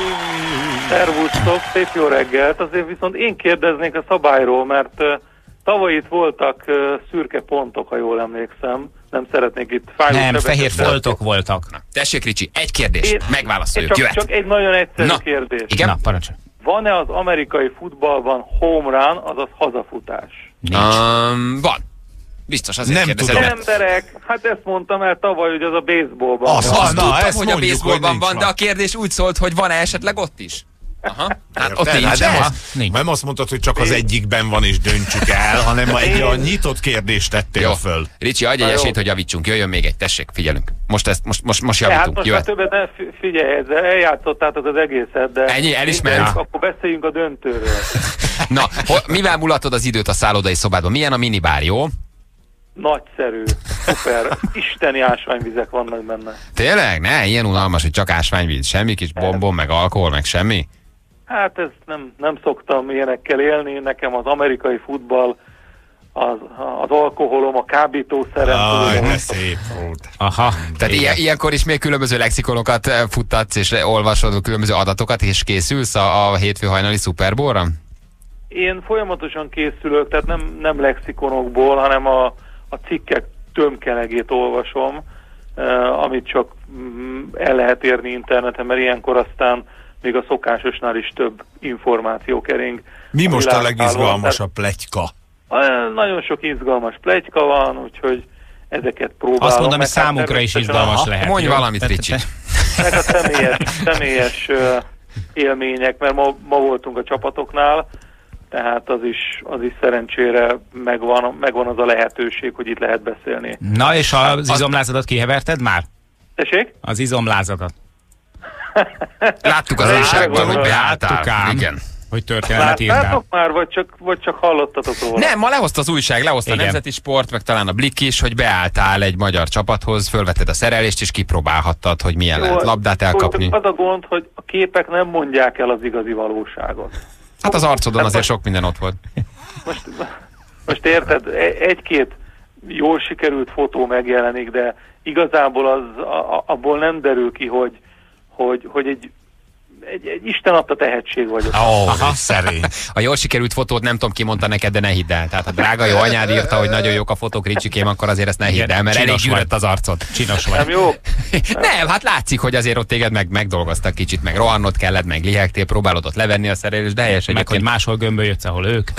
Szervusztok, szép jó reggelt. Azért viszont én kérdeznék a szabályról, mert uh, tavaly itt voltak uh, szürke pontok, ha jól emlékszem. Nem szeretnék itt fájló Nem, fehér foltok voltak. Na, tessék Ricsi, egy kérdés, én, megválaszoljuk, csak, jöhet. csak egy nagyon egyszerű Na, kérdés. Igen? Na, parancsolj. Van-e az amerikai futballban home run, azaz hazafutás? Um, van. Biztos azért nem kérdezed. tudom. Emberek, hát ezt mondtam el tavaly, hogy az a baseballban. Az, van. az, na, Tudtam, ezt hogy a mondjuk, baseballban hogy van, nincs de a van. kérdés úgy szólt, hogy van-e esetleg ott is? Aha. Hát ott Érted? nincs. Hát nem, ez. azt, nem azt mondtad, hogy csak az egyikben van és döntsük el, hanem egy a nyitott kérdést tettél Jó. föl. Ricsi, adj egy Na, esélyt, jó. hogy javítsunk. Jöjjön még egy, tessék, figyelünk. Most, ezt, most, most, most Hát javítunk, most már jöhet. többet nem fi- figyelj, ezzel eljátszottátok az egészet, de... Ennyi, elismerjük. Akkor beszéljünk a döntőről. Na, ho- mivel mulatod az időt a szállodai szobádban? Milyen a minibár, jó? Nagyszerű, szuper, isteni ásványvizek vannak benne. Tényleg? Ne, ilyen unalmas, hogy csak ásványvíz, semmi kis bombon, meg alkohol, meg semmi? Hát ez nem, nem szoktam ilyenekkel élni, nekem az amerikai futball, az, az alkoholom, a kábítószerem. Aj, tudom, de szép volt. Aha. Tehát ilyen, ilyenkor is még különböző lexikonokat eh, futtatsz, és olvasod különböző adatokat, és készülsz a, a hétfő hajnali Super Bowl-ra? Én folyamatosan készülök, tehát nem, nem lexikonokból, hanem a, a cikkek tömkelegét olvasom, eh, amit csak mm, el lehet érni interneten, mert ilyenkor aztán még a szokásosnál is több információ kering. Mi a most a világhálón. legizgalmasabb pletyka? Tehát, nagyon sok izgalmas pletyka van, úgyhogy ezeket próbálom. Azt mondom, hogy meg hát számunkra is természetesen izgalmas a- lehet. Mondj jó? valamit, Tehát- Ricsi. Meg a személyes, személyes uh, élmények, mert ma, ma voltunk a csapatoknál, tehát az is, az is szerencsére megvan, megvan az a lehetőség, hogy itt lehet beszélni. Na, és az izomlázadat kiheverted már? Tessék? Az izomlázadat. Láttuk az Láttuk újságban, hogy ám. beálltál. ám. Igen. Hogy történelmet írtál. Láttátok már, vagy csak, vagy csak hallottatok róla? Nem, ma lehozta az újság, lehozta a Igen. Nemzeti Sport, meg talán a Blik is, hogy beálltál egy magyar csapathoz, fölvetted a szerelést, és kipróbálhattad, hogy milyen lehet labdát elkapni. Az a gond, hogy a képek nem mondják el az igazi valóságot. Hát az arcodon azért sok minden ott volt. Most, most érted, e- egy-két jól sikerült fotó megjelenik, de igazából az, a, a- abból nem derül ki, hogy, hogy, hogy egy, egy, egy Isten adta tehetség vagyok. Ó, oh, szerény. A jól sikerült fotót nem tudom ki mondta neked, de ne hidd el. Tehát a drága jó anyád írta, hogy nagyon jók a fotók, Ricsikém, akkor azért ezt ne hidd el, mert elég Csinos gyűrött vagy. az arcod. Csinos Nem vagy. jó? Nem, hát látszik, hogy azért ott téged meg megdolgoztak kicsit, meg rohannod kellett, meg lihegtél, próbálod ott levenni a szerelést, de helyes Meg, hogy egyébként. máshol gömbölyödsz, ahol ők.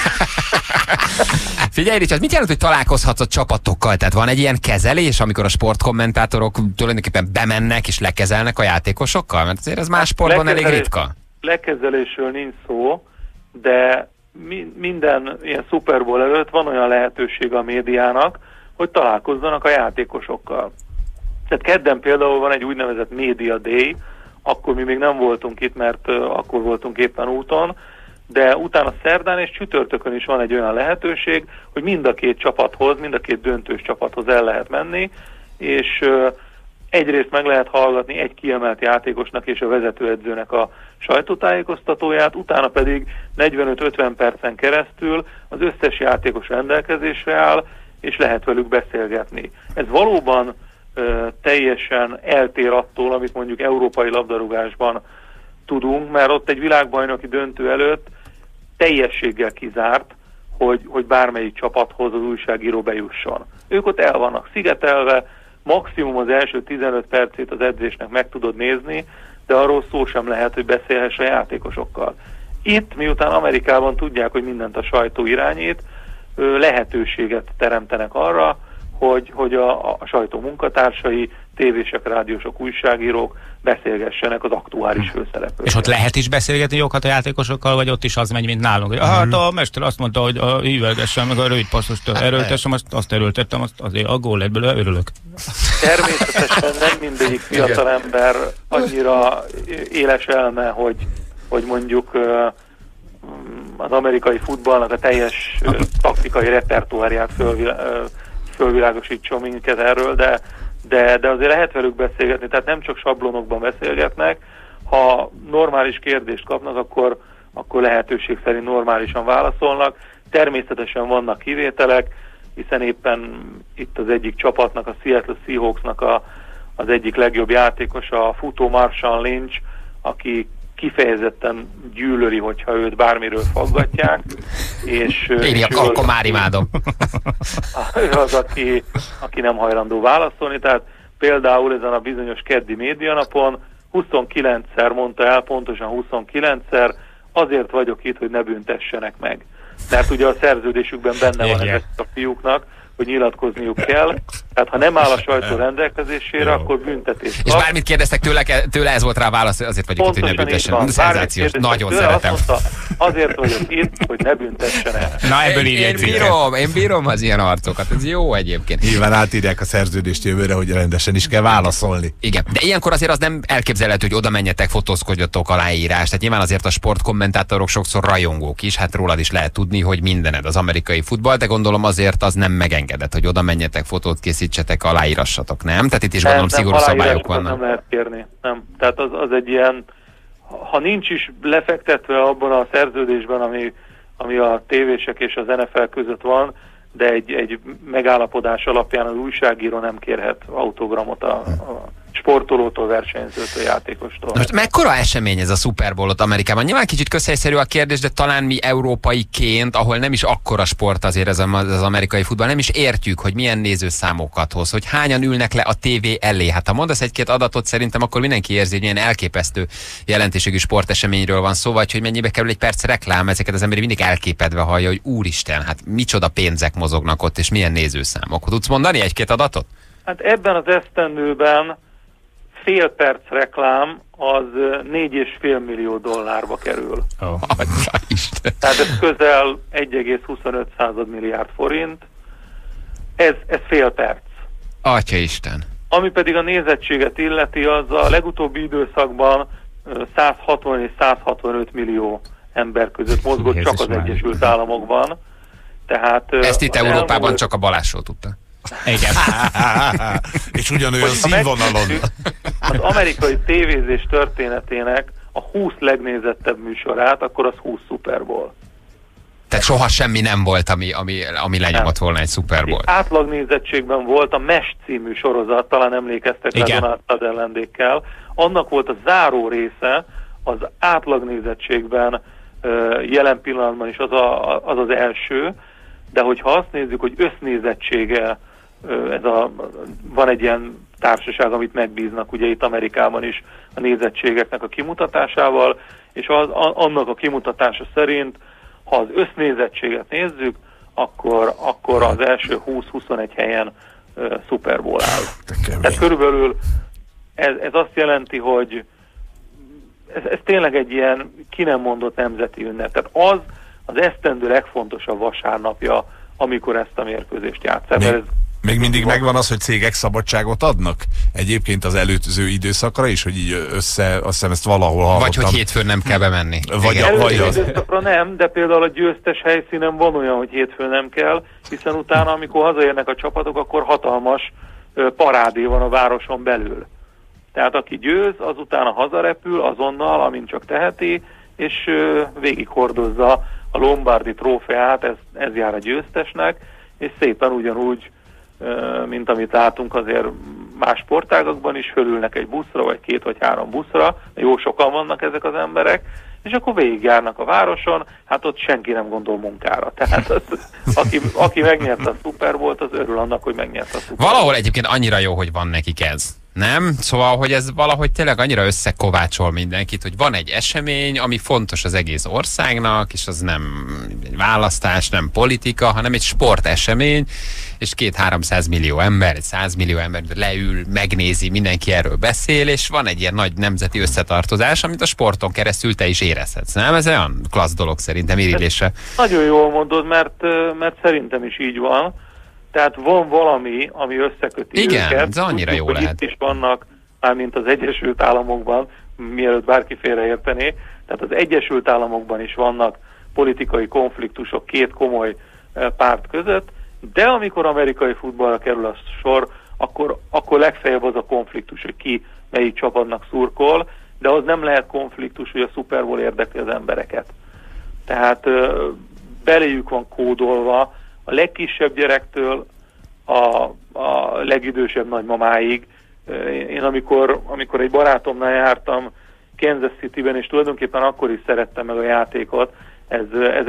Figyelj, Richard, mit jelent, hogy találkozhatsz a csapatokkal? Tehát van egy ilyen kezelés, amikor a sportkommentátorok tulajdonképpen bemennek és lekezelnek a játékosokkal? Mert azért ez más sportban elég Lekezelés- ritka. Lekezelésről nincs szó, de mi, minden ilyen Super Bowl előtt van olyan lehetőség a médiának, hogy találkozzanak a játékosokkal. Tehát kedden például van egy úgynevezett Media Day, akkor mi még nem voltunk itt, mert uh, akkor voltunk éppen úton, de utána szerdán és csütörtökön is van egy olyan lehetőség, hogy mind a két csapathoz, mind a két döntős csapathoz el lehet menni, és uh, egyrészt meg lehet hallgatni egy kiemelt játékosnak és a vezetőedzőnek a sajtótájékoztatóját, utána pedig negyvenöt-ötven percen keresztül az összes játékos rendelkezésre áll, és lehet velük beszélgetni. Ez valóban ö, teljesen eltér attól, amit mondjuk európai labdarúgásban tudunk, mert ott egy világbajnoki döntő előtt teljességgel kizárt, hogy, hogy bármelyik csapathoz az újságíró bejusson. Ők ott el vannak szigetelve, maximum az első tizenöt percét az edzésnek meg tudod nézni, de arról szó sem lehet, hogy beszélhess a játékosokkal. Itt, miután Amerikában tudják, hogy mindent a sajtó irányít, lehetőséget teremtenek arra, hogy, hogy a, a sajtó munkatársai, tévések, rádiósok, újságírók beszélgessenek az aktuális főszereplőkkel. És ott lehet is beszélgetni jókat a játékosokkal, vagy ott is az megy, mint nálunk, hogy hát a mester azt mondta, hogy a hívelgessem, meg a rövid passzost erőltessem, azt, azt erőltettem, azt azért a gól lett belőle, örülök. Természetesen nem mindegyik fiatal ember annyira éles elme, hogy, hogy mondjuk az amerikai futballnak a teljes taktikai repertoárját fölvil, fölvilágosítson minket erről, de, de, de azért lehet velük beszélgetni, tehát nem csak sablonokban beszélgetnek. Ha normális kérdést kapnak, akkor, akkor lehetőség szerint normálisan válaszolnak. Természetesen vannak kivételek, hiszen éppen itt az egyik csapatnak, a Seattle Seahawksnak a, az egyik legjobb játékos, a futó Marshawn Lynch, aki kifejezetten gyűlöli, hogyha őt bármiről faggatják, és, Én és akkor, akkor már imádom. Ő az, aki, aki nem hajlandó válaszolni, tehát például ezen a bizonyos keddi médianapon huszonkilencszer mondta el, pontosan huszonkilencszer, azért vagyok itt, hogy ne büntessenek meg. Mert ugye a szerződésükben benne van ezek a fiúknak, hogy nyilatkozniuk kell. Tehát ha nem áll a sajtó rendelkezésére, akkor büntetés kap. És bármit kérdeztek tőle, tőle ez volt rá a válasz, azért vagyok itt, hogy ne büntessen. Szenzációs, nagyon szeretem. Mondta, azért vagyok itt, hogy ne büntessenek. Na, ebből így én, én bírom, én bírom az ilyen arcokat, ez jó egyébként. Nyilván átírják a szerződést jövőre, hogy rendesen is kell válaszolni. Igen, de ilyenkor azért az nem elképzelhető, hogy oda menjetek, fotózkodjatok, aláírás. Tehát nyilván azért a sportkommentátorok sokszor rajongók is, hát rólad is lehet tudni, hogy mindened az amerikai futball, de gondolom azért az nem megengedett, hogy oda menjetek, fotót készítsetek, aláírassatok, nem? Tehát itt is gondolom nem, szigorú szabályok vannak. Nem lehet kérni, nem. Tehát az, az egy ilyen, ha nincs is lefektetve abban a szerződésben, ami, ami a tévések és az en ef el között van, de egy, egy megállapodás alapján az újságíró nem kérhet autogramot a, a sportolótól, versenyzőtől, játékostól. Most mekkora esemény ez a Super Bowl ott Amerikában? Nyilván kicsit közhelyszerű a kérdés, de talán mi európaiként, ahol nem is akkora sport azért ez az amerikai futball, nem is értjük, hogy milyen nézőszámokat hoz, hogy hányan ülnek le a tévé elé. Hát ha mondasz egy-két adatot, szerintem akkor mindenki érzi, hogy ilyen elképesztő jelentőségű sporteseményről van szó, vagy hogy mennyibe kerül egy perc reklám, ezeket az ember mindig elképedve hallja, hogy úristen, hát micsoda pénzek mozognak ott, és milyen nézőszámok. Tudsz mondani egy-két adatot? Hát ebben az esztendőben fél perc reklám az négy és fél millió dollárba kerül. Oh. Tehát ez közel egy egész huszonöt század milliárd forint. Ez, ez fél perc. Atyaisten. Ami pedig a nézettséget illeti, az a legutóbbi időszakban száz hatvan és száz hatvanöt millió ember között mozgott Jézus csak az már. Egyesült Államokban. Tehát, ezt itt Európában elmúlt... csak a Balázsról tudta. Igen. És ugyanolyan színvonalon. Az amerikai tévézés történetének a húsz legnézettebb műsorát, akkor az húsz Super Bowl. Tehát soha semmi nem volt, ami, ami, ami lenyomott volna egy Super Bowl. Átlag nézettségben volt a Mesh című sorozat, talán emlékeztek rá Donald Sutherlandékkel. Annak volt a záró része, az átlag nézettségben jelen pillanatban is az, a, az az első, de hogyha azt nézzük, hogy össznézettsége, ez a, van egy ilyen társaság, amit megbíznak ugye itt Amerikában is a nézettségeknek a kimutatásával, és az, a, annak a kimutatása szerint, ha az össznézettséget nézzük, akkor, akkor az első húsz-huszonegy helyen uh, Super Bowl áll. Tehát körülbelül ez, ez azt jelenti, hogy ez, ez tényleg egy ilyen ki nem mondott nemzeti ünnep. Tehát az az esztendő legfontosabb vasárnapja, amikor ezt a mérkőzést játszák. Még, még mindig megvan az, hogy cégek szabadságot adnak? Egyébként az előző időszakra is, hogy így össze, azt hiszem ezt valahol hallottam. Vagy hogy hétfőn nem kell bemenni. Vagy, a, vagy az... időszakra nem, de például a győztes helyszínen van olyan, hogy hétfőn nem kell, hiszen utána, amikor hazaérnek a csapatok, akkor hatalmas ö, parádé van a városon belül. Tehát aki győz, az utána hazarepül azonnal, amint csak teheti, és ö, végig hordozza a Lombardi trófeát, ez, ez jár a győztesnek, és szépen ugyanúgy, mint amit látunk, azért más sportágakban is fölülnek egy buszra, vagy két vagy három buszra, jó sokan vannak ezek az emberek, és akkor végigjárnak a városon, hát ott senki nem gondol munkára. Tehát az, aki, aki megnyerte a Super Bowlt, az örül annak, hogy megnyerte a Super Bowlt. Valahol egyébként annyira jó, hogy van nekik ez. Nem? Szóval, hogy ez valahogy tényleg annyira összekovácsol mindenkit, hogy van egy esemény, ami fontos az egész országnak, és az nem egy választás, nem politika, hanem egy sportesemény, és két-háromszáz millió ember, egy százmillió ember leül, megnézi, mindenki erről beszél, és van egy ilyen nagy nemzeti összetartozás, amit a sporton keresztül te is érezhetsz. Nem? Ez olyan klassz dolog szerintem irigylésre. Nagyon jól mondod, mert, mert szerintem is így van. Tehát van valami, ami összeköti Igen, őket. Igen, ez annyira Tudjuk, jó hogy lehet. Itt is vannak, mármint az Egyesült Államokban, mielőtt bárki félreértené, tehát az Egyesült Államokban is vannak politikai konfliktusok két komoly párt között, de amikor amerikai futballra kerül a sor, akkor, akkor legfeljebb az a konfliktus, hogy ki melyik csapatnak szurkol, de az nem lehet konfliktus, hogy a Super Bowl érdekli az embereket. Tehát beléjük van kódolva, a legkisebb gyerektől a, a legidősebb nagymamáig. Én amikor, amikor egy barátomnál jártam Kansas Cityben, és tulajdonképpen akkor is szerettem meg a játékot, ez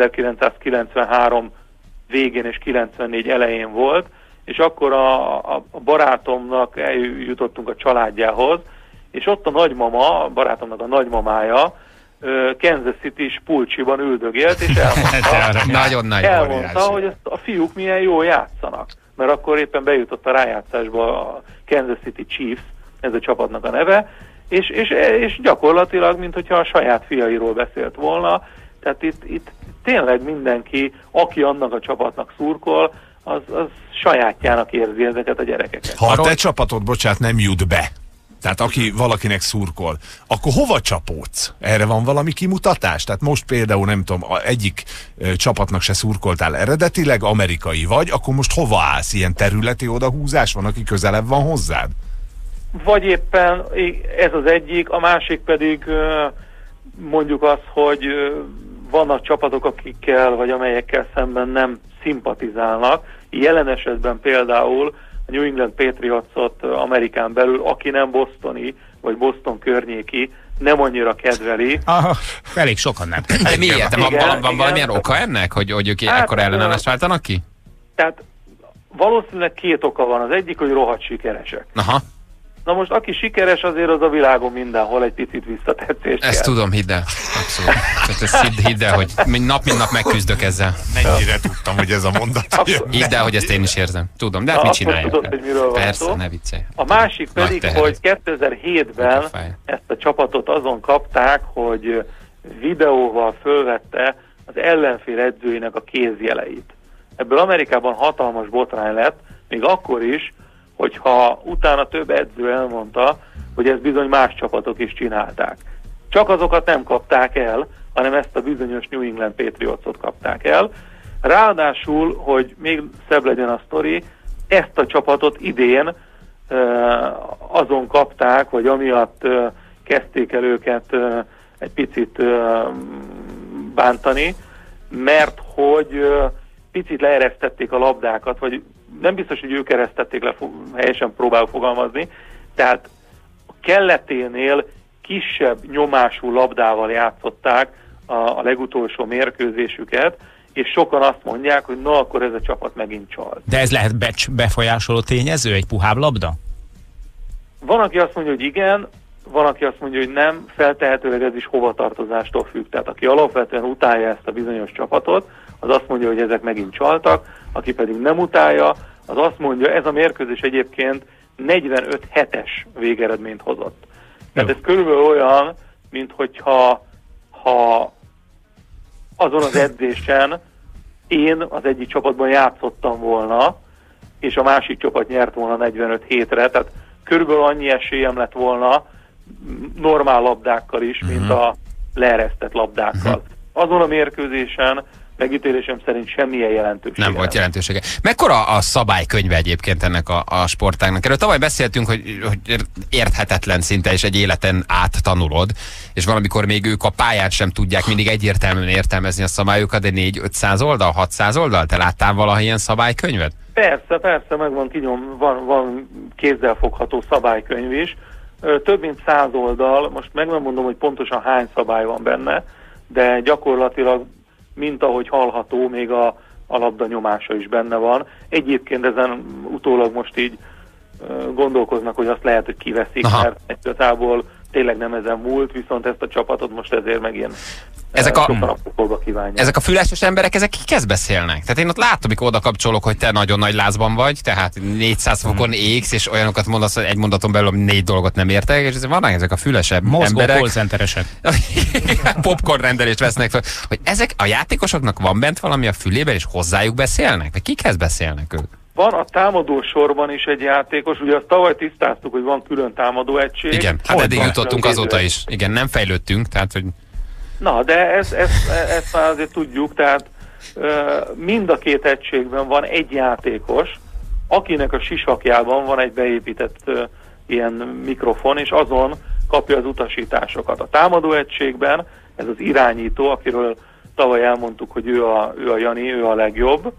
ezerkilencszázkilencvenhárom végén és kilencvennégy elején volt, és akkor a, a, a barátomnak eljutottunk a családjához, és ott a nagymama, a barátomnak a nagymamája Kansas City-s pulcsiban üldögélt, és elmondta, Nagyon-nagyon elmondta hogy ezt a fiúk milyen jól játszanak. Mert akkor éppen bejutott a rájátszásba a Kansas City Chiefs, ez a csapatnak a neve, és, és, és gyakorlatilag, mint hogyha a saját fiairól beszélt volna, tehát itt, itt tényleg mindenki, aki annak a csapatnak szurkol, az, az sajátjának érzi ezeket a gyerekeket. Ha a te csapatod, bocsánat, nem jut be, tehát aki valakinek szurkol, akkor hova csapódsz? Erre van valami kimutatás? Tehát most például, nem tudom, egyik ö, csapatnak se szurkoltál eredetileg, amerikai vagy, akkor most hova állsz? Ilyen területi odahúzás van, aki közelebb van hozzád? Vagy éppen ez az egyik, a másik pedig mondjuk az, hogy vannak csapatok, akikkel vagy amelyekkel szemben nem szimpatizálnak. Jelen esetben például a New England Patriotsot Amerikán belül, aki nem bostoni, vagy Boston környéki, nem annyira kedveli. Aha, elég sokan nem. De miért? Van, Igen, van, van igen. valamilyen oka ennek, hogy, hogy ők Hát, ekkor ellenállást váltanak ki? Tehát valószínűleg két oka van. Az egyik, hogy rohadt sikeresek. Aha. Na most aki sikeres, azért az a világon mindenhol egy picit visszatetszést Ezt kell. tudom, hidd el. Abszolút. Tehát ezt hidd, hidd el, hogy nap mint nap megküzdök ezzel. Mennyire tudtam, hogy ez a mondat jön. Hidd el, hogy ezt én is érzem. Tudom, de hát Na, mit akkor csináljak? tudod, hogy miről van Persze, szó. ne viccelj. A másik Nagy pedig, teher. hogy kétezer-hétben ezt a csapatot azon kapták, hogy videóval fölvette az ellenfél edzőinek a kézjeleit. Ebből Amerikában hatalmas botrány lett, még akkor is, hogyha utána több edző elmondta, hogy ezt bizony más csapatok is csinálták. Csak azokat nem kapták el, hanem ezt a bizonyos New England Patriotsot kapták el. Ráadásul, hogy még szebb legyen a sztori, ezt a csapatot idén uh, azon kapták, vagy amiatt uh, kezdték el őket uh, egy picit uh, bántani, mert hogy uh, picit leeresztették a labdákat, vagy nem biztos, hogy ők eresztették le, helyesen próbálok fogalmazni, tehát a kelleténél kisebb nyomású labdával játszották a, a legutolsó mérkőzésüket, és sokan azt mondják, hogy na, akkor ez a csapat megint csalt. De ez lehet becs- befolyásoló tényező, egy puhább labda? Van, aki azt mondja, hogy igen, van, aki azt mondja, hogy nem, feltehetőleg ez is hovatartozástól függ. Tehát aki alapvetően utálja ezt a bizonyos csapatot, az azt mondja, hogy ezek megint csaltak, aki pedig nem utálja, az azt mondja, ez a mérkőzés egyébként negyvenöt hetes végeredményt hozott. Tehát ez körülbelül olyan, mint hogyha ha azon az edzésen én az egyik csapatban játszottam volna, és a másik csapat nyert volna negyvenöt hétre, tehát körülbelül annyi esélyem lett volna normál labdákkal is, mint a leeresztett labdákkal. Azon a mérkőzésen megítélésem szerint semmilyen jelentősége. Nem volt jelentősége. Mekkora a szabálykönyve egyébként ennek a, a sportágnak? Erről tavaly beszéltünk, hogy, hogy érthetetlen szinte, és egy életen át tanulod, és valamikor még ők a pályán sem tudják mindig egyértelműen értelmezni a szabályokat, de négy-ötszáz oldal, hatszáz oldal? Te láttál valaha ilyen szabálykönyvet? Persze, persze, meg van kinyom, van, van kézzelfogható szabálykönyv is. Több mint száz oldal, most meg nem mondom, hogy pontosan hány szabály van benne, de gyakorlatilag, mint ahogy hallható, még a, a labda nyomása is benne van. Egyébként ezen utólag most így gondolkoznak, hogy azt lehet, hogy kiveszik, Aha. mert igazából tényleg nem ezen múlt, viszont ezt a csapatot most ezért meg ilyen ezek a, a kívánják. Ezek a füleses emberek, ezek kikhez beszélnek? Tehát én ott látom, amikor oda kapcsolok, hogy te nagyon nagy lázban vagy, tehát négyszáz fokon égsz, és olyanokat mondasz, hogy egy mondaton belül négy dolgot nem értek, és vannak ezek a fülesebb Mozgó emberek. Mozgó callcenteresek. Popcorn rendelést vesznek fel. Hogy ezek a játékosoknak van bent valami a fülében, és hozzájuk beszélnek? Vagy kikhez beszélnek ők? Van a támadó sorban is egy játékos, ugye azt tavaly tisztáztuk, hogy van külön támadó egység. Igen, hát eddig jutottunk azóta is. Igen, nem fejlődtünk, tehát hogy... Na, de ezt, ezt, ezt már azért tudjuk, tehát mind a két egységben van egy játékos, akinek a sisakjában van egy beépített ilyen mikrofon, és azon kapja az utasításokat. A támadó egységben ez az irányító, akiről tavaly elmondtuk, hogy ő a, ő a Jani, ő a legjobb,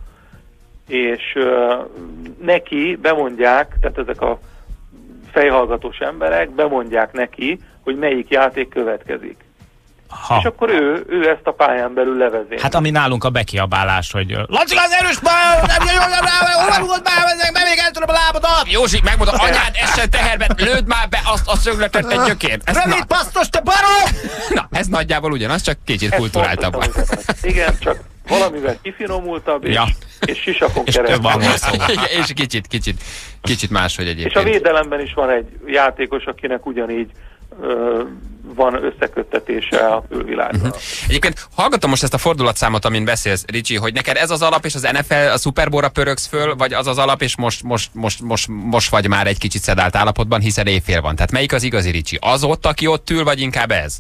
és uh, neki bemondják, tehát ezek a fejhallgatós emberek bemondják neki, hogy melyik játék következik. Ha. És akkor ő, ő ezt a pályán belül levezél. Hát ami nálunk a bekiabálás, hogy Laci, az erős bal, nem jön jól rá, hova rúgod be, be még el tudom a lábadat. Józsi, megmondom, anyád essen teherbe, lőd már be azt a szögletet egy gyökért. Rövid pasztos, te barom! Na, ez nagyjából ugyanaz, csak kicsit kulturáltabb. Igen, csak valamivel kifinomultabb, és, ja. és sisakon és keresztül. És kicsit, kicsit, kicsit máshogy egyébként. És a védelemben is van egy játékos, akinek ugyanígy ö, van összeköttetése a külvilággal. Uh-huh. Egyébként hallgatom most ezt a fordulatszámot, amin beszélsz, Ricsi, hogy neked ez az alap, és az en ef el, a Super Bowl-ra pörögsz föl, vagy az az alap, és most, most, most, most, most vagy már egy kicsit szedált állapotban, hiszen éjfél van. Tehát melyik az igazi, Ricsi? Az ott, aki ott ül, vagy inkább ez?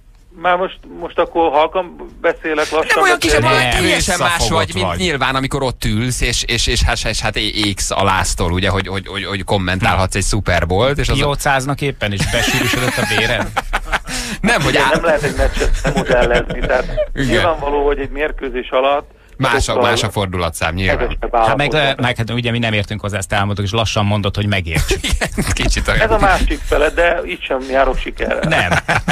Már most, most akkor halkan beszélek, lassan nem olyan kis, beszélek. Teljesen más vagy, mint vagy. Nyilván, amikor ott ülsz, és, és, és, és, és hát égsz a láztól, ugye, hogy, hogy, hogy, hogy kommentálhatsz egy Super Bowl-t. És Piócáznak éppen, és besűrűsödött a béred? Nem, hogy á... nem lehet egy meccset modellezni, tehát nyilvánvaló, hogy egy mérkőzés alatt Más a, más a fordulatszám, nyilván. Hát meg, meg hát ugye mi nem értünk hozzá, ezt elmondtuk, és lassan mondod, hogy megértsük. Kicsit olyan. Ez a másik fele, de így sem járok sikerrel. Nem.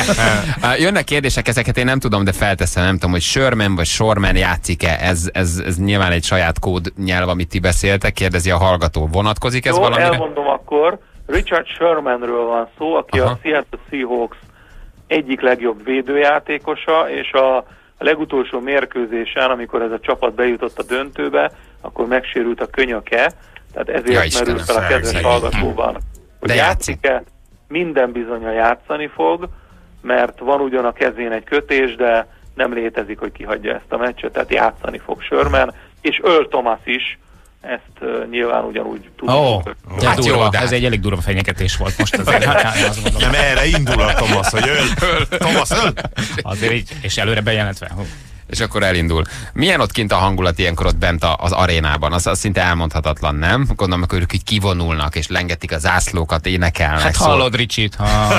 Jönnek kérdések, ezeket én nem tudom, de felteszem, nem tudom, hogy Sherman vagy Shorman játszik-e, ez, ez, ez nyilván egy saját kód nyelv, amit ti beszéltek, kérdezi a hallgató. Vonatkozik ez Jó, valamire? elmondom akkor. Richard Shermanről van szó, aki Aha. a Seattle Seahawks egyik legjobb védőjátékosa, és a A legutolsó mérkőzésen, amikor ez a csapat bejutott a döntőbe, akkor megsérült a könyöke, tehát ezért ja, merült fel a kedves hallgatóban, hogy játszik-e, minden bizonnyal játszani fog, mert van ugyan a kezén egy kötés, de nem létezik, hogy kihagyja ezt a meccset, tehát játszani fog Sherman, és Earl Thomas is, ezt uh, nyilván ugyanúgy tudjuk. Oh, hát durva, jó, ez egy elég durva fenyegetés volt most azért. Hát, nem erre indul a Thomas, hogy öl. Thomas öl. Azért így, és előre bejelentve. És akkor elindul. Milyen ott kint a hangulat ilyenkor ott bent az arénában? Az, az szinte elmondhatatlan, nem? Gondolom, akkor ők így kivonulnak, és lengetik a zászlókat, énekelnek. Hát szól... hallod Ricsit.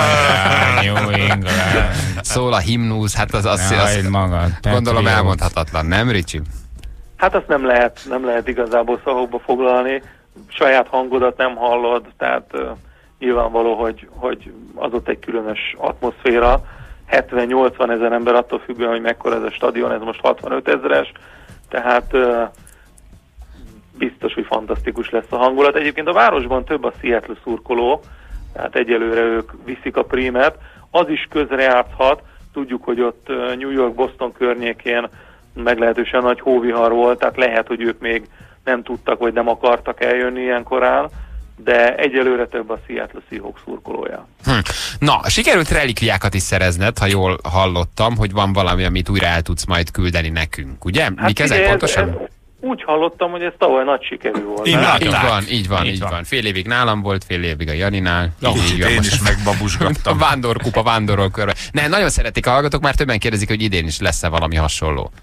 Szól a himnusz, hát az, az, az, az magad, gondolom elmondhatatlan, nem Ricsi? Hát azt nem lehet, nem lehet igazából szavakba foglalni, saját hangodat nem hallod, tehát uh, nyilvánvaló, hogy, hogy az ott egy különös atmoszféra, hetven-nyolcvan ezer ember attól függően, hogy mekkora ez a stadion, ez most hatvanöt ezeres, tehát uh, biztos, hogy fantasztikus lesz a hangulat. Egyébként a városban több a Seattle szurkoló, tehát egyelőre ők viszik a prímet, az is közrejátszhat, tudjuk, hogy ott uh, New York, Boston környékén meglehetősen nagy hóvihar volt, tehát lehet, hogy ők még nem tudtak, vagy nem akartak eljönni ilyen korán, de egyelőre több a Seattle Seahawks szurkolója. Hm. Na, sikerült relikviákat is szerezned, ha jól hallottam, hogy van valami, amit újra el tudsz majd küldeni nekünk, ugye? Hát Mik ezek ez, pontosan? Ez, úgy hallottam, hogy ez tavaly nagy sikerű volt. Így, így van, így van, így, így van. van. Fél évig nálam volt, fél évig a Janinál. Ja, így én is megbabusgattam. A vándorkupa, vándorol körbe. Ne, nagyon szeretik a hallgatók, már többen kérdezik, hogy idén is lesz-e valami hasonló.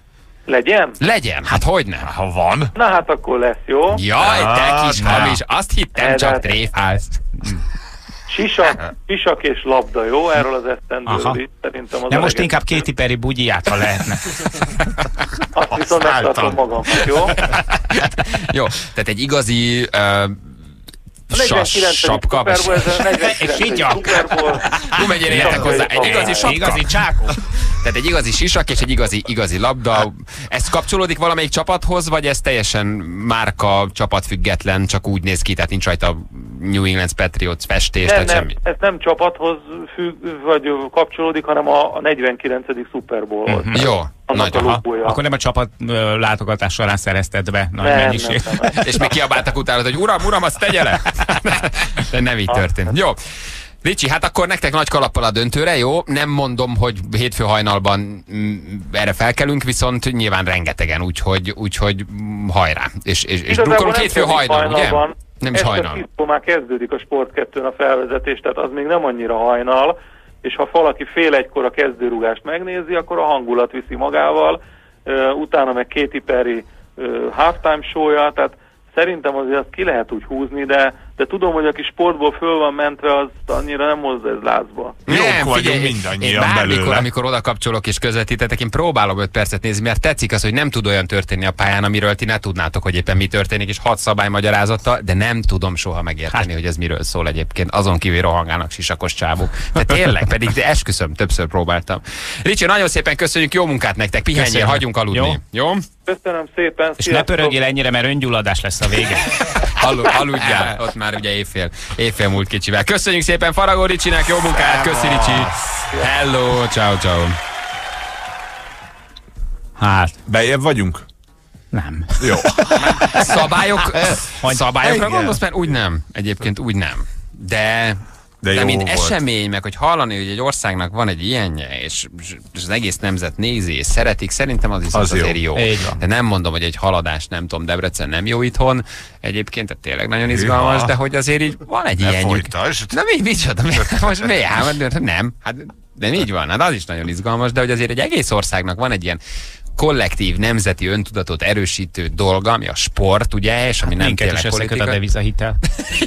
Legyen? Legyen, hát hogy nem? Ha van. Na hát akkor lesz, jó? Jaj, te kis na. hamis, azt hittem De- csak tréfálsz. Sisak, sisak és labda, jó? Erről az Aha. esztendőről is. Szerintem az De a most legegyszerűbb. inkább Katy Perry bugyiját, ha lehetne. Azt viszont megtartom magamnak, jó? Jó, tehát egy igazi uh, A negyvenkilencedik sapka. Super Bowl, ez a negyvenkilencedik Sigyak. Super Bowl. Hú, mennyire értek hozzá. Egy igazi sapka. Igazi csákó. Tehát egy igazi sisak és egy igazi, igazi labda. Ez kapcsolódik valamelyik csapathoz, vagy ez teljesen márka, csapatfüggetlen, csak úgy néz ki, tehát nincs rajta New England Patriots festés, Nem, tehát nem, semmi. ez nem csapathoz függ, vagy kapcsolódik, hanem a, a negyvenkilencedik Super Bowlhoz. Mm-hmm. Jó, nagy, a aha. logója. Akkor nem a csapat ö, látogatás során szerezted be nagy Nem, mennyiség. nem, nem, nem. És még kiabáltak utána, hogy uram, uram, azt tegye le! De nem így történt. Jó. Ricsi, hát akkor nektek nagy kalappal a döntőre, jó? Nem mondom, hogy hétfő hajnalban mm, erre felkelünk, viszont nyilván rengetegen, úgyhogy, úgyhogy mm, hajrá. És, és, és Igazából drukkolunk nem hétfő kezdik hajnal, ugye? hajnalban. Nem is Este hajnal. tízkor már kezdődik a Sport kettőn a felvezetés, tehát az még nem annyira hajnal, és ha valaki fél egykor a kezdőrugást megnézi, akkor a hangulat viszi magával, uh, utána meg Katy Perry uh, halftime show-ja, tehát szerintem azért azt ki lehet úgy húzni, de, de tudom, hogy aki sportból föl van mentve, az annyira nem hozza ez lázba. Jók vagyunk én mindannyian bármikor, belőle. amikor oda kapcsolok és közvetítetek, én próbálom öt percet nézni, mert tetszik az, hogy nem tud olyan történni a pályán, amiről ti ne tudnátok, hogy éppen mi történik, és hat szabálymagyarázattal, de nem tudom soha megérteni, hát, hogy ez miről szól egyébként. Azon kívül rohangálnak sisakos csávok. De tényleg, pedig de esküszöm, többször próbáltam. Ricsi, nagyon szépen köszönjük, jó munkát nektek, pihenjél, Köszönjük. hagyjunk aludni. Jó? jó? Köszönöm szépen, És ne pörögjél ennyire, mert öngyulladás lesz a vége. Alu, aludjál, ott már ugye éjfél, éjfél múlt kicsivel. Köszönjük szépen Faragó Ricsinek, jó munkát, köszi Ricsi. Hello, ciao, ciao. Hát, Bejebb vagyunk? nem. Jó. Szabályok, szabályokra Igen. gondolsz, mert úgy nem, egyébként úgy nem. De... De, De jó mint volt. esemény, meg hogy hallani, hogy egy országnak van egy ilyenje, és, és az egész nemzet nézi, és szeretik, szerintem az viszont Az jó. azért jó. Így van. De nem mondom, hogy egy haladás, nem tudom, Debrecen nem jó itthon, egyébként tehát tényleg nagyon izgalmas, Hűha. de hogy azért így van egy Ne ilyenjük. folytasd. Na mi, micsoda, mi, most mi? Hát, nem, hát de így van, hát az is nagyon izgalmas, de hogy azért egy egész országnak van egy ilyen kollektív, nemzeti öntudatot erősítő dolga, ami a sport, ugye, és ami nem Minket is tényleg összeköt a politika. devizahitel.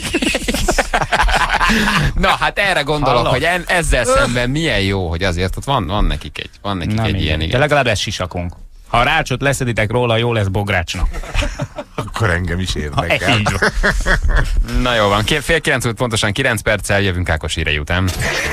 Na, hát erre gondolok, Hallod? hogy en, ezzel szemben milyen jó, hogy azért ott van, van nekik egy, van nekik Na, egy mindegy. ilyen, De igen. legalább lesz sisakunk. Ha a rácsot leszeditek róla, jó lesz Bográcsnak. Akkor engem is Ha érdekel. így van. Na jó van, Ké- fél kilenc múlt pontosan kilenc perccel jövünk Ákos hírei után.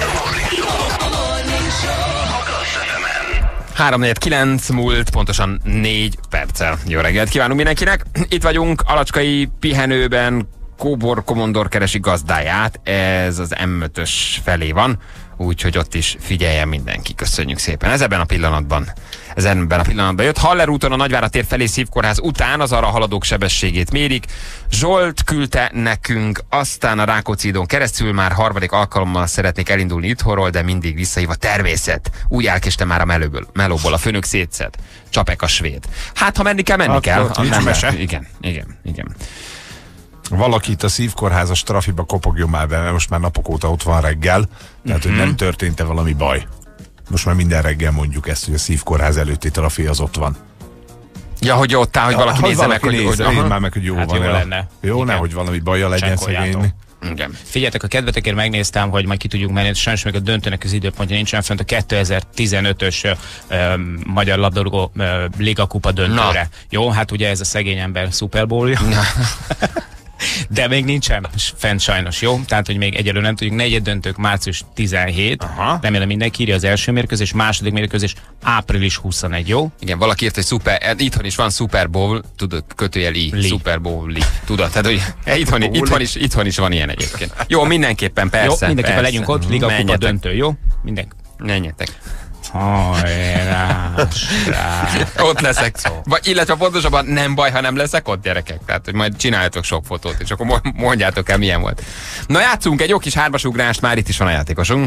három negyven kilenc múlt pontosan négy perccel. Jó reggelt kívánunk mindenkinek. Itt vagyunk Alacskai pihenőben, Kóbor Komondor keresi gazdáját, ez az em ötös felé van, úgyhogy ott is figyeljen mindenki. Köszönjük szépen. Ez ebben a pillanatban, ez ebben a pillanatban jött. Haller úton a Nagyvárad tér felé Szívkórház után az arra haladók sebességét mérik. Zsolt küldte nekünk, aztán a Rákóczi hídon keresztül már harmadik alkalommal szeretnék elindulni itthonról, de mindig visszahív a természet. Úgy elkéstem már a melóból, melóból a főnök szétszed. Csapek a svéd. Hát, ha menni kell, menni Akkor kell. ott Ha nincs nem, mese. igen, igen, igen. Valaki itt a szívkórházas trafiba kopogjon már be, mert most már napok óta ott van reggel. Tehát, hogy nem történt-e valami baj. Most már minden reggel mondjuk ezt, hogy a szívkórház előtti trafi az ott van. Ja, hogy ott áll, hogy valaki Ha nézze meg, hogy... nézze, hogy nézd aha. már meg, hogy jó Hát van. jó el. lenne. Jó, Igen. nehogy valami baja legyen Csekkoljátok. szegénynek. Igen. Figyeljetek, a kedvetekért megnéztem, hogy majd ki tudjuk menni, sajnos még a döntőnek az időpontja nincsen fönt a kétezer-tizenötös ö, ö, Magyar Labdarúgó ö, Liga Kupa döntőre. Na. Jó, hát ugye ez a szegény ember Super Bowl-ja. De még nincsen fent sajnos, jó? Tehát, hogy még egyelőre nem tudjuk. Negyed döntők március tizenhét. Aha. Remélem mindenki írja az első mérkőzés, második mérkőzés április huszonegy, jó? Igen, valaki írt, hogy szuper, itthon is van Super Bowl, tudod, kötőjel I, Li. Super Bowl, Li. Tudod, tehát, hogy itthon, itthon, is, itthon is van ilyen egyébként. Jó, mindenképpen, persze. Jó, mindenképpen persze. legyünk ott, Liga Kupa Menjetek. döntő, jó? Minden. Menjetek. Hajrá, srác. Ott leszek. Vagy, illetve pontosabban nem baj, ha nem leszek ott, gyerekek. Tehát, hogy majd csináljatok sok fotót, és akkor mo- mondjátok el, milyen volt. Na, játszunk egy jó kis hármasugrást, már itt is van a játékosunk.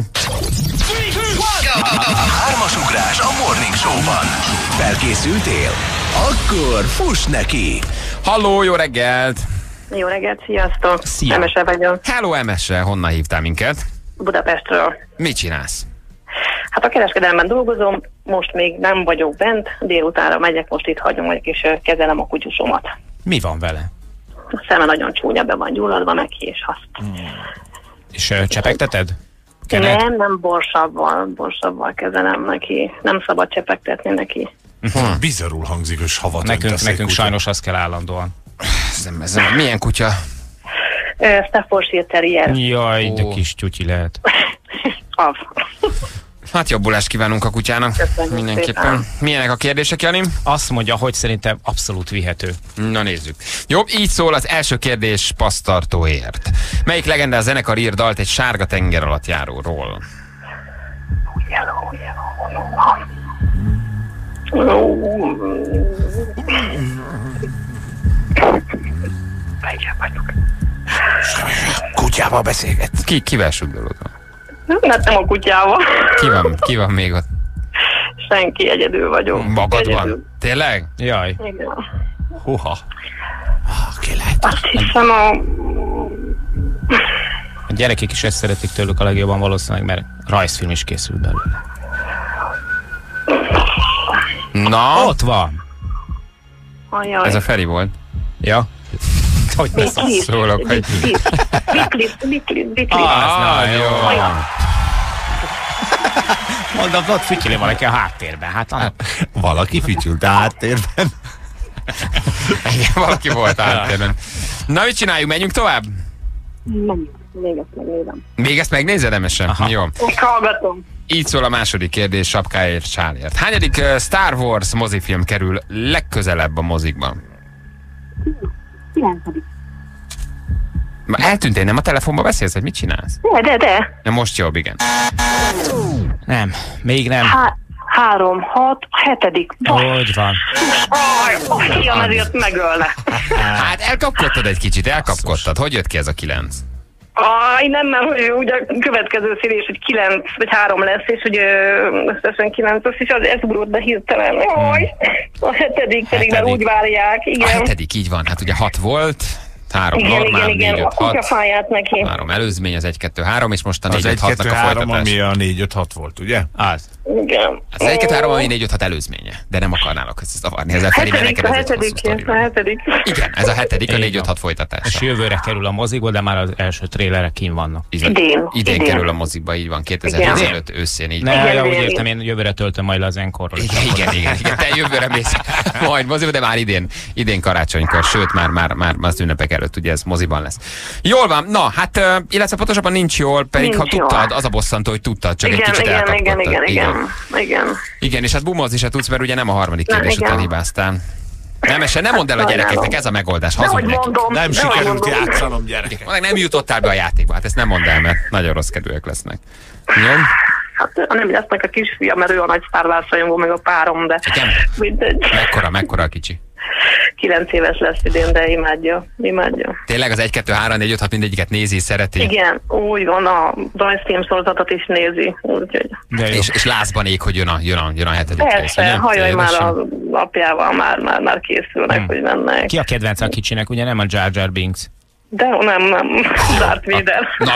Hármasugrás a Morning Show-ban. Felkészültél? Akkor fuss neki! Halló, jó reggelt! Jó reggelt, sziasztok! Szia. Emese vagyok, Hello, Emese, honnan hívtál minket? Budapestről. Mit csinálsz? Hát a kereskedelemben dolgozom, most még nem vagyok bent, délutánra megyek, most itt hagyom, és kezelem a kutyusomat. Mi van vele? A szeme nagyon csúnya, be van gyulladva neki, és azt. Hmm. És uh, csepegteted? Kened? Nem, nem borsabbal, borsabbal kezelem neki. Nem szabad csepegtetni neki. Uh-huh. Bizarul hangzik, hogy havat Nekünk, nekünk sajnos az kell állandóan. Ez, ez, ez, milyen kutya? Uh, Staffordshire Terrier. Jaj, de kis tyutyi lehet. Az. Hát jobbulást kívánunk a kutyának. Köszönjük mindenképpen. szépen. Milyenek a kérdések, Jani? Azt mondja, hogy szerintem abszolút vihető. Na nézzük. Jobb, így szól az első kérdés passztartóért. Melyik legendás zenekar ír dalt egy sárga tenger alatt járóról? Kutyával beszélget. Ki, kivel sugdolod? Hát nem a kutyával. Ki van, ki van még ott? Senki, egyedül vagyok. Magad egyedül. van? Tényleg? Jaj. Igen. Húha. Ki lehet? Azt hiszem a... A gyerekek is ezt szeretik tőlük a legjobban valószínűleg, mert rajzfilm is készül belőle. Na? Ott van. Ajaj. Ez a Feri volt. Ja. Hogy Biklis. szólok, hogy... Biklis, Biklis, Biklis. Ah, jó. Olyan. Mondom, ott fütyüli valaki a háttérben. Hát, hát. Valaki fütyült a háttérben. Igen, valaki volt a háttérben. Na, mit csináljuk? Menjünk tovább? Nem, még ezt megnézem. Még ezt megnézed, Emese? Jó. Most hallgatom. Így szól a második kérdés sapkáért, sálért. Hányadik uh, Star Wars mozifilm kerül legközelebb a mozikban? Kilencedik. Ma eltűntél, nem a telefonba beszélsz, hogy mit csinálsz? De, de, de. Na most jobb, igen. Nem, még nem. Há három, hat, hetedik. Hogy van? Aj, a fiam ezért megölne. Hát elkapkodtad egy kicsit, elkapkodtad. Hogy jött ki ez a kilenc? Aj, nem, nem, hogy ugye a következő színés, hogy kilenc vagy három lesz, és hogy összesen kilenc lesz, és az ez ugrott be hirtelen. Aj, a hetedik pedig, mert úgy várják, A igen. hetedik, így van. Hát ugye hat volt, három Igen, normál, igen, igen, négy, a öt, hat. kutyafáját neki. Három előzmény, az egy, kettő, három, és most a Az négy, öt, egy, hatnak kettő, a három, folytatás. ami a négy, öt, hat volt, ugye? Az. Igen. Az egy, kettő, három, ami négy, öt, hat előzménye. De nem akarnálok ezt zavarni. Ez a Feri, mert Hetedik, neked a ez egy hosszú hetedik, sztori a van. hetedik. Igen, ez a hetedik, a Így négy, öt, van. hat folytatása. És jövőre kerül a mozikból, de már az első trélerek kín vannak. Idén, Idén, idén idén. kerül a mozikba, így van, kétezer-tizenöt őszén, így Ne, van. ja, úgy igen, értem, én jövőre töltöm majd le az enkorról. Igen, igen, igen, igen. Te jövőre mész majd moziba, de már idén, idén karácsonykor, sőt, már, már, már az ünnepek előtt, ugye ez moziban lesz. Jól van, na, hát, uh, illetve pontosabban nincs jól, pedig Nincs ha tudtad, jól. az a bosszantó, hogy tudtad, csak Igen, egy kicsit igen, elkapkodtad. igen, igen, igen, igen. Igen, és hát bumozni se tudsz, mert ugye nem a harmadik Na, kérdés igen. után hibáztál. Nem, se, nem mondd el a gyerekeknek, ez a megoldás, hazudj Dehogy nekik. mondom, Nem dehogy sikerült mondom. játszanom, gyerekek. Mondják, nem jutottál be a játékba, hát ezt nem mondd el, mert nagyon rossz kedvűek lesznek. Jó? Hát nem lesznek a kisfia, mert ő a nagy Star Wars rajongó, meg a párom, de Igen? mindegy. Mekkora, mekkora a kicsi? Kilenc éves lesz idén, de imádja, imádja. Tényleg az egy, kettő, három, négy, öt, hat mindegyiket nézi, szereti. Igen, úgy van, a rajzfilm sorozatot is nézi, úgyhogy... És, és lázban ég, hogy jön a, jön a, jön a hetedik rész. Persze, ugye? hajaj már Teljesen. a apjával, már, már, már készülnek, Hmm. hogy mennek. Ki a kedvenc a kicsinek, ugye nem a Jar Jar Binks? De nem, nem, Darth Vader. Na,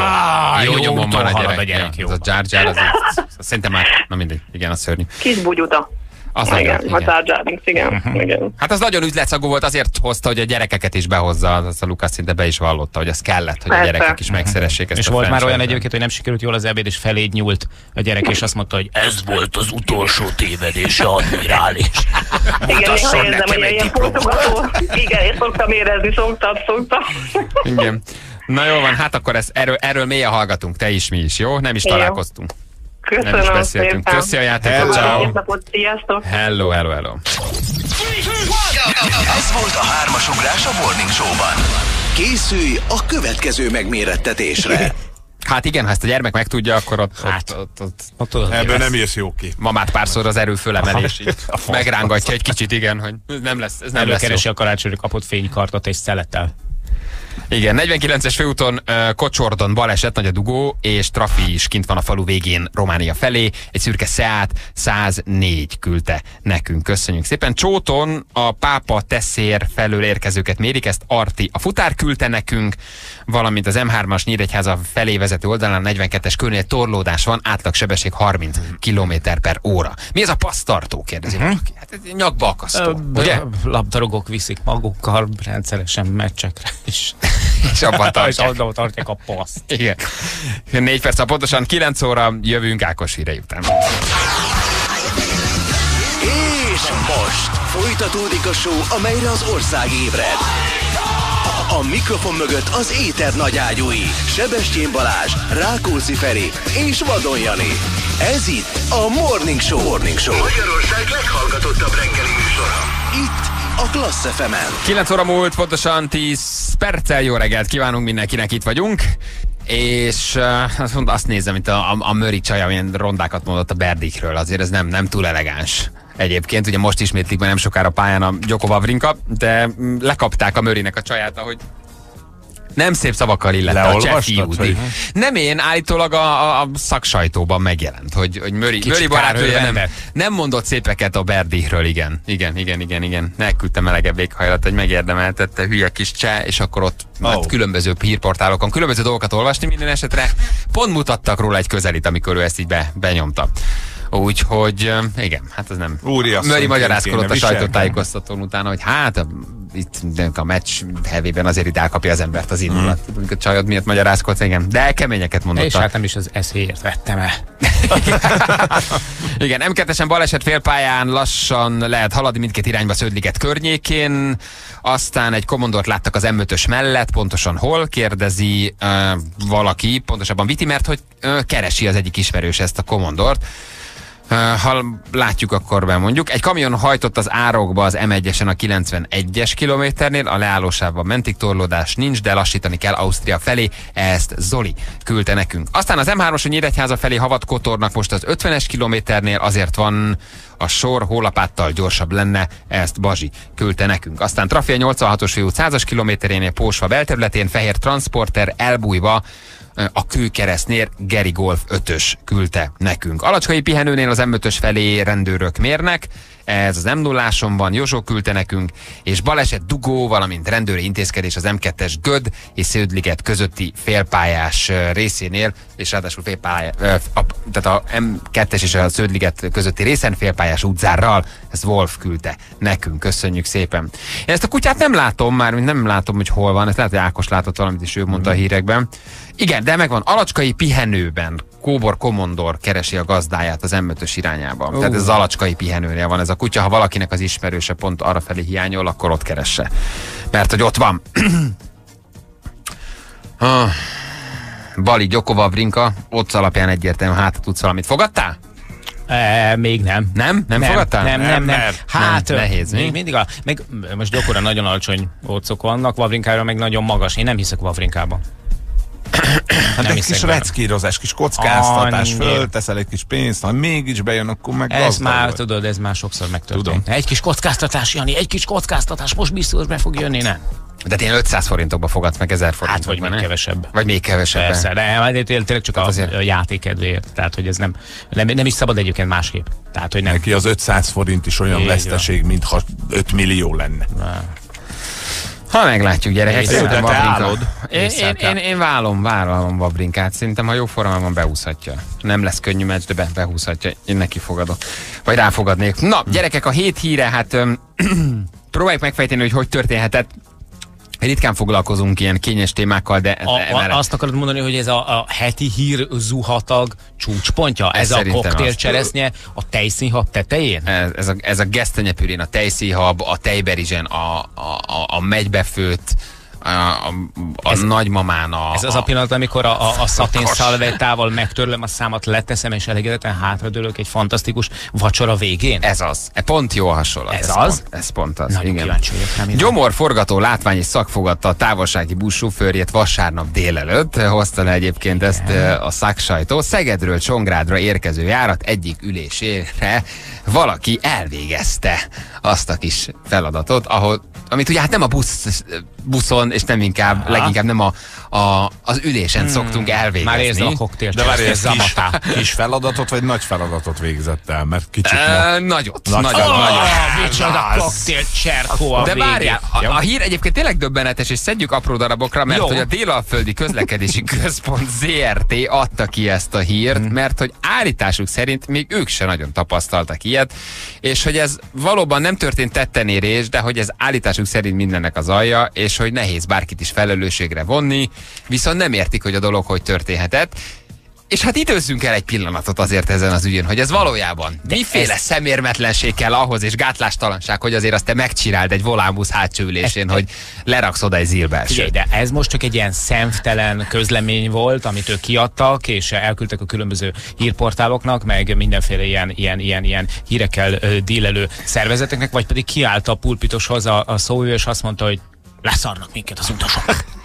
ah, jó, jó nyomon úton van a halad gyerek. a gyerek, Ja, jó. az a Jar Jar, az, az, az, szerintem már, na mindegy, igen, az szörnyű. Kis bugyuta. Az Igen, nagyon, a igen. Jar Jar Binks, igen, igen. Hát az nagyon üzletszagú volt, azért hozta, hogy a gyerekeket is behozza, az a Lukasz szinte be is vallotta, hogy az kellett, hogy a Persze. gyerekek is megszeressék ezt És a volt már olyan franchise-t. egyébként, hogy nem sikerült jól az ebéd, és feléd nyúlt a gyerek, és azt mondta, hogy ez volt az utolsó tévedése, admirális. Igen, én Mutasson érzem, nekem hogy egy ilyen diplomát. fotogató. Igen, én szoktam érezni, szoktam, szoktam. Igen. Na jó van, hát akkor ezt, erről, erről mélyen hallgatunk, te is, mi is, jó? Nem is Jó. találkoztunk. Nem is Köszönöm beszéltünk. szépen. Köszi a játékot, Hello. ciao. Szép napot, sziasztok. Hello, hello, hello. Ez volt a hármas ugrás a Morning Show-ban. Készülj a következő megmérettetésre. Hát igen, ha ezt a gyermek megtudja, akkor ott, Hát. ott, ott, ott, Ott tudod, Ebből mi nem lesz. jössz jó ki. mamát párszor az erő fölemelés így megrángatja egy kicsit, igen, hogy ez nem lesz, ez nem lesz jó. Előkeresi a karácsonyra kapott fénykartot és szelettel. Igen, negyvenkilences főúton uh, Kocsordon baleset, nagy a dugó, és trafi is kint van a falu végén Románia felé. Egy szürke Seat száznégy küldte nekünk. Köszönjük szépen. Csóton a Pápa Tesszér felől érkezőket mérik, ezt Arti a futár küldte nekünk, valamint az em hármas Nyíregyháza felé vezető oldalán negyvenkettes körnél torlódás van, átlagsebesség harminc kilométer per óra. Mi ez a passztartó, kérdezi uh-huh. valaki? Hát ez nyakba akasztó, ugye? Labdarúgók viszik magukkal rendszeresen meccsekre is. És abban tartják. És abban tartják a paszt. Igen. Négy perc, pontosan kilenc óra jövünk Ákos hírei után. És most folytatódik a show, amelyre az ország ébred. A mikrofon mögött az éter nagyágyúi, Sebestyén Balázs, Rákóczi Feri és Vadon Jani. Ez itt a Morning Show. Morning Show. Magyarország leghallgatottabb reggeli műsora. Itt a Klassz ef emen. kilenc óra múlt, pontosan tíz perccel. Jó reggelt kívánunk mindenkinek, itt vagyunk. És uh, azt nézem, mint a, a, a Möri csaj, amilyen rondákat mondott a Berdikről. Azért ez nem, nem túl elegáns. Egyébként, ugye most ismétlik, mert nem sokára pályán a Gyoko Wawrinka, de lekapták a Mörinek a csaját, ahogy nem szép szavakkal illette a cseh fiúdi. Nem én, állítólag a, a, a szaksajtóban megjelent, hogy, hogy Möri, Möri barátnője nem, nem mondott szépeket a Berdikről, igen. Igen, igen, igen, igen. Megküldte melegebb éghajlat, hogy megérdemeltette hülye kis cseh, és akkor ott oh. hát különböző hírportálokon, különböző dolgokat olvasni minden esetre. Pont mutattak róla egy közelit, amikor ő ezt így be, benyomta. Úgyhogy igen, hát ez nem. Möri magyarázkodott a sajtótájékoztatón utána, hogy hát itt a meccs hevében azért itt elkapja az embert az indulat. Mm. A csajod miatt magyarázkodsz, igen. De keményeket mondott. És hát nem is az eszéért vettem el. Igen, em kettesen baleset félpályán, lassan lehet haladni mindkét irányba Sződliget környékén. Aztán egy komondort láttak az em ötös mellett, pontosan hol, kérdezi uh, valaki, pontosabban Viti, mert hogy uh, keresi az egyik ismerős ezt a komondort. Ha látjuk, akkor bemondjuk. Egy kamion hajtott az árokba az em egyesen a kilencvenegyes kilométernél, a leállósávban mentig torlódás nincs, de lassítani kell Ausztria felé, ezt Zoli küldte nekünk. Aztán az em hármas Nyíregyháza felé Havat Kotornak most az ötvenes kilométernél, azért van a sor, hólapáttal gyorsabb lenne, ezt Bazsi küldte nekünk. Aztán trafi a nyolcvanhatos főút százas kilométerénél Pósva belterületén, Fehér Transporter elbújva a Kőkeresztnél, Geri Golf ötös küldte nekünk. Alacskai pihenőnél az em ötös felé rendőrök mérnek, ez az em nulláson van, Józsó küldte nekünk, és baleset dugó, valamint rendőri intézkedés az em kettes Göd és Sződliget közötti félpályás részénél, és ráadásul félpályás, tehát a em kettes és a Sződliget közötti részen félpályás útzárral, ezt Wolf küldte nekünk, köszönjük szépen. Én ezt a kutyát nem látom, már nem látom, hogy hol van, ezt lehet, hogy Ákos látott valamit, és ő mondta a hírekben. Igen, de megvan, alacskai pihenőben Kóbor Komondor keresi a gazdáját az em ötös irányában. Uh. Tehát ez az alacskai pihenőnél van ez a kutya. Ha valakinek az ismerőse pont arra felé hiányol, akkor ott keresse. Mert hogy ott van. ah. Bali, Gyoko Wawrinka, ott alapján egyértelműen hát tudsz valamit. Fogadtál? E, még nem. Nem? Nem, nem fogadtál? Nem, nem, nem. nem. Hát nem, nehéz, még mindig a, meg most Gyokora nagyon alacsony ócok vannak, Wawrinkára meg nagyon magas. Én nem hiszek Wawrinkában. Hát egy kis reckírozás, kis kockáztatás, fölteszel egy kis pénzt, ha mégis bejön, akkor meg ez már, vagy. Tudod, ez már sokszor megtörtént. Tudom. Egy kis kockáztatás, Jani, egy kis kockáztatás, most biztos be fog jönni, nem? De én ötszáz forintokba fogadsz meg ezer forintokba, hát, vagy még kevesebb. Vagy még kevesebb. Persze, de tényleg csak a azért... játékedvéért. Tehát, hogy ez nem, nem, nem is szabad egyébként másképp. Tehát, hogy nem. Neki az ötszáz forint is olyan veszteség, mintha öt millió lenne. Na. Ha meglátjuk, gyerekek, szerintem Wawrinka. Én, én, én, én válom, vállalom Wawrinkát. Szerintem, ha jó formában beúszhatja. Nem lesz könnyű meccs, de be, behúzhatja. Én neki fogadok. Vagy ráfogadnék. Na, gyerekek, a hét híre, hát öm, próbáljuk megfejteni, hogy hogy történhetett. Ritkán foglalkozunk ilyen kényes témákkal, de... A, a, azt akarod mondani, hogy ez a, a heti hír zuhatag csúcspontja? Ez, ez a koktélcseresznye a tejszínhab tetején? Ez, ez a, ez a gesztenyepürén, a tejszínhab, a tejberizsen, a, a, a, a megybefőtt, a, a, a ez, nagymamán a... Ez az a pillanat, amikor a, a, a szatén szalvétával megtörlöm a számat, leteszem, és elégedetten hátradőlök egy fantasztikus vacsora végén? Ez az. Pont jó a hasonlat. Ez, ez az? Pont, ez pont az, nagyon igen. Gyomorforgató látvány és szak fogadta a távolsági buszsofőrjét vasárnap délelőtt. Hozta le egyébként ezt a szaksajtó. Szegedről Csongrádra érkező járat egyik ülésére valaki elvégezte azt a kis feladatot, ahol, amit ugye hát nem a busz buszon, és nem inkább, Aha. leginkább nem a, a, az ülésen hmm. szoktunk elvégezni. Már érzem a koktélt. De várj, ez ez kis, kis feladatot, vagy nagy feladatot végzett el? Mert kicsit Uh, nagyot, Nagy nagyon, feladat. nagyon. Oh, micsoda koktélt cserkó a De végén. várjál, a, Jó. a hír egyébként tényleg döbbenetes, és szedjük apró darabokra, mert Jó. hogy a Délalföldi Közlekedési Központ zé er té adta ki ezt a hírt, Hmm. mert hogy állításuk szerint még ők se nagyon tapasztaltak ilyet, és hogy ez valóban nem történt tettenérés, de hogy ez állításuk szerint mindennek az alja, és hogy nehéz bárkit is felelősségre vonni, viszont nem értik, hogy a dolog hogy történhetett. És hát időzzünk el egy pillanatot azért ezen az ügyön, hogy ez valójában de miféle ez... szemérmetlenség kell ahhoz, és gátlástalanság, hogy azért azt te megcsináld egy volánbusz hátsó ülésén, ez, hogy leraksz oda egy zilbelsőt. De ez most csak egy ilyen szemtelen közlemény volt, amit ők kiadtak, és elküldtek a különböző hírportáloknak, meg mindenféle ilyen, ilyen, ilyen, ilyen hírekkel ö, dílelő szervezeteknek, vagy pedig kiállt a pulpitoshoz a, a szóvivő, és azt mondta, hogy leszarnak minket az utasok.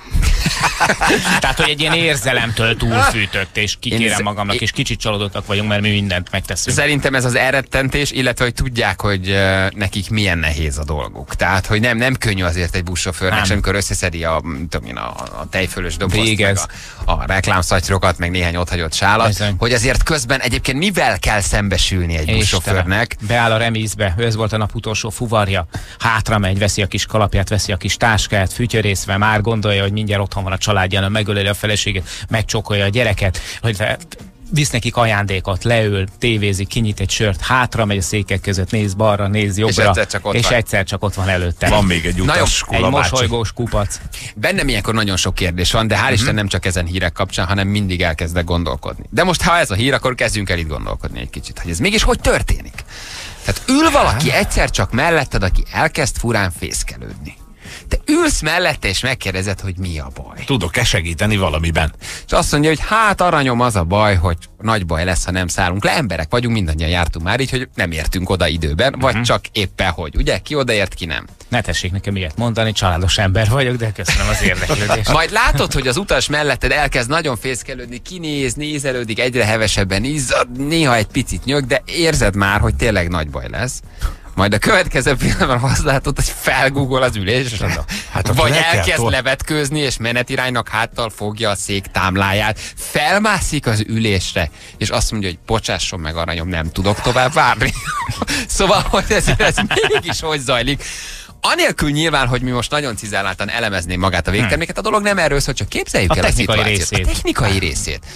Tehát, hogy egy ilyen érzelemtől túlfűtött, és kikérem magamnak, és kicsit csalódottak vagyunk, mert mi mindent megteszünk. Szerintem ez az elrettentés, illetve hogy tudják, hogy uh, nekik milyen nehéz a dolguk. Tehát, hogy nem, nem könnyű azért egy buszsofőrnek, sem, amikor összeszedi a, tudom én, a, a tejfölös dobozt, meg a, a reklámszatyrokat, meg néhány otthagyott sálat, Ezen. hogy azért közben egyébként mivel kell szembesülni egy buszsofőrnek. Beáll a remízbe, ez volt a nap utolsó fuvarja, hátra megy, veszi a kis kalapját, veszi a kis táskáját, fütyörészve, már gondolja, hogy mindjárt otthon van a családján, megöleli a feleséget, megcsókolja a gyereket, hogy visz nekik ajándékot, leül, tévézik, kinyit egy sört, hátra megy a székek között, néz balra, néz jobbra, és egyszer csak ott, és van. Egyszer csak ott van előtte. Van még egy utas Egy mosolygós kupac. Bennem ilyenkor nagyon sok kérdés van, de hál' uh-huh. Isten nem csak ezen hírek kapcsán, hanem mindig elkezdek gondolkodni. De most, ha ez a hír, akkor kezdjünk el itt gondolkodni egy kicsit, hogy ez mégis hogy történik. Tehát ül valaki egyszer csak melletted, aki elkezd furán fészkelődni. Te ülsz mellette, és megkérdezed, hogy mi a baj. Tudok-e segíteni valamiben? És azt mondja, hogy hát aranyom, az a baj, hogy nagy baj lesz, ha nem szállunk le. Emberek vagyunk, mindannyian jártunk már így, hogy nem értünk oda időben, uh-huh. vagy csak éppen hogy. Ugye? Ki odaért, ki nem. Ne tessék nekem ilyet mondani, családos ember vagyok, de köszönöm az érdeklődést. Majd látod, hogy az utas melletted elkezd nagyon fészkelődni, kinéz, nézelődik, egyre hevesebben izzad, néha egy picit nyög, de érzed már, hogy tényleg nagy baj lesz. Majd a következő pillanatban azt látod, hogy felgugol az ülésre. Hát vagy elkezd tol- levetkőzni, és menetiránynak háttal fogja a szék támláját, felmászik az ülésre, és azt mondja, hogy bocsásson meg aranyom, nem tudok tovább várni. Szóval, hogy ez, ez mégis hogy zajlik. Anélkül nyilván, hogy mi most nagyon cizelláltan elemezném magát a végterméket, a dolog nem erről szól, csak képzeljük a el a szituációt. Részét. A technikai részét.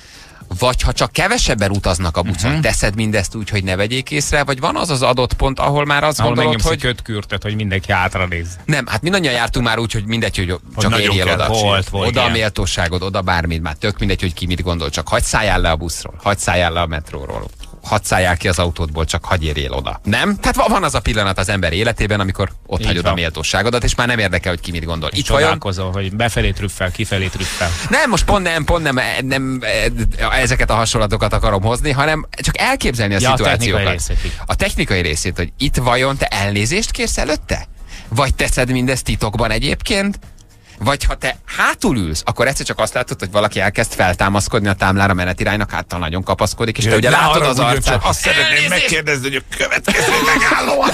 Vagy ha csak kevesebben utaznak a buszon, uh-huh. teszed mindezt úgy, hogy ne vegyék észre, vagy van az az adott pont, ahol már azt ahol gondolod, hogy... kötkürtet, hogy mindenki hátra néz. Nem, hát mindannyian jártunk már úgy, hogy mindegy, hogy, hogy csak érjél oda. Volt, volt, oda ilyen. a méltóságod, oda bármit, már tök mindegy, hogy ki mit gondol, csak hadd szálljál le a buszról, hadd szálljál le a metróról, hadd szálljál ki az autódból, csak hadd érjél oda. Nem? Tehát van az a pillanat az ember életében, amikor ott így hagyod van. A méltóságodat, és már nem érdekel, hogy ki mit gondol. Itt csodálkozol, hogy befelé trüffel, kifelé trüffel. Nem, most pont nem, pont nem, nem ezeket a hasonlatokat akarom hozni, hanem csak elképzelni a ja, szituációkat. A technikai részét. A technikai részét, hogy itt vajon te elnézést kérsz előtte? Vagy teszed mindezt titokban egyébként? Vagy ha te hátul ülsz, akkor egyszer csak azt látod, hogy valaki elkezd feltámaszkodni a támlára menetiránynak, háttal nagyon kapaszkodik, és te ugye látod az arcát. Azt szeretném megkérdezni, hogy a következő megálló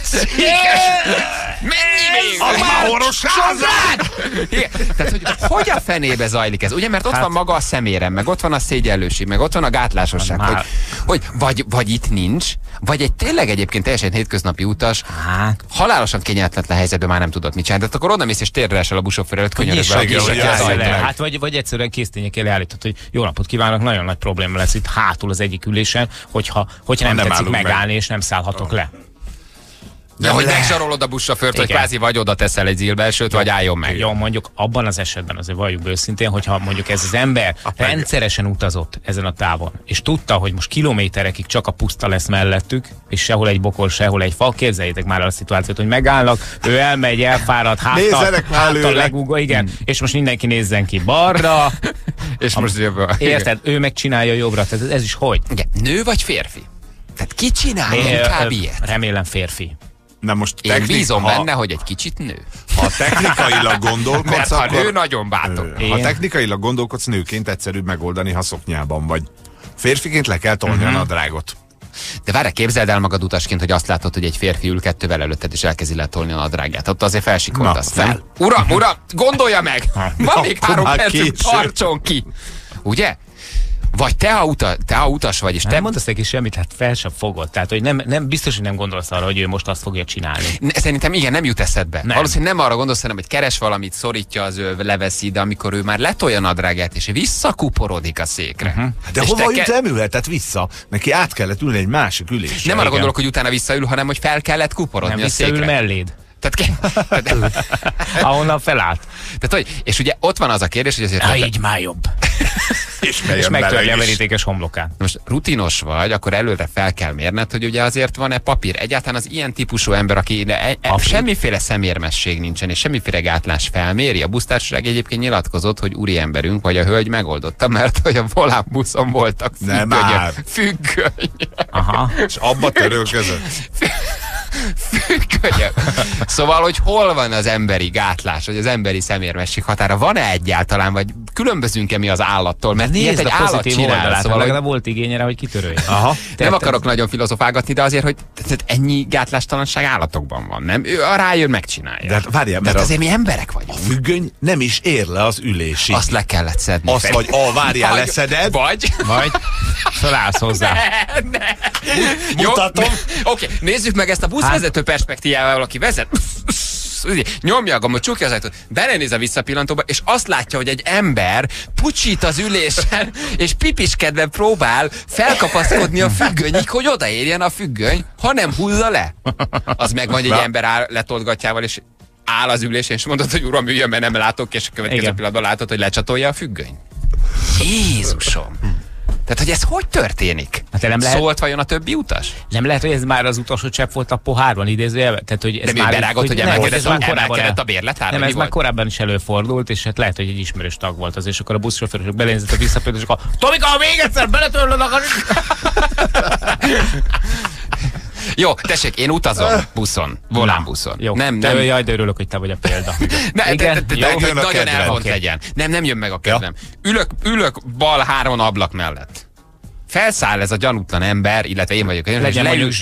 mennyi még? A máhoros házad! Tehát, hogy hogy a fenébe zajlik ez? Ugye, mert ott hát, van maga a szemérem, meg ott van a szégyellőség, meg ott van a gátlásosság, hogy, hogy vagy, vagy itt nincs, vagy egy tényleg egyébként teljesen hétköznapi utas, hát, halálosan kényelmetlen helyzetben már nem tudod mit csinálni. Tehát akkor oda mész és térdre esel a buszsofőr előtt, könyörögve. Hát vagy, vagy egyszerűen késztények elé állított, hogy jó napot kívánok, nagyon nagy probléma lesz itt hátul az egyik ülésen, hogyha, hogyha nem, nem tetszik megállni, meg. És nem szállhatok le. De hogy megzsarolod a buszsofőrt, hogy kvázi vagy oda teszel egy zilbelsőt, vagy álljon meg. Jó, mondjuk abban az esetben azért valljuk őszintén, hogyha mondjuk ez az ember a rendszeresen utazott ezen a távon, és tudta, hogy most kilométerekig csak a puszta lesz mellettük, és sehol egy bokor, sehol egy fa, képzeljétek már a szituációt, hogy megállnak, ő elmegy, elfárad, háttal, háttal legugol, igen, hmm. és most mindenki nézzen ki balra, és most jobbra. Érted, ő megcsinálja jobbra, tehát ez is hogy? Igen. Nő vagy férfi? Tehát ki csinál inkább ilyet? Remélem férfi. Na most én technik, bízom ha, benne, hogy egy kicsit nő. Ha technikailag gondolkodsz, mert ha akkor, nő, nagyon bátor. Ha technikailag gondolkodsz, nőként egyszerűbb megoldani, ha szoknyában vagy. Férfiként le kell tolni uh-huh. a nadrágot. De várj, képzeld el magad utasként, hogy azt látod, hogy egy férfi ül kettővel előtted, és elkezdi letolni a nadrágját. Ott azért felsikoltasz, nem? Uram, uram, gondolja meg! Van még három percünk, tartson ki! Ugye? Vagy te, ha, uta, te, ha utas vagy, és nem te... Nem mondasz neki semmit, hát fel sem fogod. Tehát, hogy nem, nem, biztos, hogy nem gondolsz arra, hogy ő most azt fogja csinálni. Ne, szerintem igen, nem jut eszedbe. Nem. Valószínűleg nem arra gondolsz, hanem, hogy keres valamit, szorítja az ő, leveszi, de amikor ő már letolja a nadrágját, és visszakuporodik a székre. Uh-huh. De és hova te jut ke- nem ülhetett vissza? Neki át kellett ülni egy másik ülésre. Nem arra gondolok, hogy utána visszaül, hanem hogy fel kellett kuporodni Nem a székre. visszaül melléd. Tehát ke- Ahonnan felállt. Tehát, hogy, és ugye ott van az a kérdés, hogy azért... Na, így már jobb. És, és megtörli a verítékes homlokán. Most rutinos vagy, akkor előre fel kell mérned, hogy ugye azért van-e papír. Egyáltalán az ilyen típusú ember, aki e, e, semmiféle szemérmesség nincsen, és semmiféle gátlás felméri. A busztársaság egyébként nyilatkozott, hogy úri emberünk, vagy a hölgy megoldotta, mert hogy a volánbuszon voltak függönyök. Függöny. Aha. És abba törölközött. Függönyök. Szóval, hogy hol van az emberi gátlás, vagy az emberi szemérmesség határa? Van-e egyáltalán, vagy különbözünk-e mi az állattól? Mert ilyet egy állat csinál. Szóval legalább volt igényre, hogy kitörölje. Aha. Nem akarok nagyon filozofálgatni, de azért, hogy tehát ennyi gátlástalanság állatokban van, nem? Ő rájön, megcsinálja. De hát várjál, mert azért mi emberek vagyunk. A függöny nem is ér le az ülésig. Azt le kellett szedni. Azt vagy, a várjál, leszeded. Vagy. Vagy. Felállsz hozzá. Ne, ne. Mutatom. Oké, okay, nézzük meg ezt a buszvezető perspektívával, aki vezet. Nyomja a gombot, csukja az ajtót, belenéz a visszapillantóba, és azt látja, hogy egy ember pucsít az ülésen, és pipiskedve próbál felkapaszkodni a függönyig, hogy odaérjen a függöny, ha nem húzza le. Az meg vagy egy ember áll letoltgatjával, és áll az ülésen, és mondod, hogy uram, üljön, mert nem látok, és a következő igen. pillanatban látod, hogy lecsatolja a függöny. Jézusom! Tehát, hogy ez hogy történik? Hát nem lehet... Szólt vajon a többi utas? Nem lehet, hogy ez már az utolsó csepp volt a pohárban, idézőjelben? Tehát, hogy ez de már berágott, hogy emelkedett, nem, emelkedett a bérletár? Nem, ez már korábban is előfordult, és hát lehet, hogy egy ismerős tag volt az, és akkor a buszsofőrök belénézett a visszapillantót, és akkor Tomika, még egyszer beletörlöd a... Jó, tessék, én utazom buszon, volánbuszon. Jó, nem, de nem. jaj, de örülök, hogy te vagy a példa. Ne, igen, de, de, de, de, de nagyon elvont okay. legyen. Nem, nem jön meg a kedvem. Ja. Ülök, ülök bal három ablak mellett. Felszáll ez a gyanútlan ember, illetve én vagyok, és leül,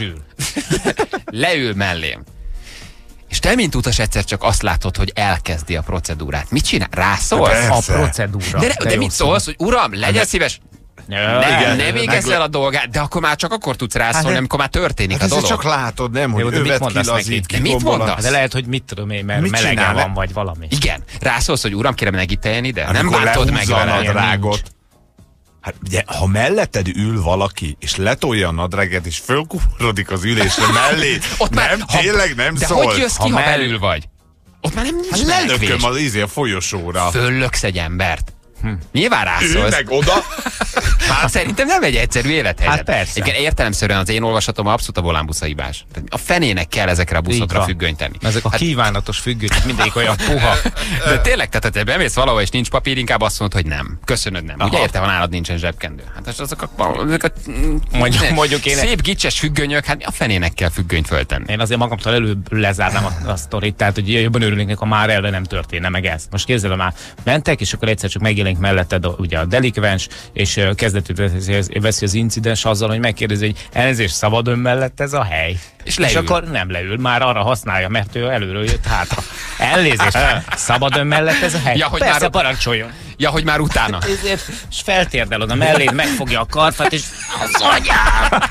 leül mellém. És te, mint utas, egyszer csak azt látod, hogy elkezdi a procedúrát. Mit csinál? Rászólsz? A procedúra. De, de, de mit szólsz, hogy uram, legyen szíves, Ja, ne, igen, ne végezz el a dolgát, de akkor már csak akkor tudsz rászólni, hát, amikor már történik hát a dolog. csak látod, nem, hogy övet kilazít, ki. Mit mondasz? De lehet, hogy mit tudom én, mert melegen van, vagy valami. Igen, rászólsz, hogy uram, kérem, ne gitteljen ide. Hát nem bántod meg a nadrágot. Hát ugye, ha melletted ül valaki, és letolja a nadráget, és fölkuporodik az ülésre mellé, ott nem, már, ha, tényleg nem de szól. De hogy jössz ki, ha, ha belül vagy? Ott már nem nincs hát lelököm az ízé a folyosóra. Föllöksz egy embert. Hm. Nyilván rászólsz. Ő meg oda. Hát szerintem nem egy egyszerű élethelyzet. Hát persze. Igen, értelemszerűen az én olvasatom abszolút a volánbusz a hibás. A fenének kell ezekre a buszokra függönyt tenni. Ezek a hát... kívánatos függönyök, mindegyik olyan puha. De tényleg, tehát ha bemész valahol és nincs papír, inkább azt mondod, hogy nem. Köszönöd, nem. Aha. Ugye érte, van nálad nincsen zsebkendő. Hát azok a, azok a mondjuk, mondjuk én szép gicses függönyök, hát a fenének kell függönyt föltenni. Én azért magamtól előbb lezárnám a, a sztorit, tehát hogy jobban örülnék, ha már elve nem történne meg ez. Most képzeld, már mentek, és akkor egyszer csak megjelenik melletted a, ugye a delikvens, és kezdetül veszi az incidens azzal, hogy megkérdezi, hogy elnézést, szabad ön mellett ez a hely. És, és akkor nem leül, már arra használja, mert ő előről jött hátra. Elnézést, szabad ön mellett ez a hely. Ja, hogy persze, már... parancsoljon. Ja, hogy már utána. És feltérdel oda melléd, megfogja a karfát, és az anyám!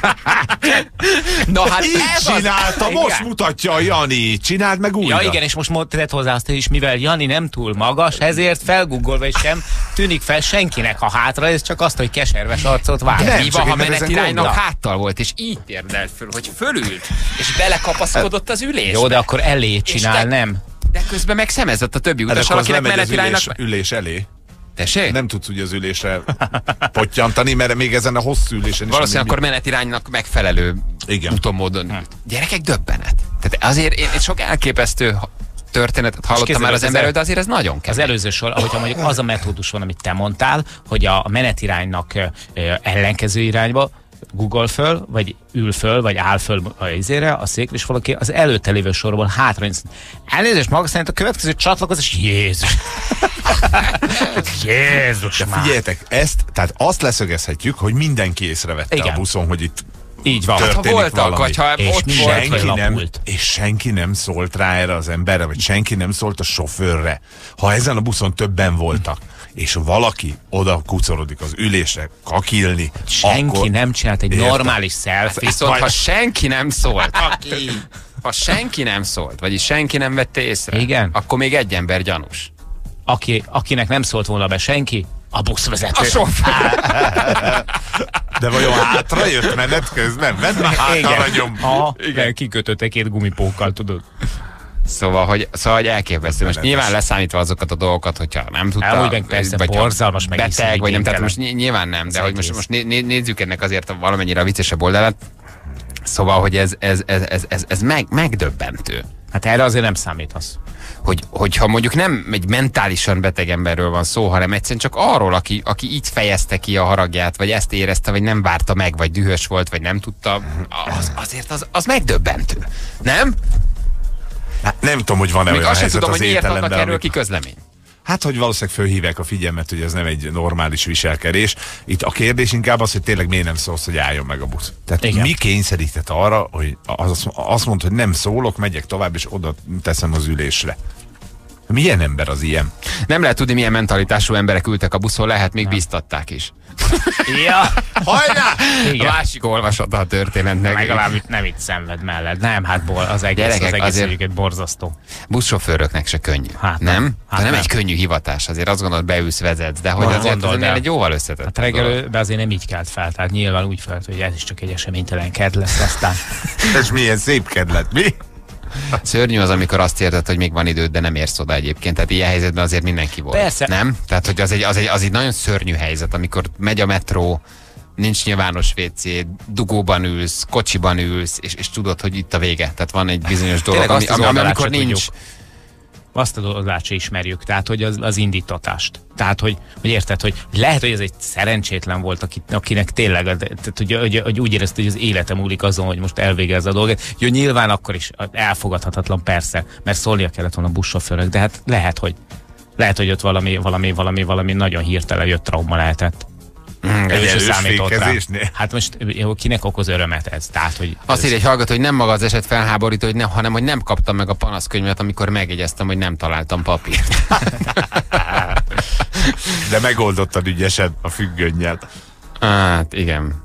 Na hát így csinálta, most mutatja a Jani. Csináld meg újra. Ja igen, és most tett hozzá azt is, mivel Jani nem túl magas, ezért felguggolva is sem tűnik fel senkinek a hátra, ez csak azt, hogy keserves arcot vág. De mi van, ha menetiránynak háttal volt, és így térdelt föl, hogy fölült, és belekapaszkodott az ülésbe. Jó, de akkor elé csinál, de, nem? De közben meg szemezett a többi utas, akinek menetiránynak... Ülés, ülés elé. Tessék? Nem tudsz ugye az ülésre pottyantani, mert még ezen a hosszú ülésen is... Valószínűleg akkor menetiránynak megfelelő igen. utómódon. Hm. Gyerekek, döbbenet. Tehát azért én sok elképesztő történetet hallottam már az emberről, de azért ez nagyon kemény. Az előző sor, hogyha mondjuk az a metódus van, amit te mondtál, hogy a menetiránynak ellenkező irányba Google föl, vagy ül föl, vagy áll föl a izére, a székre, és valaki az előtte lévő sorból hátra néz. Elnézést, maga szerint a következő csatlakozás, Jézus! Jézus már! Figyeljetek, ezt, tehát azt leszögezhetjük, hogy mindenki észrevette igen. a buszon, hogy itt Így van. történik Ha voltak, valami. vagy ha És ott mi volt, senki vagy nem, lapult. és senki nem szólt rá erre az emberre, vagy senki nem szólt a sofőrre. Ha ezen a buszon többen voltak, és valaki oda kucorodik az ülésre kakilni, Senki akkor... nem csinált egy Értem. normális selfie. Viszont ha senki nem szólt, ha senki nem szólt, vagyis senki nem vette észre, Igen. akkor még egy ember gyanús. Aki, akinek nem szólt volna be senki, a buszvezető. A sofőr. De vajon hátra jött menet közben? Vedd már hátra a nyom. Ha, igen, kikötötte két gumipókkal, tudod. Szóval, hogy, szóval, hogy elképesztő. Most Menetes. nyilván leszámítva azokat a dolgokat, hogyha nem tudta, Elmúgy meg persze vagy ha borzalmas, meg beteg, vagy nem, tehát iszonyú most ny- nyilván nem, de Az hogy most, egész. most né- né- nézzük ennek azért valamennyire a viccesebb oldalát. Szóval, hogy ez, ez, ez, ez, ez, ez meg, megdöbbentő. Hát erre azért nem számítasz. Hogy, hogyha mondjuk nem egy mentálisan beteg emberről van szó, hanem egyszerűen csak arról, aki, aki így fejezte ki a haragját, vagy ezt érezte, vagy nem várta meg, vagy dühös volt, vagy nem tudta, az, azért az, az megdöbbentő. Nem? Hát nem tudom, hogy van-e Még olyan azt sem helyzet tudom, az hogy miért adnak ételemben, erről amikor- ki közlemény. Hát, hogy valószínűleg fölhívják a figyelmet, hogy ez nem egy normális viselkedés. Itt a kérdés inkább az, hogy tényleg miért nem szólsz, hogy álljon meg a busz. Tehát Igen. mi kényszerített arra, hogy az, azt mondta, hogy nem szólok, megyek tovább, és oda teszem az ülésre. Milyen ember az ilyen? Nem lehet tudni, milyen mentalitású emberek ültek a buszon, lehet még bíztatták is. Ja, Hajrá! A igen. másik olvasata a történetnek. Legalább itt nem itt szenved mellett. Nem, hát bol, az egész, Gyerekek, az egész azért- egyébként borzasztó. Buszsofőröknek se könnyű. Hát nem. nem? Hát De nem, nem. egy könnyű hivatás, azért azt gondolod, beülsz, vezetsz, de hogy Na, azért gondold az el. egy jóval összetett. Hát reggelőben azért nem így kelt fel, tehát nyilván úgy felt, hogy ez is csak egy eseménytelen kedd lesz, aztán Ez milyen szép kedlet, mi? Szörnyű az, amikor azt érted, hogy még van időd, de nem érsz oda egyébként. Tehát ilyen helyzetben azért mindenki volt. Persze. Nem? Tehát, hogy az egy, az, egy, az egy nagyon szörnyű helyzet, amikor megy a metró, nincs nyilvános vé cé, dugóban ülsz, kocsiban ülsz, és, és tudod, hogy itt a vége. Tehát van egy bizonyos dolog, Tényleg ami, azt az ami, ami, oldalát amikor se nincs. tudjuk. Azt a oldalát se ismerjük, tehát hogy az, az indítatást. Tehát, hogy, hogy érted, hogy lehet, hogy ez egy szerencsétlen volt, aki, akinek tényleg, tehát, hogy, hogy, hogy úgy érezte, hogy az élete múlik azon, hogy most elvégezze a dolgot. Jó, nyilván akkor is elfogadhatatlan, persze, mert szólnia kellett volna a buszsofőrök, de hát lehet, hogy lehet, hogy ott valami, valami, valami, valami nagyon hirtelen jött trauma lehetett. Mm, Egy Ő se erős számított rá. fékezésnél? Hát most jó, kinek okoz örömet ez? Tehát, hogy Azt ez- írja egy hallgató, hogy nem maga az eset felháborító, hogy ne, hanem hogy nem kaptam meg a panaszkönyvet, amikor megjegyeztem, hogy nem találtam papírt. De megoldottad ügyesen a függönnyel. Hát, igen.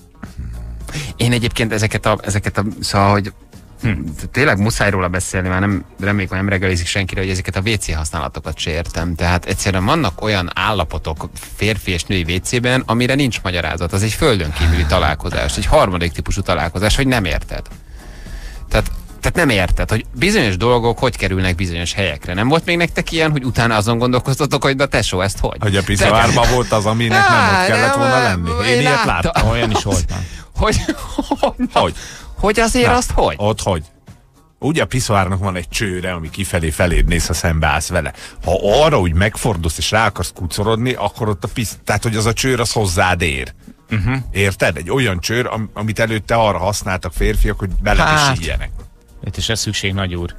Én egyébként ezeket a, ezeket a szóval, hogy hm, tényleg muszáj róla beszélni, már nem reméljük, hogy nem reggelizik senkire, hogy ezeket a vé cé használatokat se értem. Tehát egyszerűen vannak olyan állapotok férfi és női vé cében, amire nincs magyarázat. Az egy földön kívüli találkozás, egy harmadik típusú találkozás, hogy nem érted. Tehát Tehát nem érted, hogy bizonyos dolgok hogy kerülnek bizonyos helyekre. Nem volt még nektek ilyen, hogy utána azon gondolkoztatok, hogy na tesó, ezt hogy? Hogy a piszavárban volt az, aminek nem ott kellett volna lenni. Én én ilyet láttam. láttam. Olyan is volt már. Hogy, hogy, Hogy? hogy azért Na, azt hogy? Ott hogy? Ugye a piszavárnak van egy csőre, ami kifelé feléd néz, ha szembeállsz vele. Ha arra úgy megfordulsz és rá akarsz kucorodni, akkor ott a pisz... Tehát, hogy az a csőr az hozzád ér. Uh-huh. Érted? Egy olyan csőr, am- amit előtte arra használtak férfiak, hogy bele Hát. is ígyenek. Itt is ez szükség, nagy úr.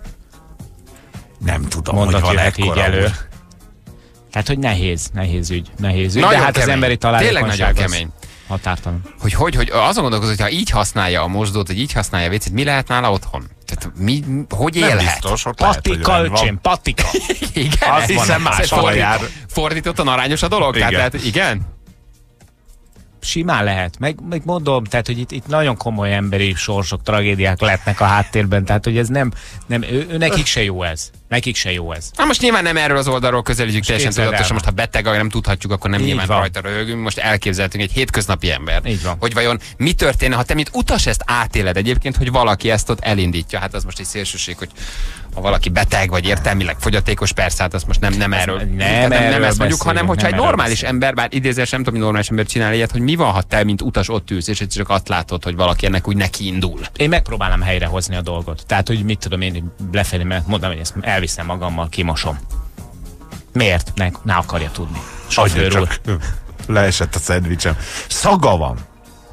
Nem tudom, Mondat hogy van jöhet így ekkora elő. úr. Tehát, hogy nehéz, nehéz ügy, nehéz ügy. Nagyon de hát kemény. az emberi Tényleg találékonyság nagyon az kemény. határtalan. Hogy, hogy, hogy azon gondolkozom, hogy ha így használja a mosdót, hogy így használja a vécét, mi lehet nála otthon? Tehát mi, hogy Nem élhet? biztos, ott lehet, hogy Patika, rend van. öcsém, patika. Igen, Azt hiszem, Ez máshol fordít- jár. Fordítottan arányos a dolog? Igen. Tehát, tehát igen? Simán lehet. Meg, meg mondom, tehát, hogy itt, itt nagyon komoly emberi sorsok, tragédiák lehetnek a háttérben, tehát, hogy ez nem, nem ő, ő nekik se jó ez. Nekik se jó ez. Na most nyilván nem erről az oldalról közelítjük teljesen képzeld el tudatosan, már. most ha beteg, vagy nem tudhatjuk, akkor nem Így nyilván van. rajta röhögünk, most elképzelhetünk egy hétköznapi ember. Így van. Hogy vajon mi történne, ha te mint utas ezt átéled egyébként, hogy valaki ezt ott elindítja. Hát az most egy szélsőség, hogy ha valaki beteg, vagy értelmileg fogyatékos, persze, hát azt most nem, nem erről. nem tehát nem, erről nem ezt mondjuk, beszélünk, hanem hogyha nem egy erről normális beszélünk. ember, bár idézés nem tudom, hogy normális ember csinál ilyet, hogy mi van, ha te, mint utas ott ülsz, és egyszer csak azt látod, hogy valaki ennek úgy neki indul. Én megpróbálom helyrehozni a dolgot. Tehát, hogy mit tudom én lefelé, mert mondom, hogy ezt elviszem magammal, kimosom. Miért? Ne, ne akarja tudni. Adja Sofőr úr. csak. Leesett a szendvicsem. Szaga van.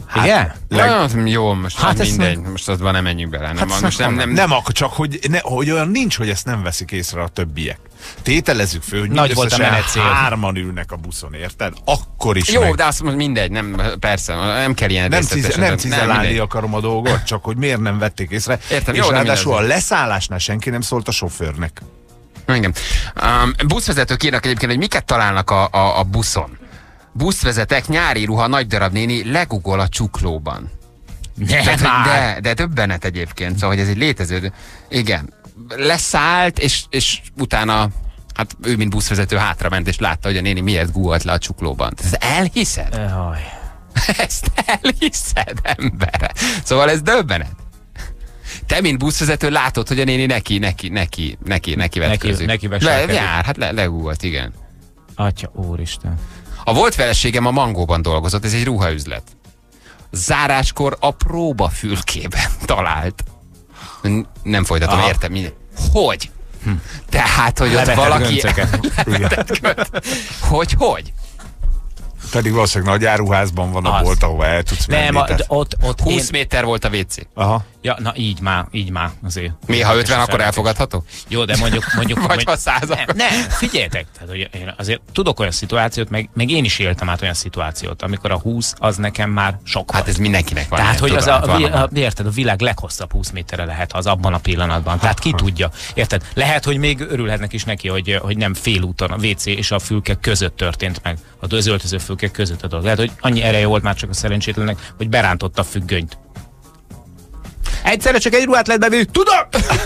Hát, igen? leg... Hát, jó, most Hát hát ezt mindegy, nem- most azban nem menjünk bele. Nem, Hát most nem, nem, nem ak- csak hogy, ne, hogy olyan nincs, hogy ezt nem veszik észre a többiek. Tételezzük föl, hogy Nagy volt a mindösszesen menetcél. hárman ülnek a buszon, érted? Akkor is Jó, meg... de azt mondom, mindegy, nem, persze, nem kell ilyen Nem, cize, részletesen, nem de- cizelálni mindegy. akarom a dolgot, csak hogy miért nem vették észre. Értem, és jó, de ráadásul a mindez. leszállásnál senki nem szólt a sofőrnek. Igen. Um, buszvezetők írnak egyébként, hogy miket találnak a, a, a buszon. Buszvezetek, nyári ruha, nagy darab néni legugol a csuklóban. Ne, Tehát, hogy már. de, de döbbenet egyébként, szóval hogy ez egy létező. Igen. Leszállt, és, és utána hát ő, mint buszvezető hátrament, és látta, hogy a néni miért gugolt le a csuklóban. Ez elhiszed? Jaj. Ezt elhiszed, embere. Szóval ez döbbenet. Te, mint buszvezető, látod, hogy a néni neki, neki, neki, neki, neki vetkőzik. neki le, veselkedik. jár, hát le, legugolt, igen. Atya, úristen. A volt feleségem a Mangóban dolgozott, ez egy ruhaüzlet. Záráskor a próbafülkében talált. N- nem folytatom, Aha. értem. Minden. Hogy? Hm. Tehát, hogy ott Levetett valaki... göncöket. Levetett gönt. Hogy, hogy? Pedig valószínűleg nagy áruházban van a Az. bolt, ahova el tudsz menni. Nem, a, tehát- ott, ott húsz én... méter volt a vé cé. Aha. Ja, na így már, így már azért. Mi, ha ötven, akkor elfogadható? Jó, de mondjuk... mondjuk Vagy ha száz, nem, akkor- nem, figyeljetek, tehát, hogy én azért tudok olyan szituációt, meg, meg én is éltem át olyan szituációt, amikor a húsz az nekem már sok Hát volt. ez mindenkinek van. Tehát, ilyen, hogy az tudom, a, van, vi- van. a, érted, a világ leghosszabb húsz méterre lehet az abban a pillanatban. Tehát ki tudja. Érted? Lehet, hogy még örülhetnek is neki, hogy, hogy nem félúton a vé cé és a fülke között történt meg. Az öltöző fülke között a dolog. Lehet, hogy annyi ereje volt már csak a szerencsétlennek, hogy berántotta a függönyt. Egyszerre csak egy ruhát lehet bevinni, tudom!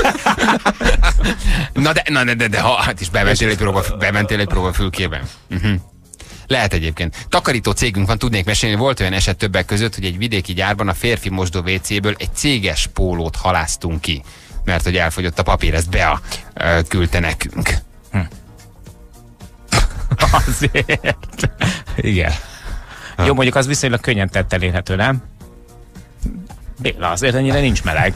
Na de, na de, de, de ha, hát is bementél egy próba, bementél egy próba fülkében. Uh-huh. Lehet egyébként. Takarító cégünk van, tudnék mesélni, volt olyan eset többek között, hogy egy vidéki gyárban a férfi mosdó vé céből egy céges pólót haláztunk ki, mert hogy elfogyott a papír, ezt Bea ö, küldte nekünk. Hm. Azért. Igen. Jó, mondjuk az viszonylag könnyen tetten érhető, nem? Béla, azért ennyire nincs meleg.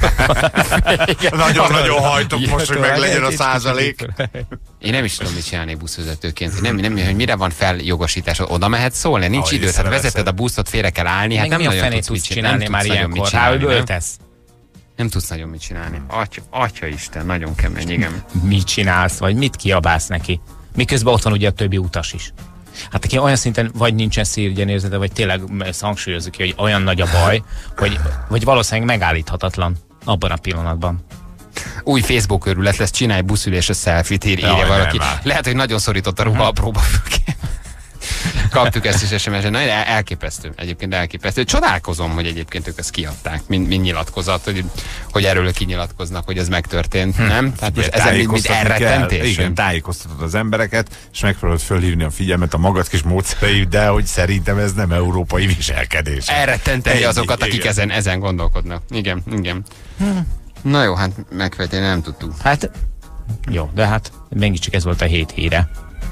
Nagyon-nagyon hajtok most, hogy meg legyen a százalék. Én nem is tudom, mit csinálni buszvezetőként. Nem, nem, hogy mire van feljogosításod, oda mehet szólni, nincs Ah, időt, hát észreveszed. vezeted a buszot, félre kell állni, hát Meg nem mi a nagyon fenét tudsz mit tudsz csinálni, csinálni nem már tudsz nagyon mit ilyenkor? Há, csinálni, hogy nem? öltesz? Nem tudsz nagyon mit csinálni. Atya, atya Isten, nagyon kemény, igen. Mit csinálsz, vagy mit kiabálsz neki? Miközben ott van ugye a többi utas is. Hát neki olyan szinten vagy nincsen szívgyenérzete, vagy tényleg ezt hangsúlyozzuk ki, hogy olyan nagy a baj, hogy, vagy valószínűleg megállíthatatlan abban a pillanatban. Új Facebook örület lesz, csinálj buszülés a selfie-t, ír, írja Jaj, valaki. nem áll. Lehet, hogy nagyon szorított a ruha a próbafülkén. Kaptuk ezt is es em es-en. Nagyon el- elképesztő. Egyébként elképesztő. Csodálkozom, hogy egyébként ők ezt kiadták, mint, mint nyilatkozat, hogy, hogy erről kinyilatkoznak, hogy ez megtörtént, nem? Tehát most ezen mint, mint Tájékoztatni kell. elrettentés. Igen, tájékoztatod az embereket, és megpróbálod fölhívni a figyelmet a magad kis módszereiddel, hogy szerintem ez nem európai viselkedés. Elrettenteni Ennyi, azokat, akik igen. ezen, ezen gondolkodnak. Igen, igen. Na jó, hát megvetni nem tudtuk. Hát jó, de hát mégiscsak ez volt a hét híre.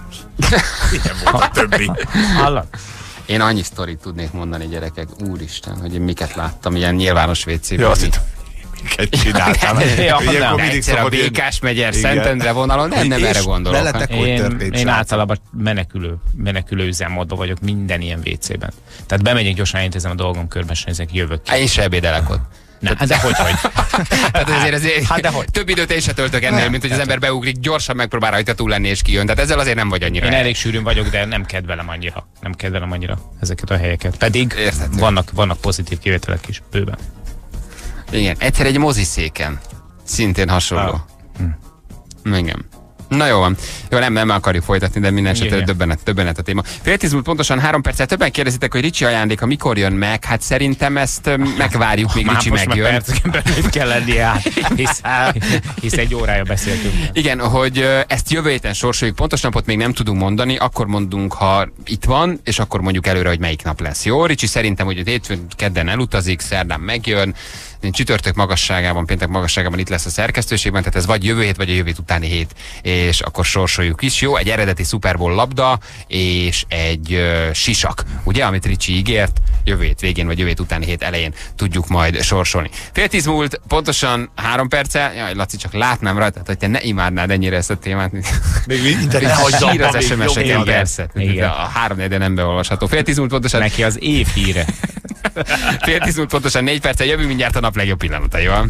Igen, volt a többi. Hallod? Én annyi sztorit tudnék mondani, gyerekek, úristen, hogy én miket láttam ilyen nyilvános vécében. Ja, azt hittem, miket csináltál. Ja, Ilyenkor nem. mindig Egyszer a szokott jönni. Békás-megyer, Igen. Szentendre vonalon, nem, nem És erre gondolok. veletek hogy Én, történt, én srácok? általában menekülő, menekülő üzemmódban vagyok minden ilyen vé cében. Tehát bemegyek, gyorsan intézem a dolgom, körbenézek, jövök ki. Há, én se ebédelek ott. Ne, de hogy, hogy? Tehát azért, azért Hát de hogy? több időt én se töltök ennél, mint hogy az ember beugrik, gyorsan megpróbál rajta túl lenni és kijön. Tehát ezzel azért nem vagy annyira. Én elég sűrűn vagyok, de nem kedvelem annyira. Nem kedvelem annyira ezeket a helyeket. Pedig Érthető. vannak, vannak pozitív kivételek is bőven. Igen, egyszer egy moziszéken. Szintén hasonló. Ah. Igen. Na jó van. Jó, nem, nem akarjuk folytatni, de minden esetre Igen. döbbenet, döbbenet a téma. Fél tíz múlt pontosan három perccel többen kérdezitek, hogy Ricsi ajándéka mikor jön meg. Hát szerintem ezt öm, megvárjuk, míg Már Ricsi most megjön. már perceken belül itt kell lennie át, hisz, hisz egy órája beszéltünk. Igen, hogy ö, ezt jövő héten sorsoljuk, pontos napot még nem tudunk mondani, akkor mondunk, ha itt van, és akkor mondjuk előre, hogy melyik nap lesz. Jó, Ricsi szerintem, hogy hétfőn, kedden elutazik, szerdán megjön, csütörtök magasságában, péntek magasságában itt lesz a szerkesztőségben, tehát ez vagy jövő hét, vagy a jövő hét utáni hét, és akkor sorsoljuk is. Jó, egy eredeti Super Bowl labda, és egy ö, sisak, ugye, amit Ricsi ígért, jövő hét végén, vagy jövő hét utáni hét elején tudjuk majd sorsolni. Fél tíz múlt, pontosan három perccel, jaj, Laci, csak látnám rajta, hogy te ne imádnád ennyire ezt a témát. Még mindig Ne hagyj sír az abba, es em még es-eken, igen. persze. Igen. A három negyeden nem beolvasható. Fél tíz múlt pontosan. Neki az év híre. Fél tíz múlt pontosan négy perccel jövünk mindjárt a nap legjobb pillanataival.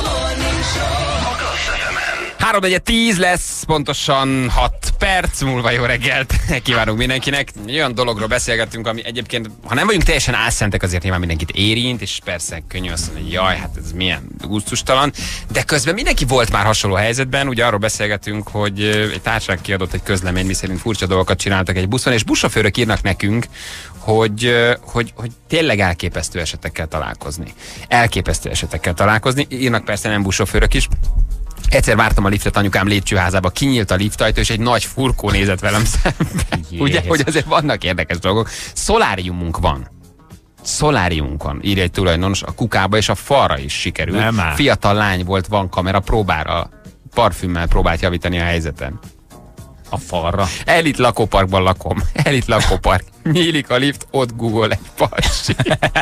három negyven tíz lesz, pontosan hat perc múlva. Jó reggelt kívánunk mindenkinek. Egy olyan dologról beszélgettünk, ami egyébként, ha nem vagyunk teljesen álszentek, azért nyilván mindenkit érint, és persze könnyű azt mondani, hogy jaj, hát ez milyen gusztustalan, de közben mindenki volt már hasonló helyzetben. Ugye arról beszélgetünk, hogy egy társaság kiadott egy közlemény, miszerint furcsa dolgokat csináltak egy buszon, és buszsofőrök írnak nekünk, hogy, hogy, hogy tényleg elképesztő esetekkel találkozni. Elképesztő esetekkel találkozni. Írnak persze nem buszsofőrök is. Egyszer vártam a liftet anyukám lépcsőházába, kinyílt a liftajtó, és egy nagy furkó nézett velem szembe. Ugye, hogy azért vannak érdekes dolgok. Szoláriumunk van. Szoláriumunk van, írja egy tulajdonos, a kukába és a falra is sikerült. Fiatal lány volt, van kamera, próbára, parfümmel próbált javítani a helyzeten. A falra. Elit lakóparkban lakom. Elit lakópark. Nyílik a lift, ott Google egy pasi.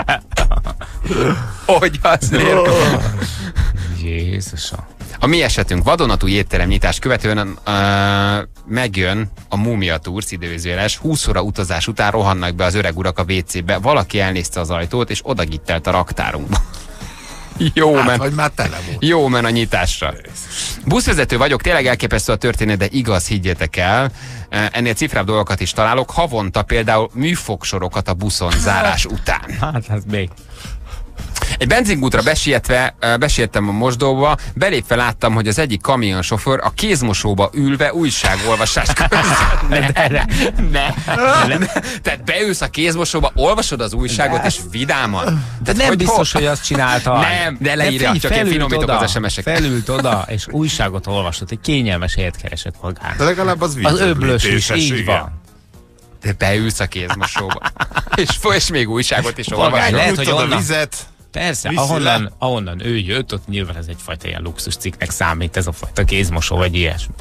Hogy az miért? Jézusom. A mi esetünk vadonatúj étterem nyitás követően uh, megjön a Múmia Tours időzőjeles, húsz óra utazás után rohannak be az öreg urak a vé cébe, valaki elnézte az ajtót és odagittelt a raktárunkba. Jó hát, men. vagy már tele volt. Jó men a nyitásra. Buszvezető vagyok, tényleg elképesztő a történet, de igaz, higgyétek el. Ennél cifrább dolgokat is találok. Havonta például műfogsorokat a buszon zárás után. Hát, ez még. Egy benzinkútra besietve, besiettem a mosdóba, belépve láttam, hogy az egyik kamionsofőr a kézmosóba ülve újságolvasás közben. Ne, ne, ne, ne, ne. Tehát beülsz a kézmosóba, olvasod az újságot, és vidáman. De nem hogy biztos, hogy azt csinálta. Nem, de leírja, csak én finomítok az es em es-eket. Felült oda, és újságot olvasott, egy kényelmes helyet keresett magának. De legalább az Az öblös is, így van. De beülsz a kézmosóba. és, és még újságot is olvasod. Lehet, hogy onnan... a vizet. Persze, ahonnan, ahonnan ő jött, ott nyilván ez egyfajta ilyen luxus cikknek számít, ez a fajta kézmosó, vagy ilyesmi.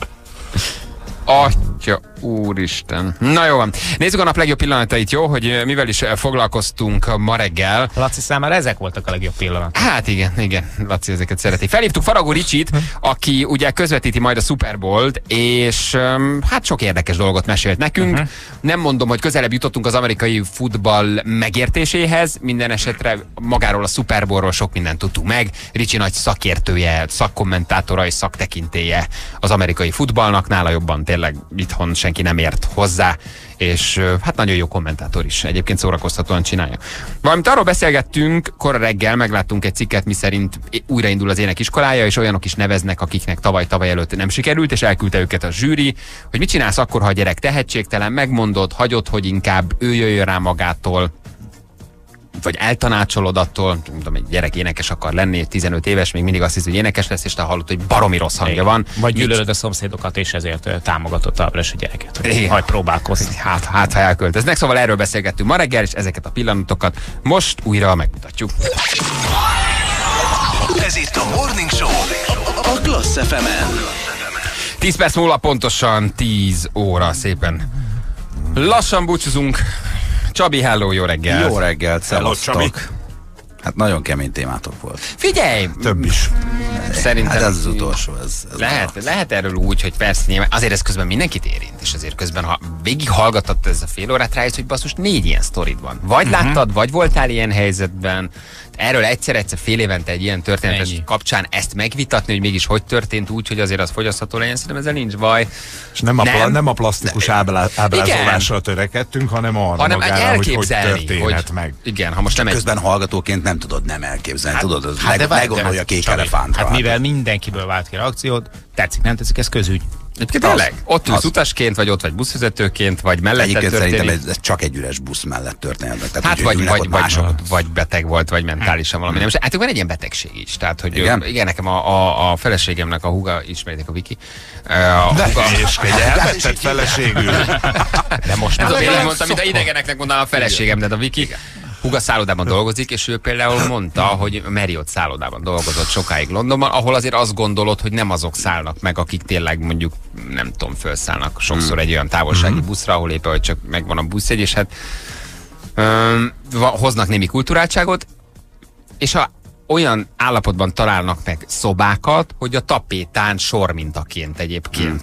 Atya úristen. Na jó van. Nézzük a nap legjobb pillanatait, jó? Hogy mivel is foglalkoztunk ma reggel. Laci számára ezek voltak a legjobb pillanatok. Hát igen, igen. Laci ezeket szereti. Felhívtuk Faragó Ricsit, aki ugye közvetíti majd a Super Bowl-t, és hát sok érdekes dolgot mesélt nekünk. Uh-huh. Nem mondom, hogy közelebb jutottunk az amerikai futball megértéséhez. Minden esetre magáról a Super Bowl-ról sok mindent tudtunk meg. Ricsi nagy szakértője, szakkommentátora és szaktekintéje az amerikai futballnak. Nála jobban tényleg itthon senki nem ért hozzá, és hát nagyon jó kommentátor is, egyébként szórakoztatóan csinálja. Valamint arról beszélgettünk, kora reggel megláttunk egy cikket, miszerint újraindul az énekiskolája, és olyanok is neveznek, akiknek tavaly-tavaly előtt nem sikerült, és elküldte őket a zsűri, hogy mit csinálsz akkor, ha a gyerek tehetségtelen, megmondod, hagyod, hogy inkább ő jöjjön rá magától, vagy eltanácsolod attól, tudom, egy gyerek énekes akar lenni, tizenöt éves, még mindig azt hiszi, hogy énekes lesz, és te hallod, hogy baromi rossz hangja van. Vagy gyűlölöd a szomszédokat, és ezért támogatott a a gyereket, hogy majd próbálkozni. Hát, hát, ha elköltöznek. Szóval erről beszélgettünk ma reggel, és ezeket a pillanatokat most újra megmutatjuk. Ez itt a Morning Show a Klassz ef emen. tíz perc múlva pontosan tíz óra, szépen lassan búcsúzunk. Csabi, hello, jó reggel. Jó reggelt, szevasztok. Hát nagyon kemény témátok volt. Figyelj! Több is. Szerintem... Hát ez az utolsó. Ez, ez lehet, lehet erről úgy, hogy persze nyilván, azért ez közben mindenkit érint, és azért közben, ha végig hallgatott ez a fél órát, rájössz, hogy basszus, négy ilyen sztorid van. Vagy uh-huh. láttad, vagy voltál ilyen helyzetben. Erről egyszer-egyszer fél évente egy ilyen történetes Ennyi. kapcsán ezt megvitatni, hogy mégis hogy történt úgy, hogy azért az fogyasztható legyen, szerintem ezzel nincs baj. És nem, nem. A, pla, nem a plastikus ábrázolásra törekedtünk, hanem arra hanem magára, hogy hogy történhet hogy, meg. Igen, ha most nem közben egy... hallgatóként nem tudod nem elképzelni, hát, tudod, hát meg, meggondolja kék elefántra. Hát mivel mindenkiből vált ki reakciót, tetszik, nem tetszik, ez közügy. Egyébként tényleg? Ott ülsz utasként, vagy ott vagy buszvezetőként, vagy mellette történik? Szerintem ez, ez csak egy üres busz mellett történt. Tehát, hát vagy, vagy, vagy, vagy beteg volt, vagy mentálisan valami. Nem. Hát van egy ilyen betegség is. Tehát, hogy igen, igen nekem a, a, a feleségemnek a húga, ismeritek a Viki. A de húga, és egy elvetett feleségül. De most már én mondtam, mint a idegeneknek mondanám a feleségem, de a Viki. Húga szállodában dolgozik, és ő például mondta, hogy Marriott szállodában dolgozott sokáig Londonban, ahol azért azt gondolod, hogy nem azok szállnak meg, akik tényleg mondjuk, nem tudom, felszállnak sokszor egy olyan távolsági buszra, ahol éppen, hogy csak megvan a buszjegy, és hát öm, hoznak némi kulturáltságot, és ha olyan állapotban találnak meg szobákat, hogy a tapétán sormintaként egyébként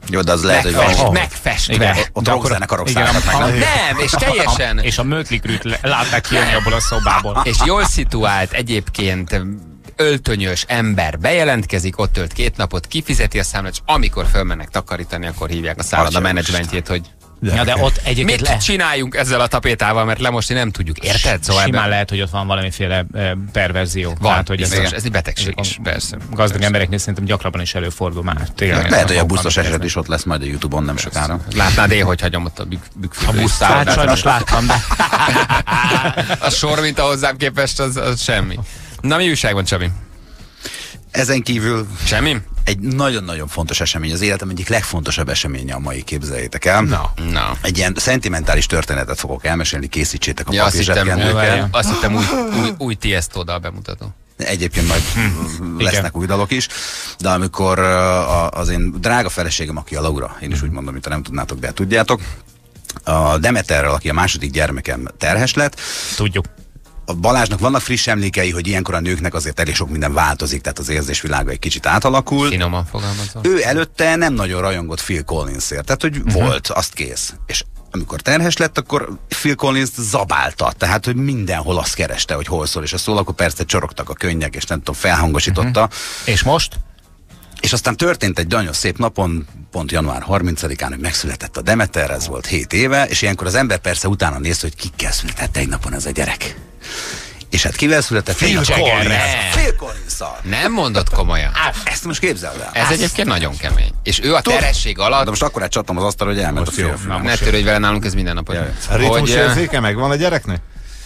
Jó, de az lehet, hogy Megfest, van. megfestve. Igen, ott rockzenekarok szálltak meg, nem? Nem, és teljesen... És a Mötley Crüe-t látták kijönni abból a szobából. És jól szituált egyébként öltönyös ember bejelentkezik, ott tölt két napot, kifizeti a számlát, és amikor fölmennek takarítani, akkor hívják a szálloda menedzsmentjét, hogy Ja, de ott egyébként mit le... csináljunk ezzel a tapétával, mert lemosni nem tudjuk, érted? Szóval Simán ebben... lehet, hogy ott van valamiféle e, perverzió. Van, Tehát, hogy ez, biztos, a, ez egy betegség ez is, persze. Gazdag persze. embereknél szerintem gyakrabban is előfordul már. Tényleg, Lehet, hogy a buszos eset is ott lesz majd a YouTube-on nem sokára. Látnád én, hogy hagyom ott a bük bükfülő. A buszt, hát sajnos láttam, de... A sor, mint a hozzám képest, az, az semmi. Na, mi újság van, Csabi? Ezen kívül semmi? Egy nagyon-nagyon fontos esemény, az életem egyik legfontosabb eseménye a mai, képzeljétek el. Na, no. no. Egy ilyen szentimentális történetet fogok elmesélni, készítsétek a ja, papírzsebkendőkkel. Azt hittem új, új, új Tiesto-dal bemutató. Egyébként majd lesznek új dalok is, de amikor a, az én drága feleségem, aki a Laura, én is úgy mondom, mint ha nem tudnátok, de tudjátok, a Demeterrel, aki a második gyermekem terhes lett. Tudjuk. A Balázsnak vannak friss emlékei, hogy ilyenkor a nőknek azért elég sok minden változik, tehát az érzésvilága egy kicsit átalakul. Finoman fogalmazol. Ő előtte nem nagyon rajongott Phil Collinsért, tehát hogy uh-huh. volt, azt kész. És amikor terhes lett, akkor Phil Collins zabálta, tehát hogy mindenhol azt kereste, hogy hol szól, és a szól, akkor persze csorogtak a könnyek, és nem tudom, felhangosította. Uh-huh. És most? És aztán történt egy nagyon szép napon, pont január harmincadikán, hogy megszületett a Demeter, ez volt hét éve, és ilyenkor az ember persze utána nézte, hogy kikkel született egy napon ez a gyerek. És hát kivel született? Phil Collins. Phil Collins-szal. Nem mondod komolyan. Ezt most képzeld el. Ez Azt. egyébként nagyon kemény. És ő a terhesség alatt... De most akkor átcsattam az asztalra, hogy elment most a férfi. Ne törődj vele, nálunk ez minden nap. A ritmusérzéke megvan a gyereknek?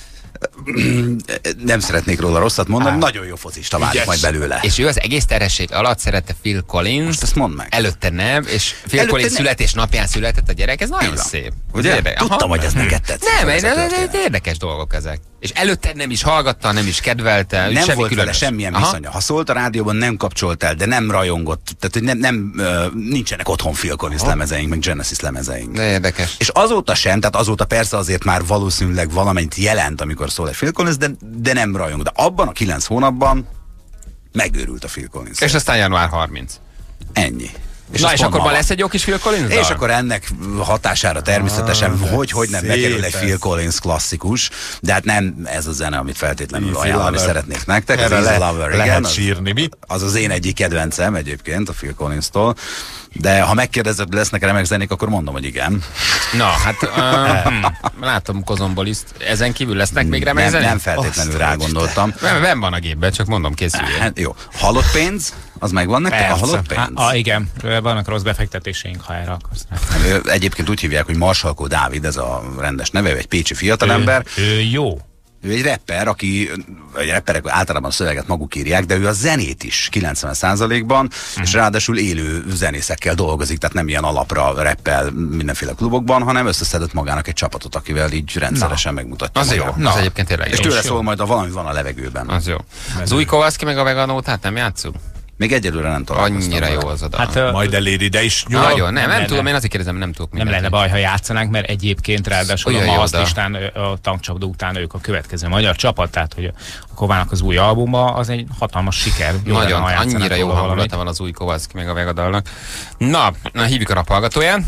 Nem szeretnék róla rosszat mondani, nagyon jó focista válik majd belőle. És ő az egész terhesség alatt szerette Phil Collins. Most ezt mondd meg. Előtte nem, és Phil Előtte Collins ne... születésnapján született a gyerek, ez nagyon szép. Ugye? Érde... Tudtam, hogy ez neked tetszett. Nem, ez érdekes dolgok ezek. És előtte nem is hallgatta, nem is kedvelte. Nem semmi volt különös. vele semmilyen Aha. viszonya. Ha szólt a rádióban, nem kapcsolt el, de nem rajongott. Tehát, hogy nem, nem, uh, nincsenek otthon Phil Collins Aha. lemezeink, meg Genesis lemezeink. De érdekes. És azóta sem, tehát azóta persze azért már valószínűleg valamennyit jelent, amikor szól egy Phil Collins, de, de nem rajong. De abban a kilenc hónapban megőrült a Phil Collins. És aztán január harmincadika. Ennyi. És Na és akkor ma lesz egy jó kis Phil Collins? És akkor ennek hatására természetesen, ah, hogy, hogy nem bekerül egy Phil Collins klasszikus, de hát nem ez a zene, amit feltétlenül ajánlani szeretnék nektek. Erre az le, Lover, lehet igen, az, sírni, mit? Az az én egyik kedvencem egyébként, a Phil Collins-tól. De ha megkérdezed, hogy lesznek remek zenék, akkor mondom, hogy igen. Na, hát uh, hm, látom Kozomboliszt. Ezen kívül lesznek még remek nem, zenék? nem feltétlenül rá gondoltam. Nem van a gépben, csak mondom, készüljél. Hát, jó. Halott pénz? Az megvan nektek? A halott pénz? Há, a, igen, vannak rossz befektetéseink, ha erre akarsz. Egyébként úgy hívják, hogy Marsalkó Dávid, ez a rendes neve, ő egy pécsi fiatalember. Ő, ő jó. Ő egy rapper, aki, egy rapperek általában a szöveget maguk írják, de ő a zenét is kilencven százalékban, mm. és ráadásul élő zenészekkel dolgozik, tehát nem ilyen alapra rappel mindenféle klubokban, hanem összeszedett magának egy csapatot, akivel így rendszeresen Na. megmutatja. Az magát. jó, Na. az egyébként tényleg És tőle szól majd a valami van a levegőben. Az jó. Az új Kovalszki meg a Veganót, hát nem játszunk? Még egyelőre nem találkoztam. Annyira jó az a dal. Hát, uh, majd eléri, de is nyugodt. Nagyon, nem, nem, nem tudom, én azért kérdezem, nem tudok Nem lenne baj, ha játszanánk, mert egyébként ráadásul a Mahasz listán, a tankcsapda után ők a következő magyar csapat, tehát hogy a Kovának az új albuma, az egy hatalmas siker. Jó Nagyon, lenne, annyira jó hangulata van az új Kovalszki meg a Vega dalnak. Na, na hívjuk a raphallgatóján.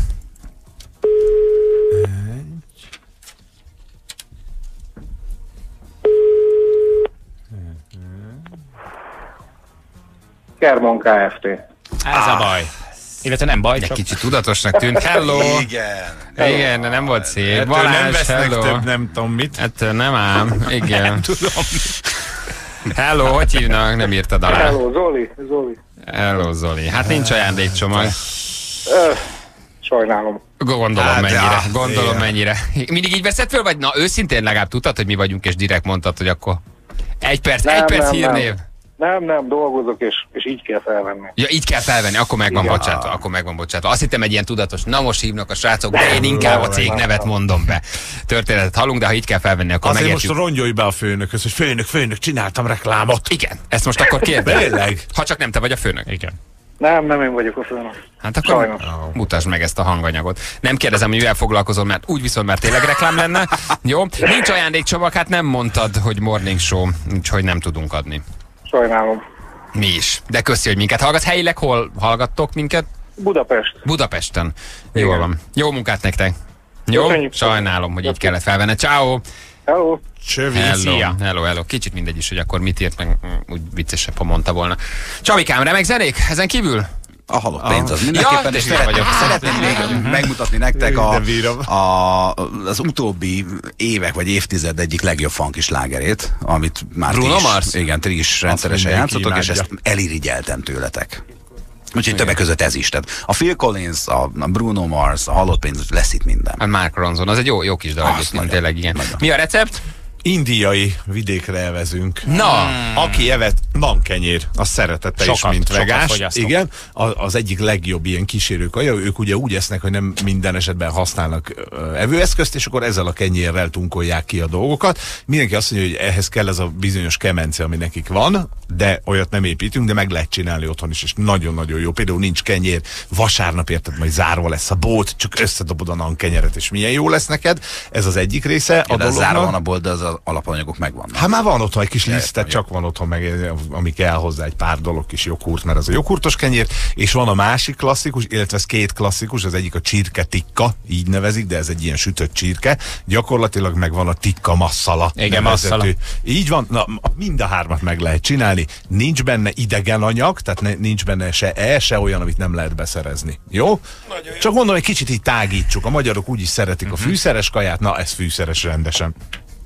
Kermon Kft. Ez a baj. Illetve nem baj, csak... Egy kicsit tudatosnak tűnt. Hello! Igen. Igen, de nem volt szép. Ettől Balázs, nem vesznek hello. több, nem tudom mit. Ettől nem ám. Igen. Nem tudom. Hello, hogy hívnak? Nem írtad alá. Hello, Zoli. Zoli. Hello, Zoli. Hát nincs ajándékcsomag. Sajnálom. Gondolom hát, mennyire, ja, gondolom igen. mennyire. Mindig így veszed föl, vagy na őszintén legalább tudtad, hogy mi vagyunk, és direkt mondtad, hogy akkor egy perc, nem, egy perc nem, hírnév. Nem. Nem, nem, dolgozok, és, és így kell felvenni. Ja, így kell felvenni, akkor meg van bocsátva, akkor meg van bocsátva. Azt hittem egy ilyen tudatos, na most hívnak a srácok, de én inkább a cég nevet mondom be. Történetet hallunk, de ha így kell felvenni, akkor Azért megértjük. most rongyolj be a főnökhöz, hogy főnök, főnök, csináltam reklámot. Igen, ezt most akkor kérdez. Tényleg? Ha csak nem te vagy a főnök. Igen. Nem, nem én vagyok a főnök. Hát akkor Sajnos. mutasd meg ezt a hanganyagot. Nem kérdezem, hogy mivel foglalkozol, mert úgy viszont már tényleg reklám lenne. Jó, nincs ajándékcsomag, hát nem mondtad, hogy morning show, úgyhogy nem tudunk adni. Sajnálom. Mi is. De köszi, hogy minket hallgatsz. Helyileg hol hallgattok minket? Budapest. Budapesten. Jól van. Jó munkát nektek. Jó? Köszönjük. Sajnálom, hogy így kellett felvenni. Ciao. Hello. Csövi. Hello, hello, hello. Kicsit mindegy is, hogy akkor mit írt, meg mm, úgy viccesebb, ha mondta volna. Csabikám, remek zenék? Ezen kívül? A halott pénz az mindenképpen, ja, és szeretném, szeretném még Uh-huh. megmutatni nektek a, a, az utóbbi évek vagy évtized egyik legjobb funky slágerét, amit már Bruno ti is, Mars? igen, ti is rendszeresen mindenki játszotok, és imádja. ezt elirigyeltem tőletek. Úgyhogy többek között ez is. Tehát a Phil Collins, a a Bruno Mars, a halott pénz, lesz itt minden. A Mark Ronson, az egy jó, jó kis dal, Azt egyébként, nagyon, tényleg igen. nagyon. Mi a recept? Indiai vidékre elvezünk. Na! Aki evett nankenyér, az szeretette is, Sokat, mint sokat vegás. fogyasztok. Igen, a- az egyik legjobb ilyen kísérő kaja. Ők ugye úgy esznek, hogy nem minden esetben használnak ö, evőeszközt, és akkor ezzel a kenyérrel tunkolják ki a dolgokat. Mindenki azt mondja, hogy ehhez kell ez a bizonyos kemence, ami nekik van, de olyat nem építünk, de meg lehet csinálni otthon is, és nagyon-nagyon jó. Például nincs kenyér, vasárnap érted, majd zárva lesz a bolt, csak összedobod a nankenyeret, és milyen jó lesz neked. Ez az egyik része a Ja, de zárva van dolognak. a bolt, de az a alapanyagok megvannak. Hát már van otthon egy kis Ja, lisztet, jó. csak van otthon meg, ami kell hozzá, egy pár dolog, kis joghurt, mert az a joghurtos kenyér, és van a másik klasszikus, illetve ez két klasszikus, az egyik a csirke tikka, így nevezik, de ez egy ilyen sütött csirke, gyakorlatilag meg van a tikka masszala. Igen, nevezetű. masszala. Így van, na, mind a hármat meg lehet csinálni, nincs benne idegen anyag, tehát ne, nincs benne se e, se olyan, amit nem lehet beszerezni. Jó? Csak mondom, egy kicsit így tágítsuk, a magyarok úgy is szeretik a fűszeres kaját, na ez fűszeres rendesen.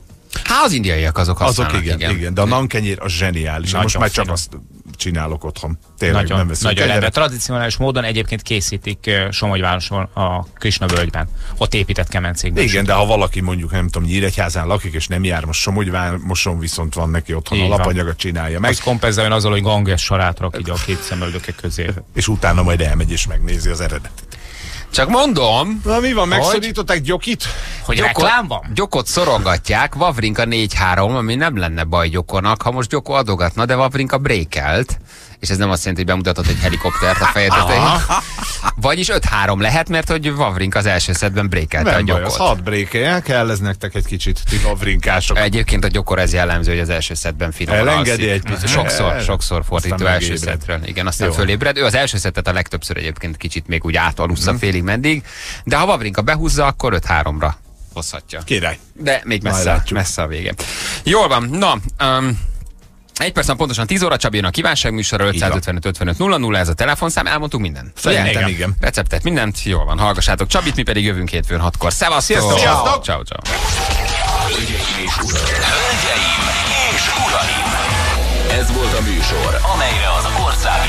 Hát az indiaiak azok használnak. Azok igen, igen, igen, de a nankenyér az zseniális. Nagyon Most már csak finom. azt csinálok otthon. Tényleg Nagyon, nem veszünk nagyon kenyeret. rendben. Tradicionális módon egyébként készítik uh, Somogyvároson a Krisna völgyben. Ott épített kemencékben. Igen, de ha valaki mondjuk, nem tudom, Nyíregyházán lakik, és nem jár most Somogyvároson, viszont van neki otthon Így a van. lapanyagot csinálja meg, Az kompenzáljon azzal, hogy ganges sarát rak így a két szemöldöke közé. és utána majd elmegy és megnézi az eredetet. Csak mondom, Na mi van, megszorították Gyokit? Hogy Gyokot, reklám van? Gyokot szorongatják, Wawrinka négy három, ami nem lenne baj Gyokornak, ha most Gyoko adogatna, de Wawrinka brékelt, és ez nem azt jelenti, hogy bemutatott egy helikoptert a feje tetején. Vagyis öt három lehet, mert hogy Wawrinka az első szedben brékelte a Nem baj, az Gyokot. hat brékeljen, kell ez nektek egy kicsit, ti Wawrinkások. Egyébként a Gyokor ez jellemző, hogy az első szedben finoman Elengedi alszik. egy picit. Sokszor, El- sokszor fordító aztán első megébred. szedről. Igen, aztán Jó. fölébred. Ő az első szettet a legtöbbször egyébként kicsit még úgy átalussza Mhm. félig meddig, de ha Wawrinka behúzza, akkor öt háromra hozhatja. Király. De még Majd messze, látjuk. messze a vége. Jól van, na, um, egy percen pontosan tíz óra, Csabi jön a kívánságműsorra, ötszázötvenöt ötvenöt nulla nulla, ez a telefonszám, elmondtuk mindent. Szerintem Ugye? igen. Receptet, mindent, jól van, hallgassátok Csabit, mi pedig jövünk hétfőn hatkor. Szevasztok! Sziasztok! Sziasztok! Ciao, ciao. Hölgyeim és uraim! és uraim! Ez volt a műsor, amelyre az ország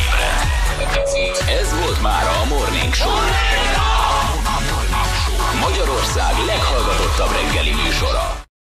ébredt. Ez volt már a Morning Show. Magyarország leghallgatottabb reggeli műsora.